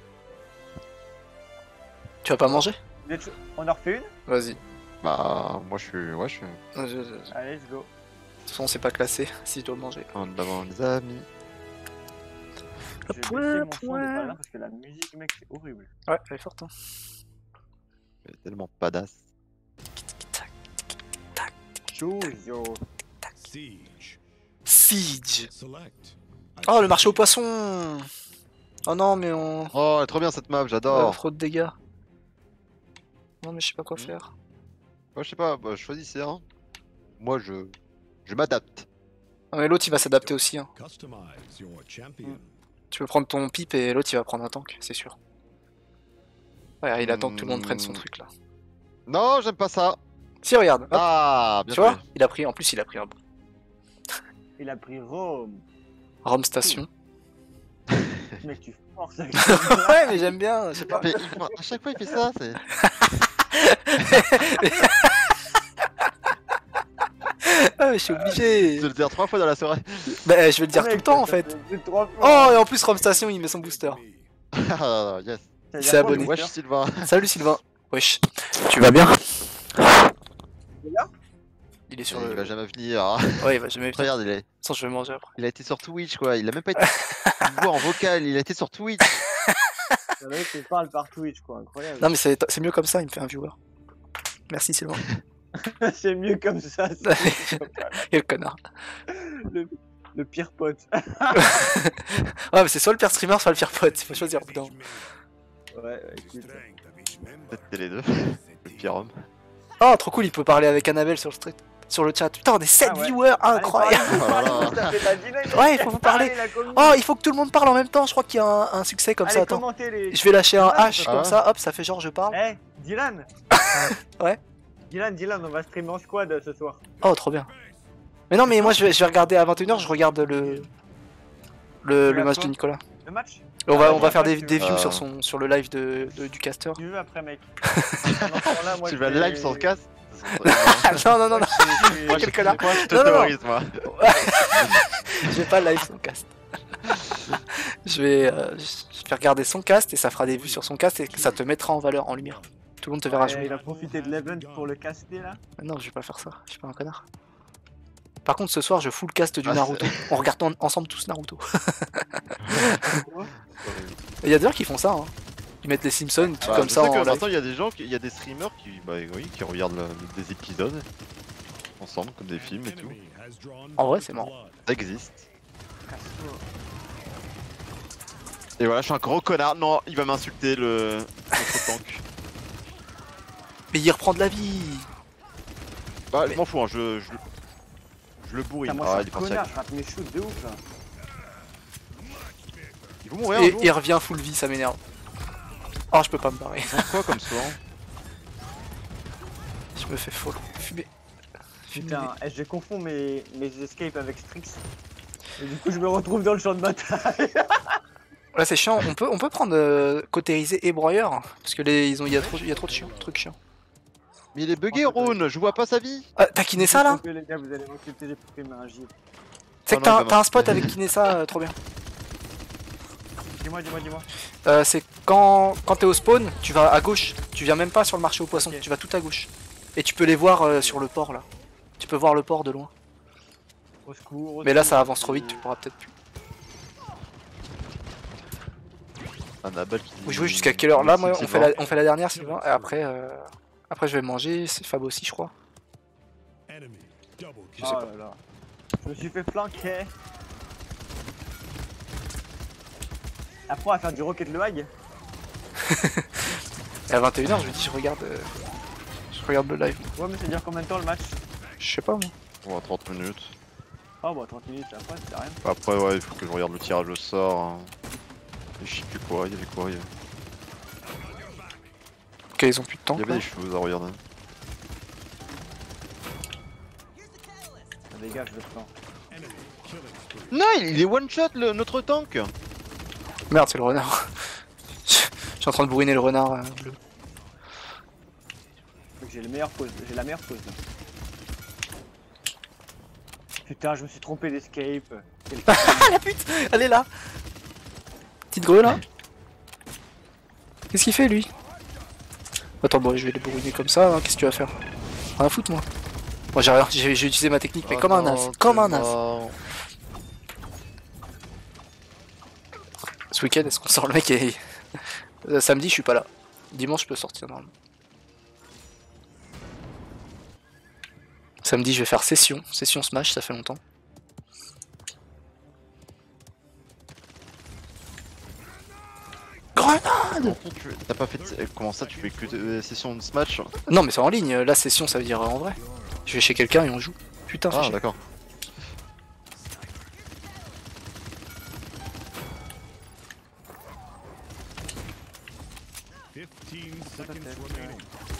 Tu vas pas manger? Vous êtes chaud? On en refait une? Vas-y. Bah, moi je suis. Ouais, je suis. De toute De toute Allez, let's go. façon, c'est pas classé si je dois le manger. En avant, les amis. Je vais Point, baisser mon son de point. pas là parce que la musique, mec, c'est horrible. Ouais, elle est forte. Hein. Elle est tellement badass. Choose yo. Siege. Siege. Select. Oh, le marché aux poissons. Oh non, mais on. Oh, elle est trop bien cette map, Oh. j'adore. Trop de dégâts. Non, mais je sais pas quoi Hmm. faire. Moi, je sais pas, bah, choisissez un. Moi, je. Je m'adapte. Non, mais l'autre il va s'adapter aussi. Hein. Customize your champion. Tu peux prendre ton pipe et l'autre il va prendre un tank, c'est sûr. Ouais, il attend que tout le monde prenne son Hmm. truc là. Non, j'aime pas ça. Si, regarde. Hop, Ah, bien tu vois, joué. il a pris. En plus, il a pris un bon. Il a pris Rome. Rome Station. Mec, tu forces avec Ouais, mais j'aime bien. Je sais pas. Mais il faut- à chaque fois, il fait ça. C'est. Ah, mais je suis obligé. Je vais le dire trois fois dans la soirée. Bah, je vais le dire tout le temps en fait. Oh, et en plus, Rome Station il met son booster. Ah, yes. il s'est abonné. Wesh, Sylvain. Salut Sylvain. Wesh. Tu vas bien? Il est sur Il le. va jamais venir. Ouais, il va jamais venir. Regarde, il, est... Sans, je vais manger après. il a été sur Twitch, quoi. Il a même pas été. Il voit en vocal, il a été sur Twitch. Le mec, il parle par Twitch, quoi, incroyable. Non, mais c'est c'est mieux comme ça, il me fait un viewer. Merci Sylvain. C'est mieux comme ça. c'est- Et le connard. le, le pire pote. Ouais, mais c'est soit le pire streamer, soit le pire pote. Il faut choisir. Putain. Ouais, ouais, écoute. C'était les deux. Le pire homme. Oh, trop cool, il peut parler avec Annabelle sur le street. Sur le chat. Putain, on est sept Ah ouais. viewers, Allez, incroyable. parlez-vous, Oh là là. parlez-vous, ça fait de la dynamique. Ouais, il faut vous parler. Parlez, la communauté. Oh, il faut que tout le monde parle en même temps. Je crois qu'il y a un, un succès comme Allez, ça. Attends. commentez les. Je vais lâcher un Ah, H ah comme ouais. ça. Hop, ça fait genre je parle. Eh, Dylan. Ouais. Dylan, Dylan, on va streamer en squad ce soir. Oh, trop bien. Mais non, mais moi je vais, je vais regarder à vingt et une heures. Je regarde le le, le regardes match quoi de Nicolas. Le match? Et on va, Ah, on va ouais, faire après, des, tu des veux. views Euh. sur son sur le live de, de- du caster. Tu veux après, mec. Pendant ce temps-là, moi, Tu je vas fais- live sur le casque. Ah, non, non, non, non. Moi, je fais- Moi, Quel je- connard. moi, je te Non, non, non. terrorise, moi. Je vais pas live son cast. je vais euh, je vais regarder son cast et ça fera des vues sur son cast et ça te mettra en valeur, en lumière. Tout le monde te verra Ouais, jouer. il a profité de l'event pour le caster là. Non, je vais pas faire ça. Je suis pas un connard. Par contre, ce soir, je fous le cast du Ah, Naruto. On regarde en- ensemble tous Naruto. Il y a des gens qui font ça. Hein. Ils mettent les Simpsons, des trucs Bah, comme je ça sais en que live. maintenant il y a des gens, qui- il y a des streamers qui, bah, oui, qui regardent le- des épisodes ensemble comme des films et tout. En vrai, c'est marrant. Ça existe. Casse-toi. Et voilà, je suis un gros connard. Non, il va m'insulter le notre tank. Mais il reprend de la vie. Bah, Mais- je m'en fous, hein, je, je, je le bourrine. Putain, moi Ah, je il suis est un parti connard, avec- je rate mes shoots de ouf là. Ils vont mourir un Et jour. il revient full vie, ça m'énerve. Oh, je peux pas me barrer. Ils ont quoi comme ça hein? Je me fais follow. Fumer. Fumer. Putain, eh, je confonds mes, mes escapes avec Strix. Et du coup je me retrouve dans le champ de bataille. Là c'est chiant, on peut, on peut prendre euh, cautérisé et broyeur. Parce que les, ils ont, il y a trop, il y a trop de chiants, trucs chiants. Mais il est bugué, Rune, je vois pas sa vie. Ah, t'as kiné ça là? Les gars, vous allez m'occuper, j'ai pris un gif. Tu sais Ah que non, t'as il un- va t'as un spot m'insulter. avec kiné ça, euh, trop bien. Dis-moi, dis-moi, dis-moi. Euh, c'est quand, quand t'es au spawn, tu vas à gauche. Tu viens même pas sur le marché aux poissons, Ok. tu vas tout à gauche. Et tu peux les voir euh, sur le port là. Tu peux voir le port de loin. Au secours. au Mais là secours. ça avance trop vite, tu pourras peut-être plus. Annabelle qui. Vous jouez jusqu'à quelle heure? Là, moi, C'est on fait, bon. la, on fait la dernière, Sylvain, et après, euh, après je vais manger, c'est Fab aussi, je crois. Enemy double Je kill. sais Oh pas. là là. Je me suis fait flanquer. Après, on va faire du Rocket le Hag. Et à vingt et une heures, je lui dis, je regarde, euh, je regarde le live. Ouais, mais ça dure combien de temps le match? Je sais pas, moi. On va trente minutes. Ah, bah trente minutes après, c'est rien. Après, ouais, il faut que je regarde le tirage au sort. Hein. Et je sais plus quoi, il y avait quoi Il y avait, Ok, ils ont plus de temps. il y avait quoi. des choses à regarder. Ça dégage le plan. Enemy killing spree. Non, il il est one shot le, notre tank. Merde, c'est le renard. Je suis en train de bourriner le renard euh, bleu. Donc j'ai le meilleur pause, j'ai la meilleure pause là. Putain, je me suis trompé d'escape. Quel- Ah la pute, elle est là. Petite greu là. Qu'est-ce qu'il fait lui? Attends, bon, je vais les bourriner comme ça, hein. Qu'est-ce que tu vas faire? Rien à foutre moi. Moi j'ai rien, j'ai j'ai utilisé ma technique, mais Oh comme un non, as, comme un t'es as. mort. Ce week-end, est-ce qu'on sort le mec et... Euh, Samedi, je suis pas là. Dimanche, je peux sortir normalement. Samedi, je vais faire session. Session Smash, ça fait longtemps. Grenade! Toi, tu- T'as pas fait de... Comment ça, tu fais que des sessions de Smash? Non, mais c'est en ligne. La session, ça veut dire euh, en vrai. Je vais chez quelqu'un et on joue. Putain, fais Ah, chier. d'accord. Fifteen seconds remaining.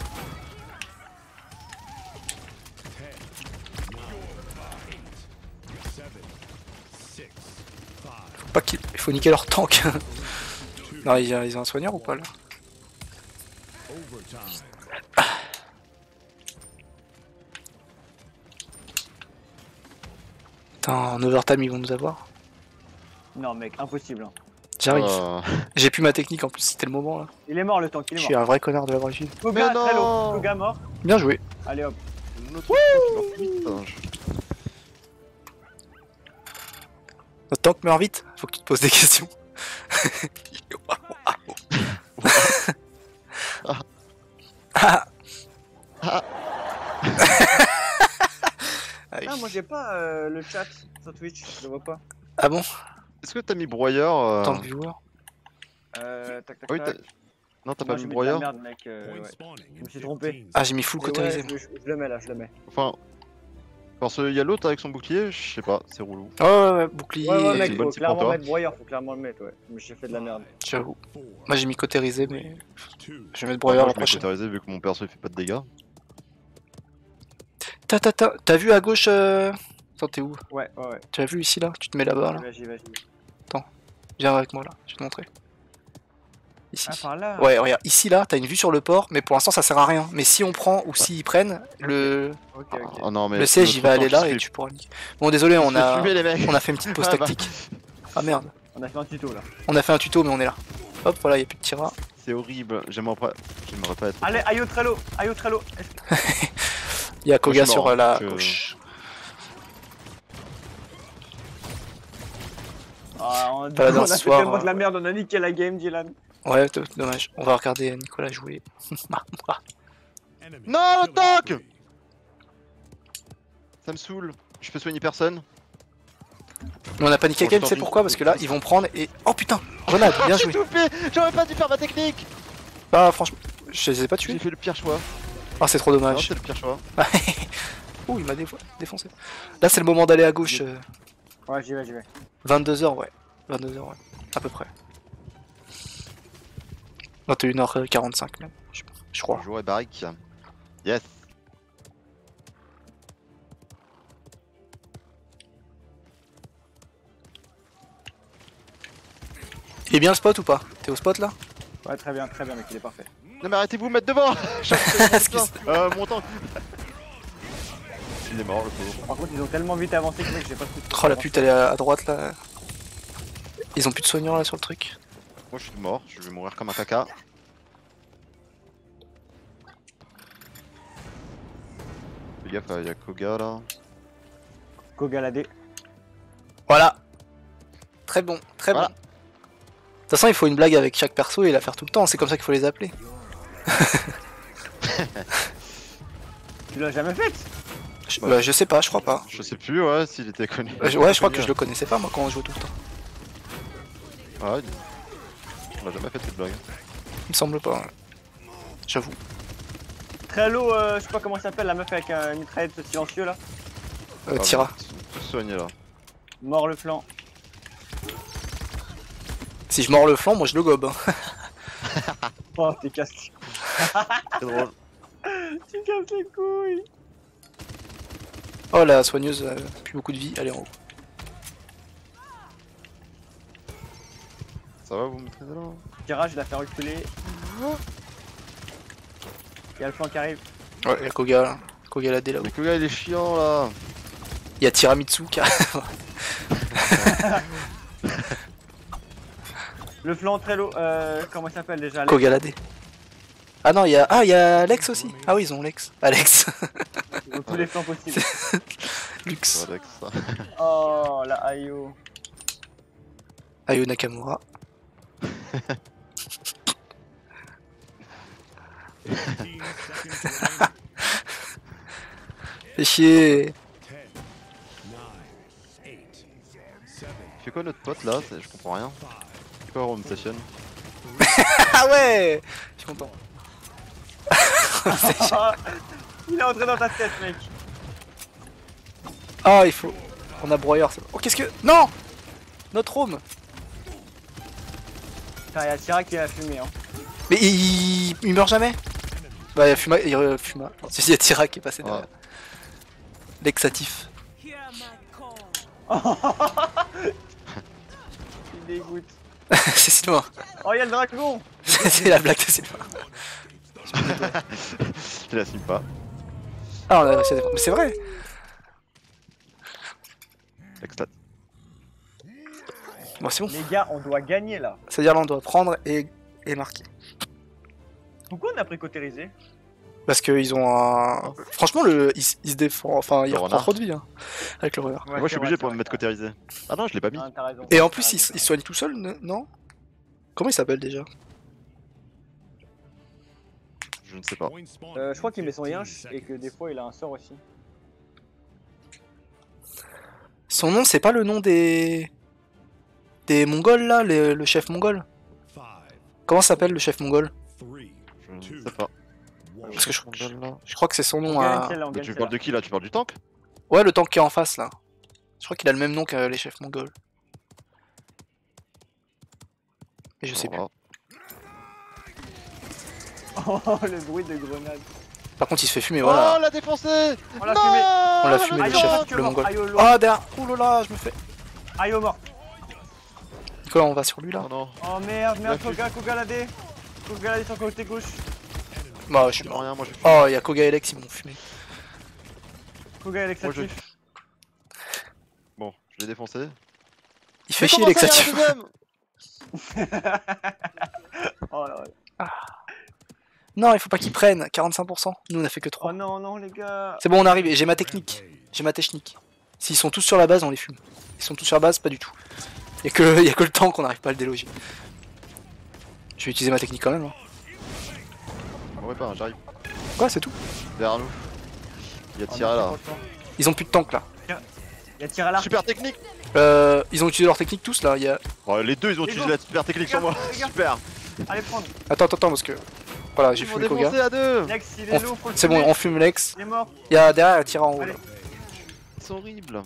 Ten, nine, eight, seven, six, five, Faut pas qu'il- Il faut niquer leur tank. two, Non, ils ils ont un soigneur ou pas là? overtime. Putain, en overtime, ils vont nous avoir. Non, mec, impossible. hein. J'arrive. Euh, J'ai plus ma technique en plus, c'était le moment là. Il est mort le tank, il Je est suis mort. un vrai connard de l'avoir utilisé. Koga, Mais non. très low. Koga mort. Bien joué. Allez hop. Notre tank, il meurt plus vite, hein, je- Notre tank meurt vite, faut que tu te poses des questions. Ah. Ah. Ah oui. Ah, moi j'ai pas euh, le chat sur Twitch, je le vois pas. Ah bon? Est-ce que t'as mis broyeur euh... Tant de viewers. Euh, tac tac Oui, t'as... tac. Non, t'as Moi, pas j'ai mis mis de la broyeur? merde, mec. euh, Point ouais. spawning Je in me suis trompé. fifteen Ah, j'ai mis full Et ouais, cotérisé. je, moi. je- je le mets là, je le mets. Enfin... Parce qu'il y a l'autre avec son bouclier, je sais pas, c'est relou. Ouais, ouais, ouais, bouclier. Ouais, ouais, c'est mec, une faut bonne type clairement pour toi. mettre broyeur, faut clairement le mettre, ouais. Mais j'ai fait de la merde. J'avoue. Four, Moi j'ai mis cotérisé, mais two, je vais mettre Moi, broyeur je la mets prochaine. cautérisé vu que mon perso il fait pas de dégâts. T'as, t'as, t'as, t'as vu à gauche euh... Attends, t'es où? Ouais, ouais, ouais. Tu as vu ici là? Tu te mets là-bas là? Vas-y, vas-y. Viens avec moi là, je vais te montrer. Ici. Ah, par là. Ouais, regarde, ici là, t'as une vue sur le port, mais pour l'instant ça sert à rien. Mais si on prend ou s'ils prennent, le, Ok, Ah, ok. ah non, mais le siège il notre va aller tank, là il se et fait- tu pourras niquer. Bon, désolé, il on se fait a, fumer, les mecs. on a fait une petite pause Ah bah. tactique. Ah merde, On a fait un tuto là. on a fait un tuto, mais on est là. Hop, voilà, y'a plus de tira. C'est horrible, j'aimerais pas... J'aimerais pas être... Allez, Ayo Trello, Ayo Trello. Y'a Koga je suis sur mort, euh, la je- gauche. Ah, on, Pas la on a danse fait soir, tellement de la euh, merde, on a niqué la game, Dylan. Ouais, d- dommage. On va regarder Nicolas jouer. enemy Non, le killing tank! spree. Ça me saoule. Je peux soigner personne. Mais on a paniqué Bon, game, je tu sais t'en pourquoi? prie. Parce que là, ils vont prendre et... Oh putain, grenade, bien J'ai joué. tout fait. J'aurais pas dû faire ma technique. Bah franchement, je les ai pas J'ai tués. fait le pire choix. Ah c'est trop Non, dommage. c'est le pire choix. Ouh, il m'a défo- défoncé. Là c'est le moment d'aller à gauche. euh, Ouais, j'y vais, j'y vais. vingt-deux heures, ouais. vingt-deux heures, ouais. À peu près. vingt et une heures quarante-cinq même, je, je crois. Jouer barrique. Yes. Il est bien le spot ou pas? T'es au spot là? Ouais, très bien, très bien, mec, il est parfait. Non mais arrêtez-vous de mettre devant. Ce qui se- Euh, mon tank. Il est mort le pauvre. Par contre, ils ont tellement vite avancé que mec, j'ai pas pu. Oh la pute, elle est à à droite là. Ils ont plus de soignants là sur le truc. Moi je suis mort, je vais mourir comme un caca. Fais gaffe, il y a Koga là. Kogaladé. Voilà. Très bon, très Voilà. bon. De toute façon, il faut une blague avec chaque perso et la faire tout le temps, c'est comme ça qu'il faut les appeler. Tu l'as jamais fait? Je, bah, je sais pas, je crois pas. Je sais plus ouais s'il était connu. Euh, je- Ouais, je crois que je le connaissais pas moi quand on jouait tout le temps. Ah, il- on a jamais fait cette blague. Il me semble pas, ouais. J'avoue. Très low, euh, je sais pas comment ça s'appelle, la meuf avec un mitraillette silencieux là. Euh, Ah, Tira. mais Tout soigné là. Mort le flanc. Si je mords le flanc, moi je le gobe. Hein. Oh, t'es casse. C'est drôle. Tu casses les couilles. Oh la soigneuse, euh, plus beaucoup de vie, elle est en haut. Ça va vous maîtrisez là? Tira, je la fait reculer. Il y a le flanc qui arrive. Ouais, il y a Koga là. Koga la dé là-haut. Mais Koga il est chiant là. Il y a Tiramitsu qui arrive. Le flanc très low, euh, comment il s'appelle déjà? Alex. Koga la dé. Ah non, il y a... Ah, il y a Alex aussi. Ah oui, ils ont Alex. Alex. Ils ont tous les flancs possibles. Lux. Alex, ça. Oh, la Ayo. Ayo Nakamura. fifteen seconds remaining. Fais chier. ten, nine, eight, seven, Il fait quoi notre pote là? C'est- Je comprends rien. five, C'est quoi Home Station? Ah ouais. Je suis content. Il est entré dans ta tête, mec. Ah, il faut... On a broyeur. ça- Oh, qu'est-ce que... Non. Notre home. Putain, il y a Tira qui a fumé, hein. Mais il... il meurt jamais. Bah, il y a Fuma... Il y a Fuma. Si, il y a Tira qui est passé derrière. L'exatif. Il dégoûte. C'est Sylvain. Oh, il y a le dragon. C'est la blague de Sylvain. Je l'assume pas. Ah, on a réussi à défendre. Mais c'est vrai. Extat. Bon, c'est bon. Les gars, on doit gagner là. C'est-à-dire là, on doit prendre et, et marquer. Pourquoi on a précotérisé? Parce qu'ils ont un... Franchement, le... il, s- il se défend... Enfin, il Le reprend renard. trop de vie, hein. Avec le renard. Ouais, Moi je suis c'est obligé vrai, pour c'est me mettre vrai, cotérisé. Ah non, je l'ai pas mis. Ah, t'as raison. Et en T'as plus, il, raison. s- il soigne tout seul, ne- non? Comment il s'appelle déjà? Je ne sais pas. point spawn Euh, je crois qu'il met son fifteen yinche et que seconds. des fois il a un sort aussi. Son nom, c'est pas le nom des... Des Mongols, là? les- Le chef mongol? Five, Comment s'appelle le chef mongol? three, Je ne sais pas. one. Parce que je, On donne là. je crois que c'est son nom On gagne à... celle-là, on Mais gagne tu celle-là. parles de qui là? Tu parles du tank? Ouais, le tank qui est en face, là. Je crois qu'il a le même nom que les chefs mongols. Mais je sais plus. Oh, Oh, le bruit de grenade. Par contre, il se fait fumer, oh voilà. l'a défoncé! On l'a Non fumé. On l'a fumé, le Ayo, chef, mort, le mort, mongol. Ayo, mort. Ah, derrière. Ouh là là, je me fais... Ayo mort. Nicolas, on va sur lui, là. Oh non. Oh merde, merde, La Koga, Koga la dé. Koga la dé sur le côté gauche. Bah, je suis Je mort. rien, moi je suis. Oh, il y a Koga et Lex, ils m'ont fumé. Koga avec Moi, je- l'exatif. Bon, je l'ai défoncé. Il fait Mais chier comment ça, l'exatif. il y a un deuxième? Oh là là. Non, il faut pas qu'ils prennent. quarante-cinq pour cent. Nous, on a fait que trois. Oh non, non, les gars. C'est bon, on arrive. Et j'ai ma technique. J'ai ma technique. S'ils sont tous sur la base, on les fume. Ils sont tous sur la base, pas du tout. Y'a que, y a que le temps qu'on n'arrive pas à le déloger. Je vais utiliser ma technique quand même. Hein. Ouais, pas, j'arrive. Quoi, c'est tout? Derrière nous. Il y a Oh, Tira non, là. franchement. Ils ont plus de tank là. Il y Y'a tir à l'arc. Super technique. Euh, ils ont utilisé leur technique tous là. Il y a... Oh, les deux ils ont Les utilisé gars, la super technique sur moi. regarde, regarde. Super. Allez, prendre. Attends, attends, attends, parce que. Voilà, j'ai Ils m'ont fumé défoncé Koga. à deux. Lex, il On est low, faut le C'est bon, fumer. on fume Lex. Il est mort. Il y a derrière un tir en haut Allez. là. C'est horrible.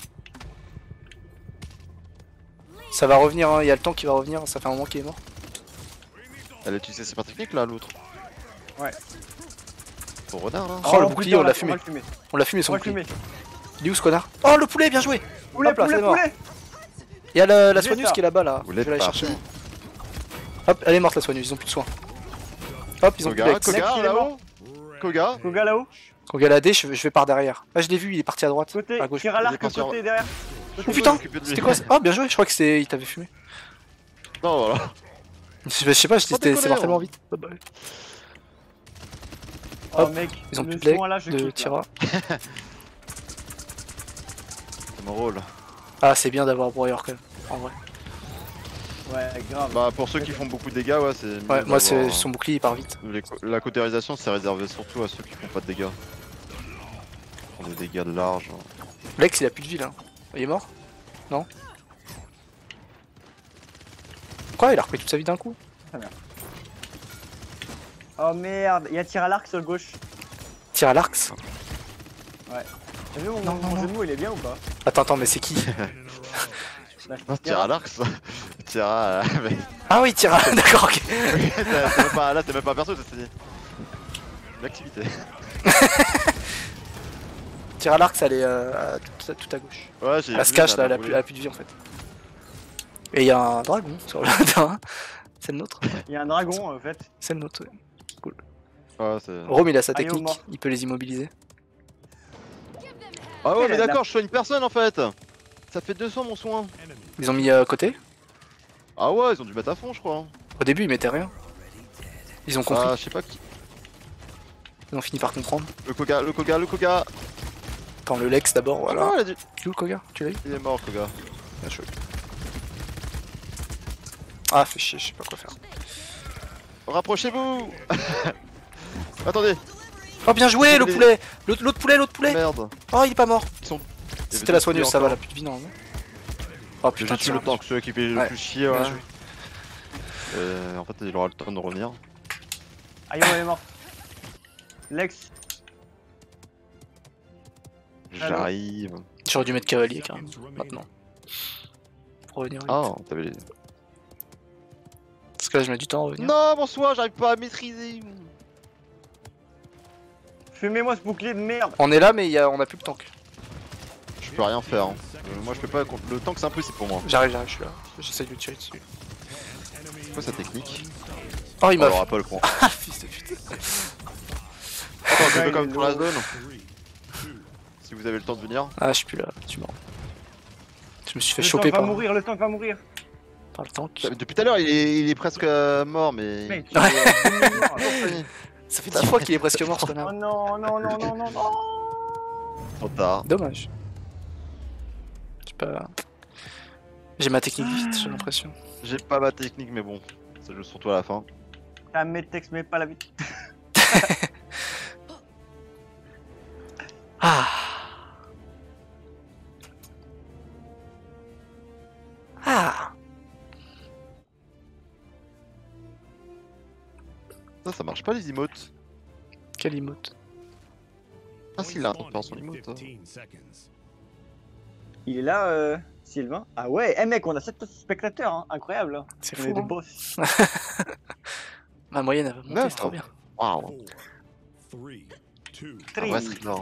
Ça va revenir, hein. Il y a le temps qui va revenir. Ça fait un moment qu'il est mort. Elle a utilisé super technique là, l'autre. Ouais. Ton renard là. Oh, le putain, bouclier, on l'a va fumé. le fumer. On l'a fumé On son va le bouclier. fumer. Il est où ce connard? Oh, le poulet, bien joué! Poulet, Hop là, poulet, c'est mort. poulet. Il y a la, la Poulet, soigneuse ça. qui est là-bas là. Vous Je l'êtes vais aller pas. chercher. Hop, elle est morte la soigneuse, ils ont plus de soins. Hop, ils ont plus Koga, Lex. Koga Lex, il est là-haut. Koga. Koga là-haut. Koga la D, je, je vais par derrière. Ah, je l'ai vu, il est parti à droite. Côté, À gauche. tir à Il est l'arc, pas sûr. côté derrière. Oh Côté putain, gauche. Occupé de lui. c'était quoi ça? Oh, bien joué, je crois que c'était. Il t'avait fumé. Non, voilà. Je je sais pas, Sans c'était déconner, c'est mort tellement hein. vite. Bye bye. Oh Hop, mec, Ils ont le plus de Lex, soin là, je de kiffe, là. Tira. C'est mon rôle. Ah, c'est bien d'avoir Warrior quand même, en vrai. Ouais, grave. Bah, pour ceux qui font beaucoup de dégâts, ouais, c'est. mieux Ouais, moi, c'est d'avoir- son bouclier il part vite. Les co- La cautérisation, c'est réservé surtout à ceux qui font pas de dégâts. Ils font des dégâts de large. hein. Lex, il a plus de vie là. Il est mort? Non? Quoi? Il a repris toute sa vie d'un coup? Oh merde, y'a tir à l'arc sur le gauche. Tire à l'arc? T'as vu mon, Non, mon non, jeu non. de mots, il est bien ou pas? Attends, attends, mais c'est qui? Bah, Non, tire à l'arc, ça. Tire à. mais- Ah oui, tire à... D'accord, ok. Oui, t'es- t'es même pas- Là, t'es même pas perso, c'est dit. L'activité. Tire à l'arc, ça allait euh, à tout, à, tout à gauche. Ouais, j'ai. Elle se vu, cache ça là, elle m'a a, plus, brûlé. elle a plus de vie en fait. Et il y a un dragon sur le terrain. C'est le nôtre. Y'a un dragon en fait. C'est le nôtre. Ouais. Ouais, c'est. Rome, il a sa Allez, au technique, mort. il peut les immobiliser. Ah ouais, mais la- d'accord, je soigne personne en fait. Ça fait deux cents mon soin. Ils ont mis à côté. Ah ouais, ils ont dû mettre à fond, je crois. Au début, ils mettaient rien. Ils ont compris. Ah, je sais pas qui. Ils ont fini par comprendre. Le Koga, le Koga, le Koga. Attends, le Lex d'abord, voilà. Ah, il, a dit- Tu où le Koga? Tu l'as eu? il est mort, Koga. Bien joué. Ah, fais chier, je sais pas quoi faire. Rapprochez-vous. Attendez. Oh, bien joué, le Les- poulet! L'autre l'autre poulet, l'autre poulet! Merde. Oh, il est pas mort! Il y avait C'était la deux soigneuse, poules ça va, encore. elle a plus de vie normalement. Oh J'ai putain, juste tire le temps que ceux qui fait le Ouais. plus chier, Bien ouais. joué. Euh, en fait, il aura le temps de revenir. Aïe, elle est morte. Lex, J'arrive. J'aurais dû mettre cavalier carrément, maintenant. Pour revenir vite. Ah, t'avais les. Parce que là, je mets du temps à revenir. Non, bonsoir, j'arrive pas à maîtriser. fumez-moi ce bouclier de merde. On est là, mais il y a... on a plus le tank. Je peux rien faire. hein. Euh, moi, je peux pas. contre- Le tank, c'est impossible pour moi. J'arrive, j'arrive, je suis là. J'essaye de le tirer dessus. C'est quoi sa technique? Oh, il On m'a l'aura fait. pas le con. Ah, fils de pute. Attends, je Ouais, fais il comme est pour la lourd. zone. Si vous avez le temps de venir. Ah, je suis plus là, je suis mort. Je me suis fait Le choper tank va par, mourir, le tank va mourir. par le tank. Depuis tout à l'heure, il est, il est presque euh, mort, mais. Mec, tu es demi-mort, là. Ça fait dix fois qu'il est presque mort, ce Oh connard. non, non, non, non, non, non. Trop tard. Dommage. J'ai pas. J'ai ma technique vite, j'ai l'impression. J'ai pas ma technique, mais bon. Ça joue surtout à la fin. T'as mes textes, mais pas la vie. Ah. Ah. Ça, ça marche pas les emotes. Quel emote. Ah, si, il a un temps de faire son emote. hein. Il est là, euh, Sylvain. Ah ouais, eh mec, on a sept spectateurs, hein. Incroyable. Hein. C'est On fou. est des Hein. boss. Ma moyenne elle va monter, Neuf. c'est trop bien. Waouh. Tri. Ah ouais, c'est énorme.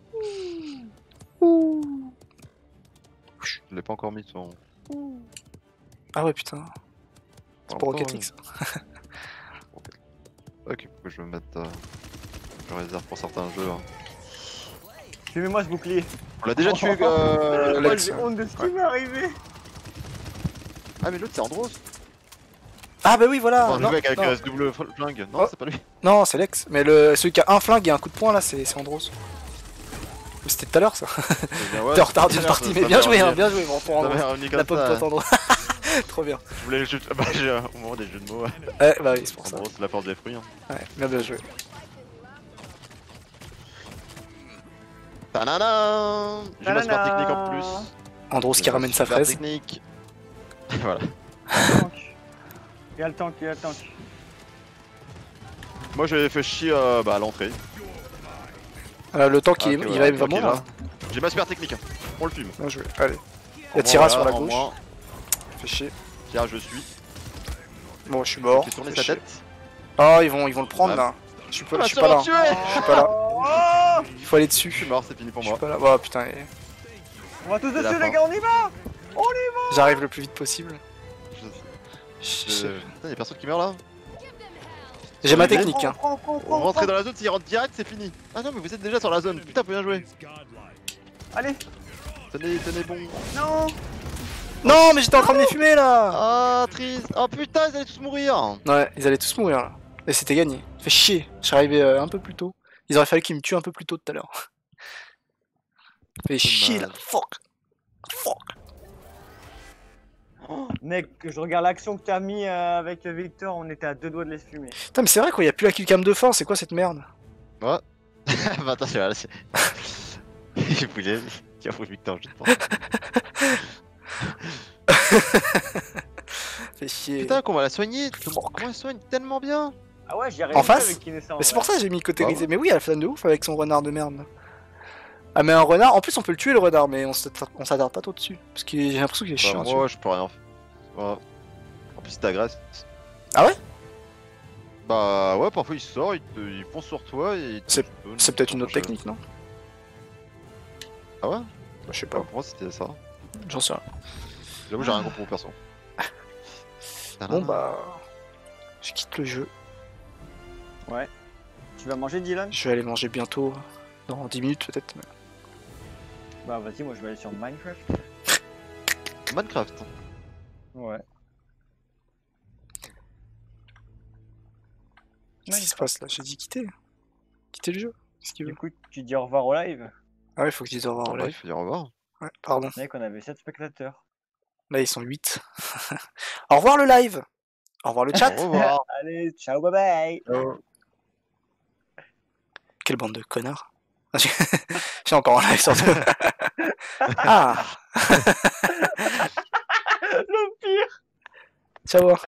Je l'ai pas encore mis son. Ah ouais, putain. C'est pour Rocket League ça. Ok, faut que je me mette. Euh... Je réserve pour certains jeux. hein. Fumez-moi ce bouclier. On l'a déjà tué, euh, Moi Lex. j'ai honte de ce qui m'est arrivé. Ah, mais l'autre c'est Andros. Ah bah oui, voilà. Enfin, le non, mec avec non. euh, ce double flingue. Non, Oh. c'est pas lui. Non, c'est Lex. Mais le... celui qui a un flingue et un coup de poing là, c'est c'est Andros. Mais c'était tout à l'heure ça. Eh bien, ouais, T'es en retard d'une ça- partie, ça mais bien m'est joué, hein, revenu- bien joué. Bon, pour Ça Andros. m'est revenu comme La pomme ça. pote Andros. Trop bien. Je voulais juste. Bah, j'ai au moment des jeux de mots. Ouais, bah oui, c'est pour ça. Andros, c'est la force des fruits. Hein. Ouais, bien bien joué. Tadadam. J'ai ma super Tadadam. technique en plus. Andros qui ramène sa Super fraise. technique. Voilà. Il y a le tank, il y a le tank. Moi j'ai fait chier euh, bah, à l'entrée. Euh, le tank, Ah, il, ok, il voilà, va, le il va tank est mourir. là. J'ai ma super technique. hein. On le fume. Bien joué. Allez. Il y En a Tira moins, sur la voilà, en gauche. moins. Fait chier. Tira, je suis. Bon, je suis mort. J'ai tourné Fait sa chier. tête. Oh, ils vont, ils vont le prendre Ouais. là. Je suis pas, Ah, je suis ça pas m'a là. tué. Je suis pas là. Oh, Il faut aller Je suis dessus. mort, c'est fini pour Je suis moi. pas là. Oh putain, et- on va tous C'est la dessus fin. les gars, on y va. j'arrive le plus vite possible. Je- Je- je- Putain, y'a personne qui meurt là. J'ai ma Allez, technique. Hein. Prends, prends, On prends, rentre prends. dans la zone, s'il rentre direct, c'est fini. Ah non, mais vous êtes déjà sur la zone. Putain, faut bien jouer. Is godlike. Allez, Tenez, tenez bon. non. Non, mais j'étais en train de les fumer là. Ah, triste. Oh putain, ils allaient tous mourir. Ouais, ils allaient tous mourir là. Et c'était gagné. Fait chier. Je suis arrivé euh, un peu plus tôt. Il aurait fallu qu'ils me tuent un peu plus tôt tout à l'heure. Fait chier là. Dommage. Fuck. Fuck. Oh, mec, je regarde l'action que t'as mis euh, avec Victor, on était à deux doigts de les fumer. Putain, mais c'est vrai quoi, y a plus la killcam de fin. C'est quoi cette merde? bah attends, c'est là, c'est. J'ai bougé. Tiens, faut Victor, je te pense. Fait chier. Putain, qu'on va la soigner. Fuck. Comment elle soigne tellement bien. Ah ouais, j'y arrive En pas face avec Kinessa. en Mais c'est vrai. pour ça que j'ai mis cotérisé. Ah ouais. Mais oui, elle fan de ouf avec son renard de merde. là. Ah, mais un renard, en plus on peut le tuer le renard, mais on s'attarde on s'attarde pas trop dessus. Parce que j'ai l'impression qu'il est Bah, chiant. moi, je peux rien faire. Ouais. En plus, il t'agresse. Ah ouais? Bah ouais, parfois il sort, il, te... il fonce sur toi et. il te C'est- donne- C'est peut-être une autre je- technique, non? Ah ouais? Bah, je sais Bah, pas, pour moi, c'était ça. j'en sais rien. J'avoue, j'ai rien compris au perso. Bon bah. Je quitte le jeu. Tu vas manger Dylan? Je vais aller manger bientôt. Dans dix minutes peut-être. mais- Bah vas-y, moi je vais aller sur Minecraft. Minecraft. Ouais. Qu'est-ce qui se passe là? J'ai dit quitter. Quitter le jeu. Qu'est-ce qu'il veut? Du coup, tu dis au revoir au live. Ah ouais, faut que je dise au revoir Ah au bah, il live. faut dire au revoir. Ouais, pardon. Mec, on avait sept spectateurs. Là ils sont huit. Au revoir le live. Au revoir le chat. Au revoir. Allez, ciao, bye bye. Quelle bande de connards. J'ai encore un live sur deux. Ah. Le pire. Ciao.